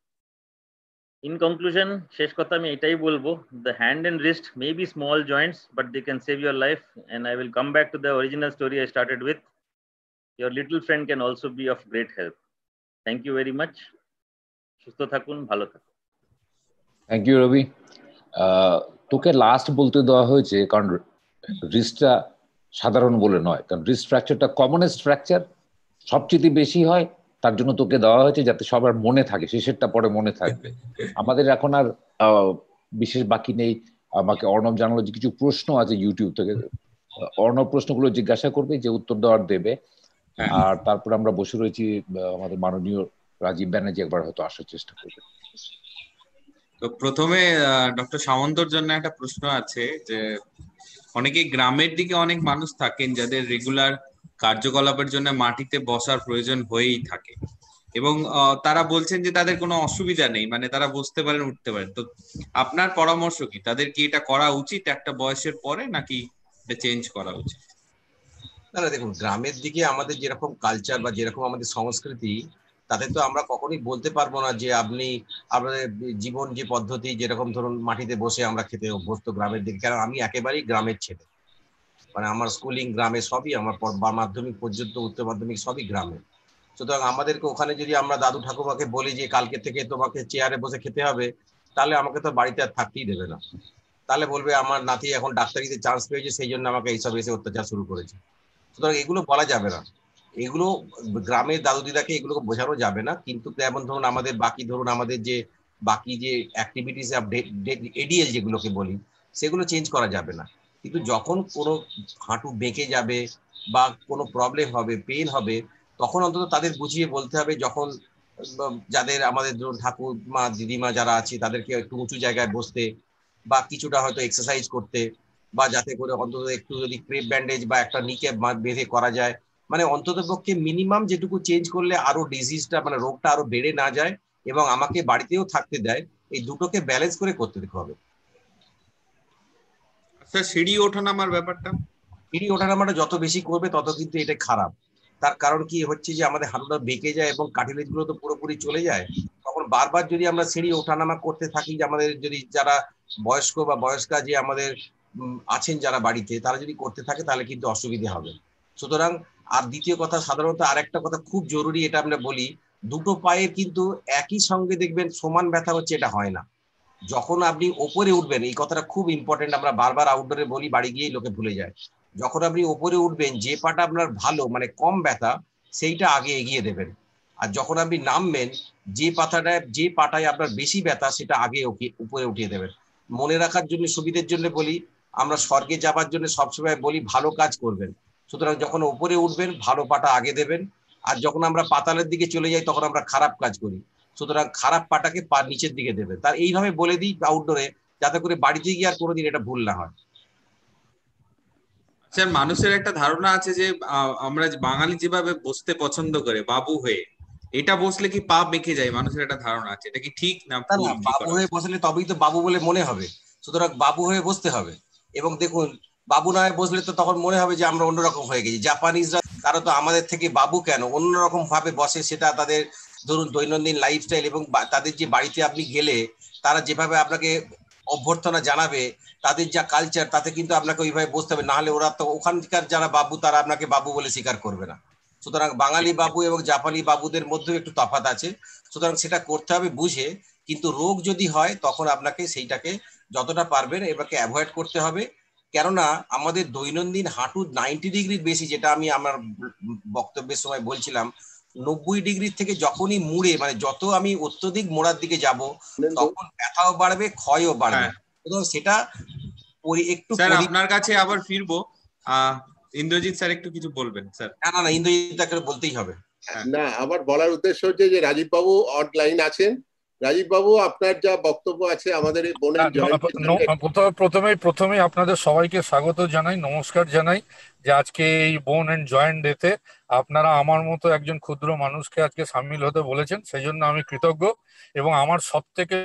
ইন কনক্লুশন, শেষ কথা আমি এটাই বলবো, the hand and wrist may be small joints but they can save your life, and I will come back to the original story I started with. Your little friend can also be of great help. Thank you very much. সুস্থ থাকুন, ভালো থাকুন। Thank you Rabi. তোকে লাস্ট বলতে দেওয়া হয়েছে কারণ রিস্টটা সাধারণ বলে নয়, কারণ রিস্ট ফ্র্যাকচারটা কমনেস্ট ফ্র্যাকচার, সবচেয়ে বেশি হয়, তার জন্য তোকে দেওয়া হয়েছে যাতে সবার মনে থাকে, শেষেরটা পরে মনে থাকবে। আমাদের এখন আর বিশেষ বাকি নেই। আমাকে অর্ণব জানালো যে কিছু প্রশ্ন আছে ইউটিউব থেকে, অর্ণব প্রশ্নগুলো জিজ্ঞাসা করবে, যে উত্তর দেওয়ার দেবে। আর তারপর আমরা বসে রয়েছি, আমাদের মাননীয় রাজীব ব্যানার্জি একবার হয়তো আসার চেষ্টা করবে। তো প্রথমে ডক্টর সামন্তর জন্য একটা প্রশ্ন আছে, যে অনেকে গ্রামের দিকে অনেক মানুষ থাকেন যাদের রেগুলার কার্যকলাপের জন্য মাটিতে বসার প্রয়োজন হয়েই থাকে, এবং তারা বলছেন যে তাদের কোনো অসুবিধা নেই, মানে তারা বসতে পারেন, উঠতে পারেন। তো আপনার পরামর্শ কি, তাদের কি এটা করা উচিত একটা বয়সের পরে, নাকি এটা চেঞ্জ করা উচিত? না, দেখুন, গ্রামের দিকে আমাদের যেরকম কালচার বা যেরকম আমাদের সংস্কৃতি, তাতে তো আমরা কখনোই বলতে পারবো না যে আপনাদের জীবন যে পদ্ধতি, যেরকম ধরুন মাটিতে বসে আমরা খেতে অভ্যস্ত গ্রামের দিকে, কারণ আমি একেবারেই গ্রামের ছেলে, মানে আমার স্কুলিং গ্রামে, সবই আমার মাধ্যমিক পর্যন্ত, উচ্চ মাধ্যমিক সবই গ্রামে। সুতরাং আমাদেরকে ওখানে যদি আমরা দাদু ঠাকুমাকে বলি যে কালকে থেকে তোমাকে চেয়ারে বসে খেতে হবে, তাহলে আমাকে তো বাড়িতে আর থাকতেই দেবে না, তাহলে বলবে আমার নাতি এখন ডাক্তারিতে চান্স পেয়েছে, সেই জন্য আমাকে এইসব এসে অত্যাচার শুরু করেছে। সুতরাং এগুলো বলা যাবে না। এগুলো গ্রামের দাদু দিদাকে এগুলো বোঝানো যাবে না, কিন্তু যেমন ধরুন আমাদের আমাদের যে বাকি যে অ্যাক্টিভিটিস অফ এডিএল যেগুলোকে বলি সেগুলো চেঞ্জ করা যাবে না। কিন্তু যখন কোনো হাঁটু বেঁকে যাবে বা কোনো প্রবলেম হবে, পেন হবে, তখন অন্তত তাদের বুঝিয়ে বলতে হবে, যখন যাদের আমাদের ধরুন ঠাকুরমা দিদিমা যারা আছে তাদেরকে একটু উঁচু জায়গায় বসতে বা কিছুটা হয়তো এক্সারসাইজ করতে, বা যাতে করে অন্তত একটু যদি ক্রেপ ব্যান্ডেজ বা একটা নিকে বেঁধে করা যায়, মানে অন্তত পক্ষে মিনিমাম যেটুকু চেঞ্জ করলে আরো ডিজিজটা মানে রোগটা আরো বেড়ে না যায় এবং আমাকে বাড়িতেও থাকতে দেয়, এই দুটোকে ব্যালেন্স করে করতে দিতে হবে। আচ্ছা, সিঁড়ি ওঠানামার ব্যাপারটা? সিঁড়ি ওঠানামাটা যত বেশি করবে তত কিন্তু এটা খারাপ। তার কারণ কি হচ্ছে যে আমাদের হাঁটুটা বেঁকে যায় এবং কার্টিলেজ গুলো তো পুরোপুরি চলে যায়। তখন বারবার যদি আমরা সিঁড়ি ওঠানামা করতে থাকি, যে আমাদের যদি যারা বয়স্ক বা বয়স্কা যে আমাদের আছেন যারা বাড়িতে, তারা যদি করতে থাকে তাহলে কিন্তু অসুবিধা হবে। সুতরাং আর দ্বিতীয় কথা, সাধারণত আরেকটা কথা খুব জরুরি, এটা আমরা বলি, দুটো পায়ের কিন্তু একই সঙ্গে দেখবেন সমান ব্যথা হচ্ছে, এটা হয় না। যখন আপনি ওপরে উঠবেন, এই কথাটা খুব ইম্পর্টেন্ট, আমরা বারবার আউটডোরে বলি, বাড়ি গিয়েই লোকে ভুলে যায়। যখন আপনি ওপরে উঠবেন, যে পাটা আপনার ভালো মানে কম ব্যথা সেইটা আগে এগিয়ে দেবেন, আর যখন আপনি নামবেন যে পাটায় আপনার বেশি ব্যথা সেটা আগে উপরে উঠিয়ে দেবেন। মনে রাখার জন্য সুবিধের জন্য বলি, আমরা স্বর্গে যাবার জন্য সবসময় বলি ভালো কাজ করবেন। সুতরাং যখন উপরে উঠবেন ভালো পাটা আগে দেবেন, আর যখন আমরা পাতালের দিকে চলে যাই তখন আমরা খারাপ কাজ করি। সুতরাং খারাপ পাটাকে পা নিচের দিকে দেবে। তার এইভাবে বলে দিই আউটডোরে, যাতে করে বাড়িতে গিয়ে আর কোনোদিন এটা ভুল না হয়। স্যার, মানুষের একটা ধারণা আছে যে আমরা বাঙালি যেভাবে বসতে পছন্দ করে বাবু হয়ে, এটা বসলে কি পা বেঁকে যায়, মানুষের একটা ধারণা আছে, এটা কি ঠিক না ভুল? বাবু হয়ে বসলে তবেই তো বাবু বলে মনে হবে, সুতরাং বাবু হয়ে বসতে হবে। এবং দেখুন, বাবু না হয়ে বসলে তো তখন মনে হবে যে আমরা অন্যরকম হয়ে গেছি। জাপানিজরা তারা তো আমাদের থেকে বাবু কেন অন্যরকম ভাবে বসে, সেটা তাদের ধরুন দৈনন্দিন লাইফস্টাইল এবং তাদের যে বাড়িতে আপনি গেলে তারা যেভাবে আপনাকে অভ্যর্থনা জানাবে, তাদের যা কালচার, তাতে কিন্তু আপনাকে ওইভাবে বসতে হবে, না হলে ওরা তো ওখানকার যারা বাবু তারা আপনাকে বাবু বলে স্বীকার করবে না। সুতরাং বাঙালি বাবু এবং জাপানি বাবুদের মধ্যেও একটু তফাৎ আছে, সুতরাং সেটা করতে হবে বুঝে। কিন্তু রোগ যদি হয় তখন আপনাকে সেইটাকে যতটা পারবেন এবারকে অ্যাভয়েড করতে হবে। কেননা আমাদের দৈনন্দিন হাঁটু 90 ডিগ্রির বেশি, যেটা আমি আমার বক্তব্যের সময় বলছিলাম, 90 ডিগ্রি থেকে যখনই মুড়ে মানে যত আমি অত্যধিক মোড়ার দিকে যাব তখন ব্যথাও বাড়বে, ক্ষয়ও বাড়বে। সেটা একটু আপনার কাছে আবার ফিরবো। ইন্দ্রজিৎ স্যার একটু কিছু বলবেন স্যার? না, ইন্দ্রজিৎ তাকে বলতেই হবে। না, আমার বলার উদ্দেশ্য হচ্ছে যে রাজীব বাবু অড লাইন আছেন। রাজীব বাবু, আপনার যা বক্তব্য আছে আমাদের এই বোনের প্রথমেই আপনাদের সবাইকে স্বাগত জানাই, নমস্কার জানাই যে আজকে এই বোন এন্ড জয়েন্ট ডেতে আপনারা আমার মতো একজন ক্ষুদ্র মানুষকে আজকে সামিল হতে বলেছেন, সেই জন্য আমি কৃতজ্ঞ। এবং আমার সব থেকে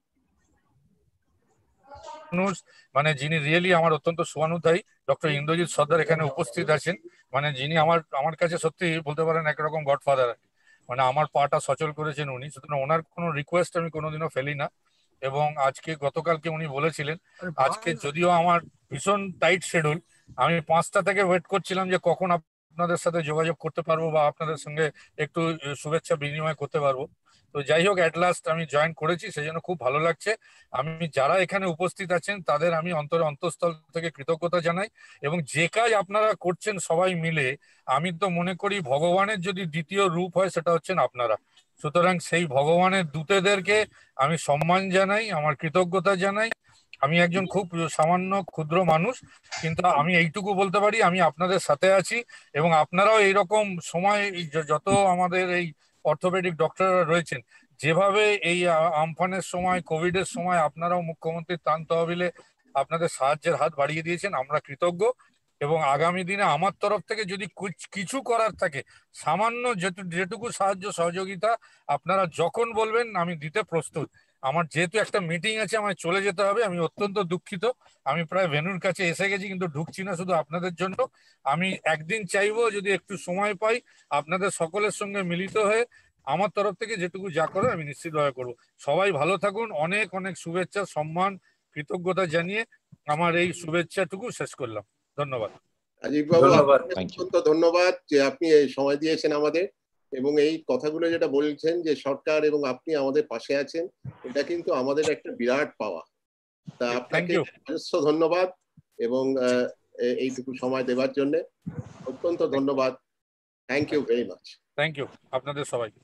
মানুষ মানে যিনি রিয়েলি আমার অত্যন্ত শুভানুধ্যায়ী, ডক্টর ইন্দ্রজিৎ সর্দার এখানে উপস্থিত আছেন, মানে যিনি আমার কাছে সত্যি বলতে পারেন একরকম গডফাদার। মানে আমার পাটা সচল করেছেন উনি, সুতরাং ওনার কোনো রিকোয়েস্ট আমি কোনোদিনও ফেলি না। এবং আজকে গতকালকে উনি বলেছিলেন, আজকে যদিও আমার ভীষণ টাইট শিডিউল, আমি 5টা থেকে ওয়েট করছিলাম যে কখন আপনাদের সাথে যোগাযোগ করতে পারবো বা আপনাদের সঙ্গে একটু শুভেচ্ছা বিনিময় করতে পারবো। তো যাই হোক, অ্যাট লাস্ট আমি জয়েন করেছি, সেই জন্য খুব ভালো লাগছে। আমি যারা এখানে উপস্থিত আছেন তাদের আমি অন্তঃস্থল থেকে কৃতজ্ঞতা জানাই। এবং যে কাজ আপনারা করছেন সবাই মিলে, আমি তো মনে করি ভগবানের যদি দ্বিতীয় রূপ হয় সেটা হচ্ছেন আপনারা। সুতরাং সেই ভগবানের দূতেদেরকে আমি সম্মান জানাই, আমার কৃতজ্ঞতা জানাই। আমি একজন খুব সামান্য ক্ষুদ্র মানুষ, কিন্তু আমি এইটুকু বলতে পারি আমি আপনাদের সাথে আছি। এবং আপনারাও এইরকম সময় যত আমাদের এই অর্থোপেডিক ডক্টররা রয়েছেন, যেভাবে এই আমফানের সময় কোভিডের সময় আপনারাও মুখ্যমন্ত্রীর ত্রাণ তহবিলে আপনাদের সাহায্যের হাত বাড়িয়ে দিয়েছেন, আমরা কৃতজ্ঞ। এবং আগামী দিনে আমার তরফ থেকে যদি কিছু করার থাকে, সামান্য যেটুকু সাহায্য সহযোগিতা আপনারা যখন বলবেন আমি দিতে প্রস্তুত। আমার যেহেতু একটা মিটিং আছে, আমায় চলে যেতে হবে, আমি অত্যন্ত দুঃখিত। আমি প্রায় ভেন্যুর কাছে এসে গেছি, কিন্তু ঢুকছি না শুধু আপনাদের জন্য। আমি একদিন চাইবো যদি একটু সময় পাই আপনাদের সকলের সঙ্গে মিলিত হয়ে আমার তরফ থেকে যেটুকু যা করে আমি নিশ্চিতভাবে করবো। সবাই ভালো থাকুন, অনেক অনেক শুভেচ্ছা, সম্মান, কৃতজ্ঞতা জানিয়ে আমার এই শুভেচ্ছাটুকু শেষ করলাম। ধন্যবাদ। রাজীব বাবু, অত্যন্ত ধন্যবাদ যে আপনি এই সময় দিয়েছেন আমাদের, এবং এই কথাগুলো যেটা বলছেন যে সরকার এবং আপনি আমাদের পাশে আছেন, এটা কিন্তু আমাদের একটা বিরাট পাওয়া। তা আপনাকে অজস্র ধন্যবাদ এবং এইটুকু সময় দেওয়ার জন্য অত্যন্ত ধন্যবাদ। Thank you very much. Thank you আপনাদের সবাইকে।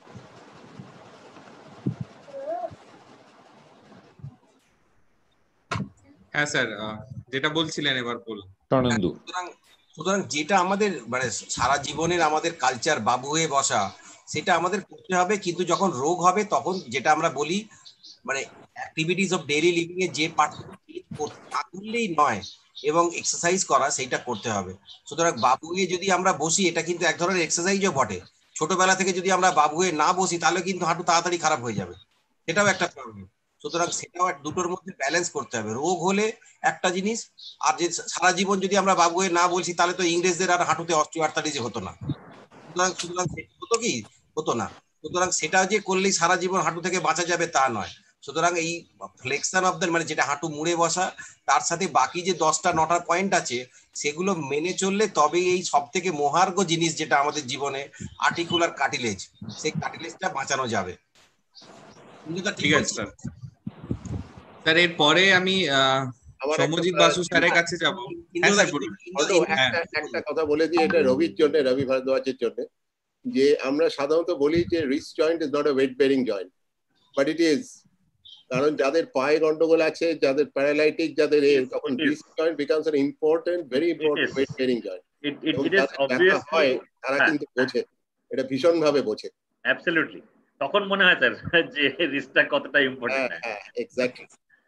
হ্যাঁ স্যার, যেটা বলছিলেন এবার বলুন। সুতরাং যেটা আমাদের মানে সারা জীবনের আমাদের কালচার বাবু হয়ে বসা, সেটা আমাদের করতে হবে, কিন্তু যখন রোগ হবে তখন যেটা আমরা বলি মানে অ্যাক্টিভিটিস অফ ডেইলি লিভিং এ যে পার্টটা না করলেই নয় এবং এক্সারসাইজ করা সেইটা করতে হবে। সুতরাং বাবু হয়ে যদি আমরা বসি, এটা কিন্তু এক ধরনের এক্সারসাইজও বটে। ছোটবেলা থেকে যদি আমরা বাবু হয়ে না বসি তাহলে কিন্তু হাঁটু তাড়াতাড়ি খারাপ হয়ে যাবে, সেটাও একটা প্রবলেম। সুতরাং সেটাও দুটোর মধ্যে ব্যালেন্স করতে হবে। রোগ হলে একটা জিনিস, আর যে সারা জীবন যদি আমরা বাবু হয়ে না বলছি তাহলে তো ইংরেজদের আর হাঁটুতে অস্টিওআর্থ্রাইটিস হতো না। সুতরাং হতো কি হতো না। সুতরাং সেটা যে করলেই সারা জীবন হাঁটু থেকে বাঁচা যাবে তা নয়। সুতরাং এই ফ্লেক্সন অফ দ্য মানে যেটা হাঁটু মুড়ে বসা, তার সাথে বাকি যে 10টা 9টা পয়েন্ট আছে সেগুলো মেনে চললে তবেই এই সব থেকে মহার্ঘ জিনিস যেটা আমাদের জীবনে আর্টিকুলার কার্টিলেজ, সেই কার্টিলেজটা বাঁচানো যাবে। ঠিক আছে স্যার। স্যার এরপরে আমি সৌম্যজিৎ বাসু স্যারের কাছে যাব। হ্যাঁ স্যার বলুন। একটা কথা বলে দিই, এটা রবির জন্য, রবি ভারদ্বাজের জন্য, যে আমরা সাধারণত বলি যে wrist joint is not a weight bearing joint, but it is. কারণ যাদের পায়ে গন্ডগোল আছে, যাদের প্যারালাইটিক, যাদের তখন wrist joint becomes an important, very important weight bearing joint. হয় তারা কিন্তু বোঝে, এটা ভীষণ ভাবে বোঝে। অ্যাবসলিউটলি, তখন মনে হয় স্যার যে রিস্টটা কতটা ইম্পর্টেন্ট। হ্যাঁ এক্স্যাক্টলি।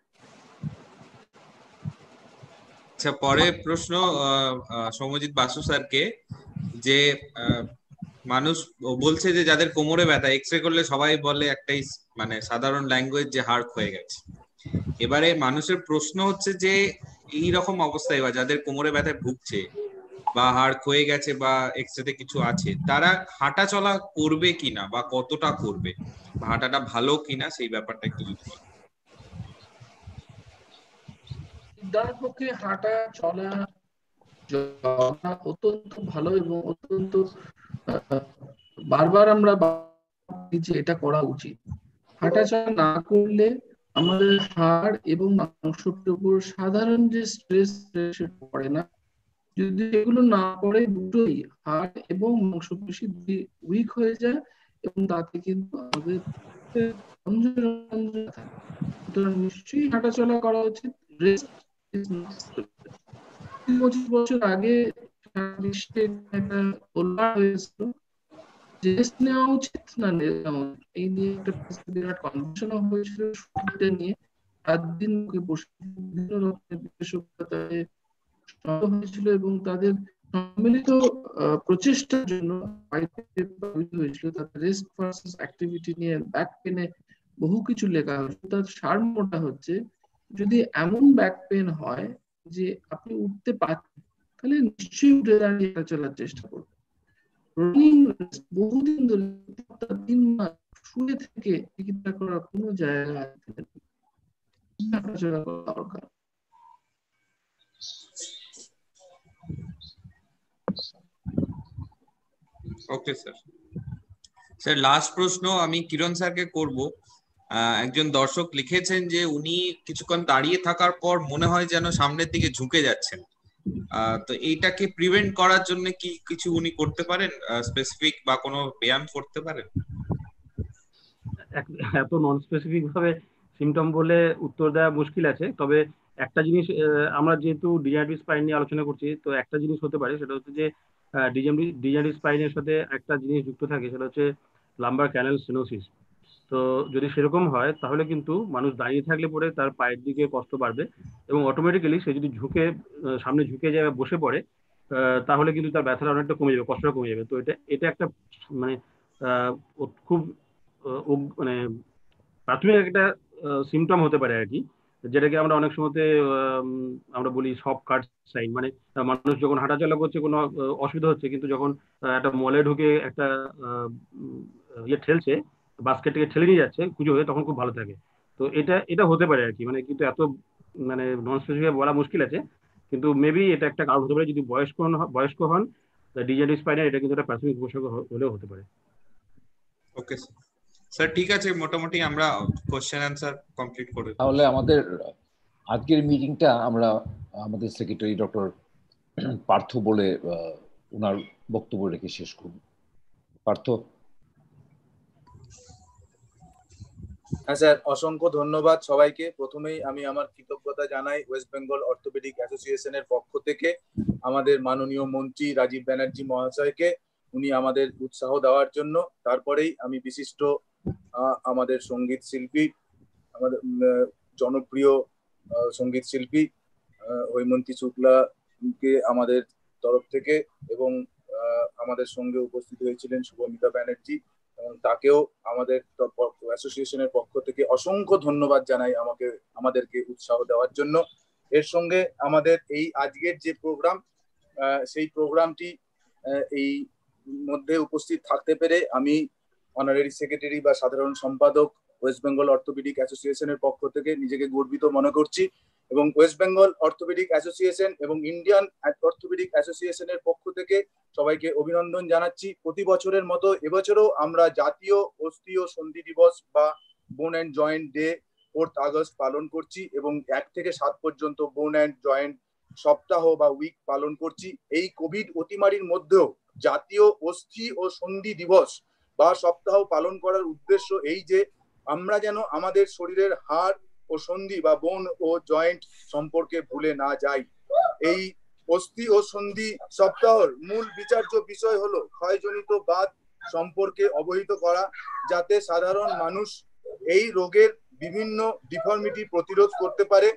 আচ্ছা, পরে প্রশ্ন সৌম্যজিৎ বাসু স্যারকে, যে মানুষ বলছে যে যাদের কোমরে ব্যথা, এক্সরে করলে সবাই বলে একটাই মানে সাধারণ ল্যাঙ্গুয়েজ যে হাড় ক্ষয়ে গেছে। এবারে মানুষের প্রশ্ন হচ্ছে যে এই রকম অবস্থায় বা যাদের কোমরে ব্যথায় ভুগছে বা হাড় ক্ষয়ে গেছে বা এক্সরেতে কিছু আছে, তারা হাঁটা চলা করবে কিনা বা কতটা করবে, বা হাঁটাটা ভালো কিনা সেই ব্যাপারটা একটু যদি বলেন। তার পক্ষে হাঁটা চলা অত্যন্ত ভালো এবং অত্যন্ত বারবার আমরা যে এটা করা উচিত। হাঁটা চলা না করলে আমাদের হাড় এবং মাংসের উপর সাধারণ যে স্ট্রেস পড়ে না, যদি এগুলো না পড়ে দুটোই হাড় এবং মাংসপেশি উইক হয়ে যায় এবং তাতে কিন্তু আমাদের নিশ্চয়ই হাঁটাচলা করা উচিত। 25 বছর আগে বিশ্বে একটা হয়েছিল যে রেস্ট নেওয়া উচিত না নেওয়া, এই নিয়ে একটা বিরাট কনভারসেশন হয়েছিল নিয়ে। 7 দিন বসে বিভিন্ন রকমের বিশেষজ্ঞতায় হয়েছিল এবং তাদের সম্মিলিত প্রচেষ্টার জন্য হয়েছিল। তাদের রেস্ট ভার্সেস অ্যাক্টিভিটি নিয়ে ব্যাক পেনে বহু কিছু লেখা হয়েছিল। তার সারমর্মটা হচ্ছে, যদি এমন ব্যাক পেন হয় যে আপনি উঠতে পারছেন, তাহলে নিশ্চয়ই উঠে দাঁড়িয়ে চলার চেষ্টা করবেন। বহুদিন ধরে 3 মাস শুয়ে থেকে চিকিৎসা করার কোনো জায়গা দরকার। Okay sir. স্যার লাস্ট প্রশ্ন আমি কিরণ স্যারকে করব। একজন দর্শক লিখেছেন যে উনি কিছুক্ষণ দাঁড়িয়ে থাকার পর মনে হয় যেন সামনের দিকে ঝুঁকে যাচ্ছেন, তো এইটাকে প্রিভেন্ট করার জন্য কি কিছু উনি করতে পারেন, স্পেসিফিক বা কোনো ব্যায়াম করতে পারেন? এত নন স্পেসিফিক ভাবে সিমটম বলে উত্তর দেওয়া মুশকিল আছে। তবে একটা জিনিস, আমরা যেহেতু ডিজেনারেটিভ স্পাইন নিয়ে আলোচনা করছি, তো একটা জিনিস হতে পারে, সেটা হচ্ছে যে ডিজেনারেটিভ স্পাইনের সাথে একটা জিনিস যুক্ত থাকে, সেটা হচ্ছে লাম্বার ক্যানাল স্টেনোসিস। তো যদি সেরকম হয় তাহলে কিন্তু মানুষ দাঁড়িয়ে থাকলে পরে তার পায়ের দিকে কষ্ট বাড়বে এবং অটোমেটিক্যালি সে যদি সামনে ঝুঁকে যায় বসে পড়ে, তাহলে কিন্তু তার ব্যথাটা অনেকটা কমে যাবে, কষ্টটা কমে যাবে। তো এটা একটা মানে খুব মানে প্রাথমিক একটা সিমটম হতে পারে আর কি, যেটাকে আমরা অনেক সময়তে আমরা বলি সফট কাট সাইন। মানে মানুষ যখন হাঁটাচলা করছে কোনো অসুবিধা হচ্ছে, কিন্তু যখন একটা মলে ঢুকে একটা ঠেলছে, বাস্কেটটাকে ঠেলে নিয়ে যাচ্ছে পুজো হয়ে, তখন খুব ভালো থাকে। তো এটা হতে পারে আর কি, মানে কিন্তু এত মানে নন স্পেসিফিক বলা মুশকিল আছে, কিন্তু মেবি এটা একটা কারণ হতে পারে। যদি বয়স্ক হন ডিজেনারেটিভ স্পাইনের, এটা কিন্তু একটা প্রাথমিক উপসর্গ হলেও হতে পারে। ওকে স্যার, ঠিক আছে, মোটামুটি আমরা কোশ্চেন অ্যান্সার কমপ্লিট করে। তাহলে আমাদের আজকের মিটিংটা আমরা আমাদের সেক্রেটারি ডক্টর পার্থ বলে ওনার বক্তব্য রেখে শেষ করব। পার্থ। হ্যাঁ স্যার, অসংখ্য ধন্যবাদ সবাইকে। প্রথমেই আমি আমার কৃতজ্ঞতা জানাই ওয়েস্ট বেঙ্গল অর্থোপেডিক অ্যাসোসিয়েশনের পক্ষ থেকে আমাদের মাননীয় মন্ত্রী রাজীব ব্যানার্জি মহাশয়কে, উনি আমাদের উৎসাহ দেওয়ার জন্য। তারপরেই আমি বিশিষ্ট আমাদের সঙ্গীত শিল্পী, আমাদের জনপ্রিয় সঙ্গীত শিল্পী হৈমন্তী শুক্লাকে আমাদের তরফ থেকে, এবং আমাদের সঙ্গে উপস্থিত হয়েছিলেন শুভমিতা ব্যানার্জি, এবং তাকেও আমাদের অ্যাসোসিয়েশনের পক্ষ থেকে অসংখ্য ধন্যবাদ জানাই আমাদেরকে উৎসাহ দেওয়ার জন্য। এর সঙ্গে আমাদের এই আজকের যে প্রোগ্রাম, সেই প্রোগ্রামটি এই মধ্যে উপস্থিত থাকতে পেরে আমি অনারারি সেক্রেটারি বা সাধারণ সম্পাদক ওয়েস্ট বেঙ্গল অর্থোপেডিক অ্যাসোসিয়েশনের পক্ষ থেকে নিজেকে গর্বিত মনে করছি, এবং ওয়েস্ট বেঙ্গল অর্থোপেডিক অ্যাসোসিয়েশন এবং ইন্ডিয়ান অর্থোপেডিক অ্যাসোসিয়েশনের পক্ষ থেকে সবাইকে অভিনন্দন জানাচ্ছি। প্রতি বছরের মতো এবছরও আমরা জাতীয় অস্থি ও সন্ধি দিবস বা বোন and joint day 4th August পালন করছি, এবং 1 থেকে 7 পর্যন্ত বোন অ্যান্ড জয়েন্ট সপ্তাহ বা উইক পালন করছি। এই কোভিড অতিমারির মধ্যেও জাতীয় অস্থি ও সন্ধি দিবস বা সপ্তাহ পালন করার উদ্দেশ্য এই যে আমরা যেন আমাদের শরীরের হাড় ও সন্ধি বা বোন ও জয়েন্ট সম্পর্কে ভুলে না যাই। এই অস্থি ও সন্ধি সপ্তাহের মূল বিচার্য বিষয় হলো ক্ষয়জনিত বাত সম্পর্কে অবহিত করা, যাতে সাধারণ মানুষ এই রোগের বিভিন্ন ডিফর্মিটি প্রতিরোধ করতে পারে।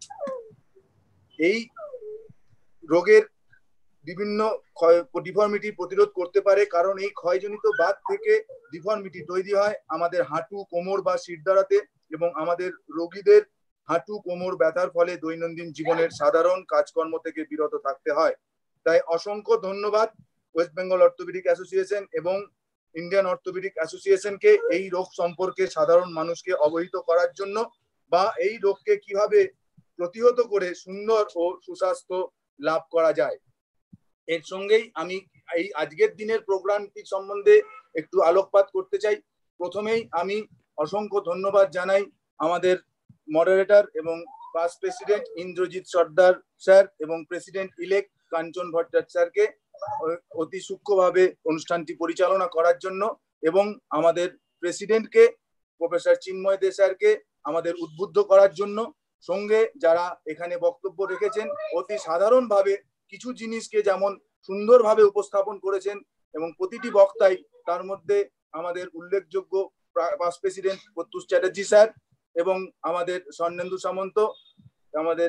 এই রোগের বিভিন্ন ডিফর্মিটি প্রতিরোধ করতে পারে, কারণ এই ক্ষয়জনিত বাত থেকে ডিফর্মিটি তৈরি হয় আমাদের হাঁটু, কোমর বা শিরদাঁড়াতে, এবং আমাদের রোগীদের হাঁটু কোমর ব্যথার ফলে দৈনন্দিন জীবনের সাধারণ কাজকর্ম থেকে বিরত থাকতে হয়। তাই অসংখ্য ধন্যবাদ ওয়েস্ট বেঙ্গল অর্থোপেডিক অ্যাসোসিয়েশন এবং ইন্ডিয়ান অর্থোপেডিক অ্যাসোসিয়েশনকে এই রোগ সম্পর্কে সাধারণ মানুষকে অবহিত করার জন্য, বা এই রোগকে কিভাবে প্রতিহত করে সুন্দর ও সুস্বাস্থ্য লাভ করা যায়। এর সঙ্গেই আমি এই আজকের দিনের প্রোগ্রামটি সম্বন্ধে একটু আলোকপাত করতে চাই। প্রথমেই আমি অসংখ্য ধন্যবাদ জানাই আমাদের মডারেটর এবং past president Indrajit Sardar sir এবং প্রেসিডেন্ট ইলেক্ট কাঞ্চন ভট্টাচার্য স্যারকে অতি সূক্ষ্মভাবে অনুষ্ঠানটি পরিচালনা করার জন্য, এবং আমাদের প্রেসিডেন্টকে প্রফেসর চিন্ময় দে স্যারকে আমাদের উদ্বুদ্ধ করার জন্য। সঙ্গে যারা এখানে বক্তব্য রেখেছেন অতি সাধারণভাবে কিছু জিনিসকে যেমন সুন্দরভাবে উপস্থাপন করেছেন, এবং প্রতিটি বক্তাই তার মধ্যে আমাদের উল্লেখযোগ্য past president Pratyush Chatterjee sir, এবং আমাদের স্বর্ণেন্দু সামন্ত, আমাদের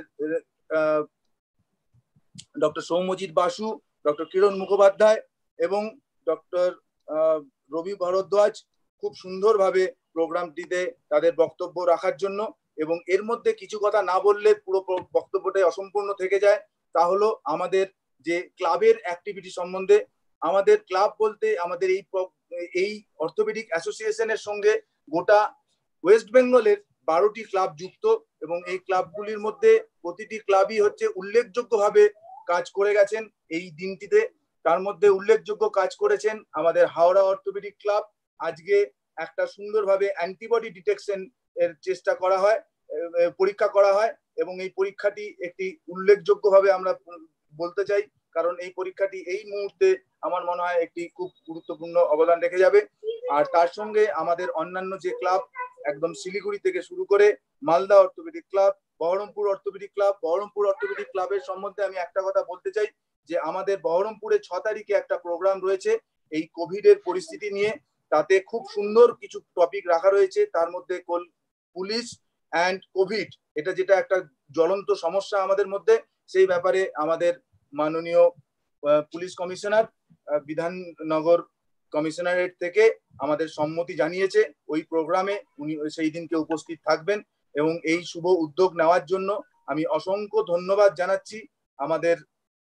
ডক্টর সৌম্যজিৎ বাসু, ডক্টর কিরণ মুখোপাধ্যায় এবং ডক্টর রবি ভরদ্বাজ খুব সুন্দরভাবে প্রোগ্রামটিতে তাদের বক্তব্য রাখার জন্য। এবং এর মধ্যে কিছু কথা না বললে পুরো বক্তব্যটাই অসম্পূর্ণ থেকে যায়, তা হলো আমাদের যে ক্লাবের অ্যাক্টিভিটি সম্বন্ধে। আমাদের ক্লাব বলতে আমাদের এই অর্থোপেডিক অ্যাসোসিয়েশনের সঙ্গে গোটা ওয়েস্ট বেঙ্গলের 12টি ক্লাব যুক্ত, এবং এই ক্লাবগুলির মধ্যে প্রতিটি ক্লাবই হচ্ছে উল্লেখযোগ্যভাবে কাজ করে গেছেন এই দিনটিতে। তার মধ্যে উল্লেখযোগ্য কাজ করেছেন আমাদের হাওড়া অর্থোপেডিক ক্লাব। আজকে একটা সুন্দরভাবে অ্যান্টিবডি ডিটেকশন এর চেষ্টা করা হয়, পরীক্ষা করা হয়, এবং এই পরীক্ষাটি একটি উল্লেখযোগ্যভাবে আমরা বলতে চাই, কারণ এই পরীক্ষাটি এই মুহূর্তে আমার মনে হয় একটি খুব গুরুত্বপূর্ণ অবদান রেখে যাবে। আর তার সঙ্গে আমাদের অন্যান্য যে ক্লাব, একদম শিলিগুড়ি থেকে শুরু করে Malda orthopaedic club, Berhampore orthopaedic club, Berhampore orthopaedic ক্লাবের সম্বন্ধে আমি একটা কথা বলতে চাই যে আমাদের বহরমপুরে 6 তারিখে একটা প্রোগ্রাম রয়েছে এই কোভিড এর পরিস্থিতি নিয়ে। তাতে খুব সুন্দর কিছু টপিক রাখা রয়েছে, তার মধ্যে পুলিশ অ্যান্ড কোভিড, এটা যেটা একটা জ্বলন্ত সমস্যা আমাদের মধ্যে, সেই ব্যাপারে আমাদের মাননীয় পুলিশ কমিশনার বিধাননগর কমিশনারেট থেকে আমাদের সম্মতি জানিয়েছে ওই প্রোগ্রামে উনি সেই দিনকে উপস্থিত থাকবেন, এবং এই শুভ উদ্যোগ নেওয়ার জন্য আমি অসংখ্য ধন্যবাদ জানাচ্ছি আমাদের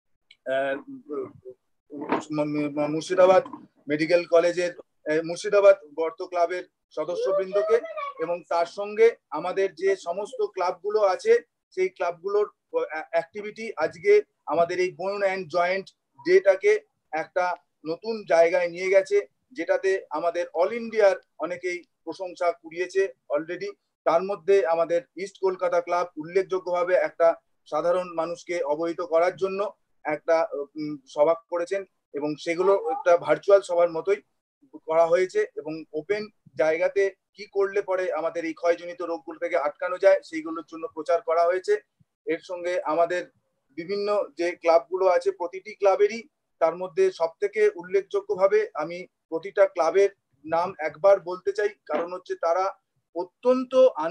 মুর্শিদাবাদ মেডিকেল কলেজের মুর্শিদাবাদ বর্ত ক্লাবের সদস্যবৃন্দকে, এবং তার সঙ্গে আমাদের যে সমস্ত ক্লাবগুলো আছে সেই ক্লাবগুলোর অ্যাক্টিভিটি আজকে আমাদের এই বোন অ্যান্ড জয়েন্ট ডেটাকে একটা নতুন জায়গায় নিয়ে গেছে, যেটাতে আমাদের অল ইন্ডিয়ার অনেকেই প্রশংসা কুড়িয়েছে অলরেডি। তার মধ্যে আমাদের ইস্ট কলকাতা ক্লাব উল্লেখযোগ্যভাবে একটা সাধারণ মানুষকে অবহিত করার জন্য একটা সভা করেছেন, এবং সেগুলো একটা ভার্চুয়াল সবার মতোই করা হয়েছে এবং ওপেন জায়গাতে কি করলে পরে আমাদের এই ক্ষয়জনিত রোগগুলো থেকে আটকানো যায় সেইগুলোর জন্য প্রচার করা হয়েছে। এর সঙ্গে আমাদের বিভিন্ন যে ক্লাবগুলো আছে প্রতিটি ক্লাবেরই তার মধ্যে সব থেকে উল্লেখযোগ্যভাবে আমি প্রতিটা ক্লাবের নাম একবার বলতে চাই, কারণ হচ্ছে তারা অত্যন্ত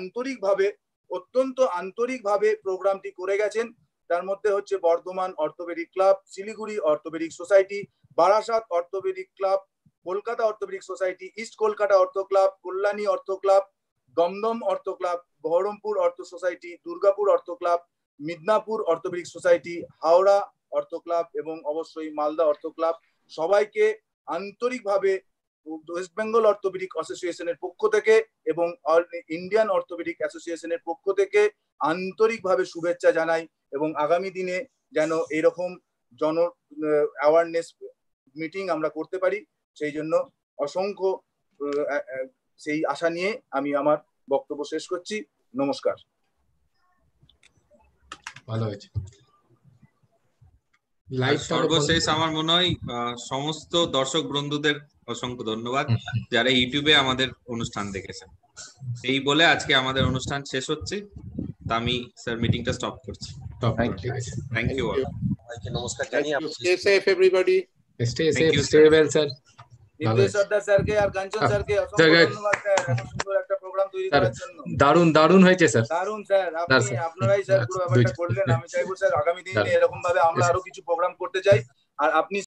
আন্তরিকভাবে প্রোগ্রামটি করে গেছেন। তার মধ্যে হচ্ছে Bardhaman orthopaedic club, Siliguri orthopaedic society, Barasat orthopaedic club, Kolkata orthopaedic society, east Kolkata ortho club, Kalyani ortho club, Dumdum ortho club, Berhampore ortho society, Durgapur ortho club, Midnapore orthopaedic society, Howrah ortho club এবং অবশ্যই মালদা অর্থো ক্লাব। সবাইকে আন্তরিকভাবে ওয়েস্ট বেঙ্গল অর্থোপেডিক অ্যাসোসিয়েশনের পক্ষ থেকে এবং ইন্ডিয়ান অর্থোপেডিক অ্যাসোসিয়েশনের পক্ষ থেকে আন্তরিকভাবে শুভেচ্ছা জানাই এবং আগামী দিনে যেন এরকম অ্যাওয়ারনেস মিটিং আমরা করতে পারি সেই জন্য অসংখ্য সেই আশা নিয়ে আমি আমার বক্তব্য শেষ করছি। নমস্কার। ভালো হয়েছে। সর্বশেষ আমার মনে হয় সমস্ত দর্শক বন্ধুদের অসংখ্য ধন্যবাদ যারা ইউটিউবে আমাদের অনুষ্ঠান দেখেছেন। এই বলে আজকে আমাদের অনুষ্ঠান শেষ হচ্ছে। তা আমি স্যার মিটিংটা স্টপ করছি। Thank you all. নমস্কার জানি। Stay safe everybody. Stay safe, stay well sir. Nitesh সর্দার স্যারকে আর কাঞ্চন স্যারকে অসংখ্য ধন্যবাদ স্যার, এত সুন্দর একটা প্রোগ্রাম তৈরি করার জন্য। দারুণ হয়েছে স্যার। দারুণ স্যার, আপনারাই স্যার পুরো ব্যাপারটা করলেন। আমি চাইবো স্যার আগামী দিনে এরকম ভাবে আমরা আরো কিছু প্রোগ্রাম করতে চাই। আর আপনি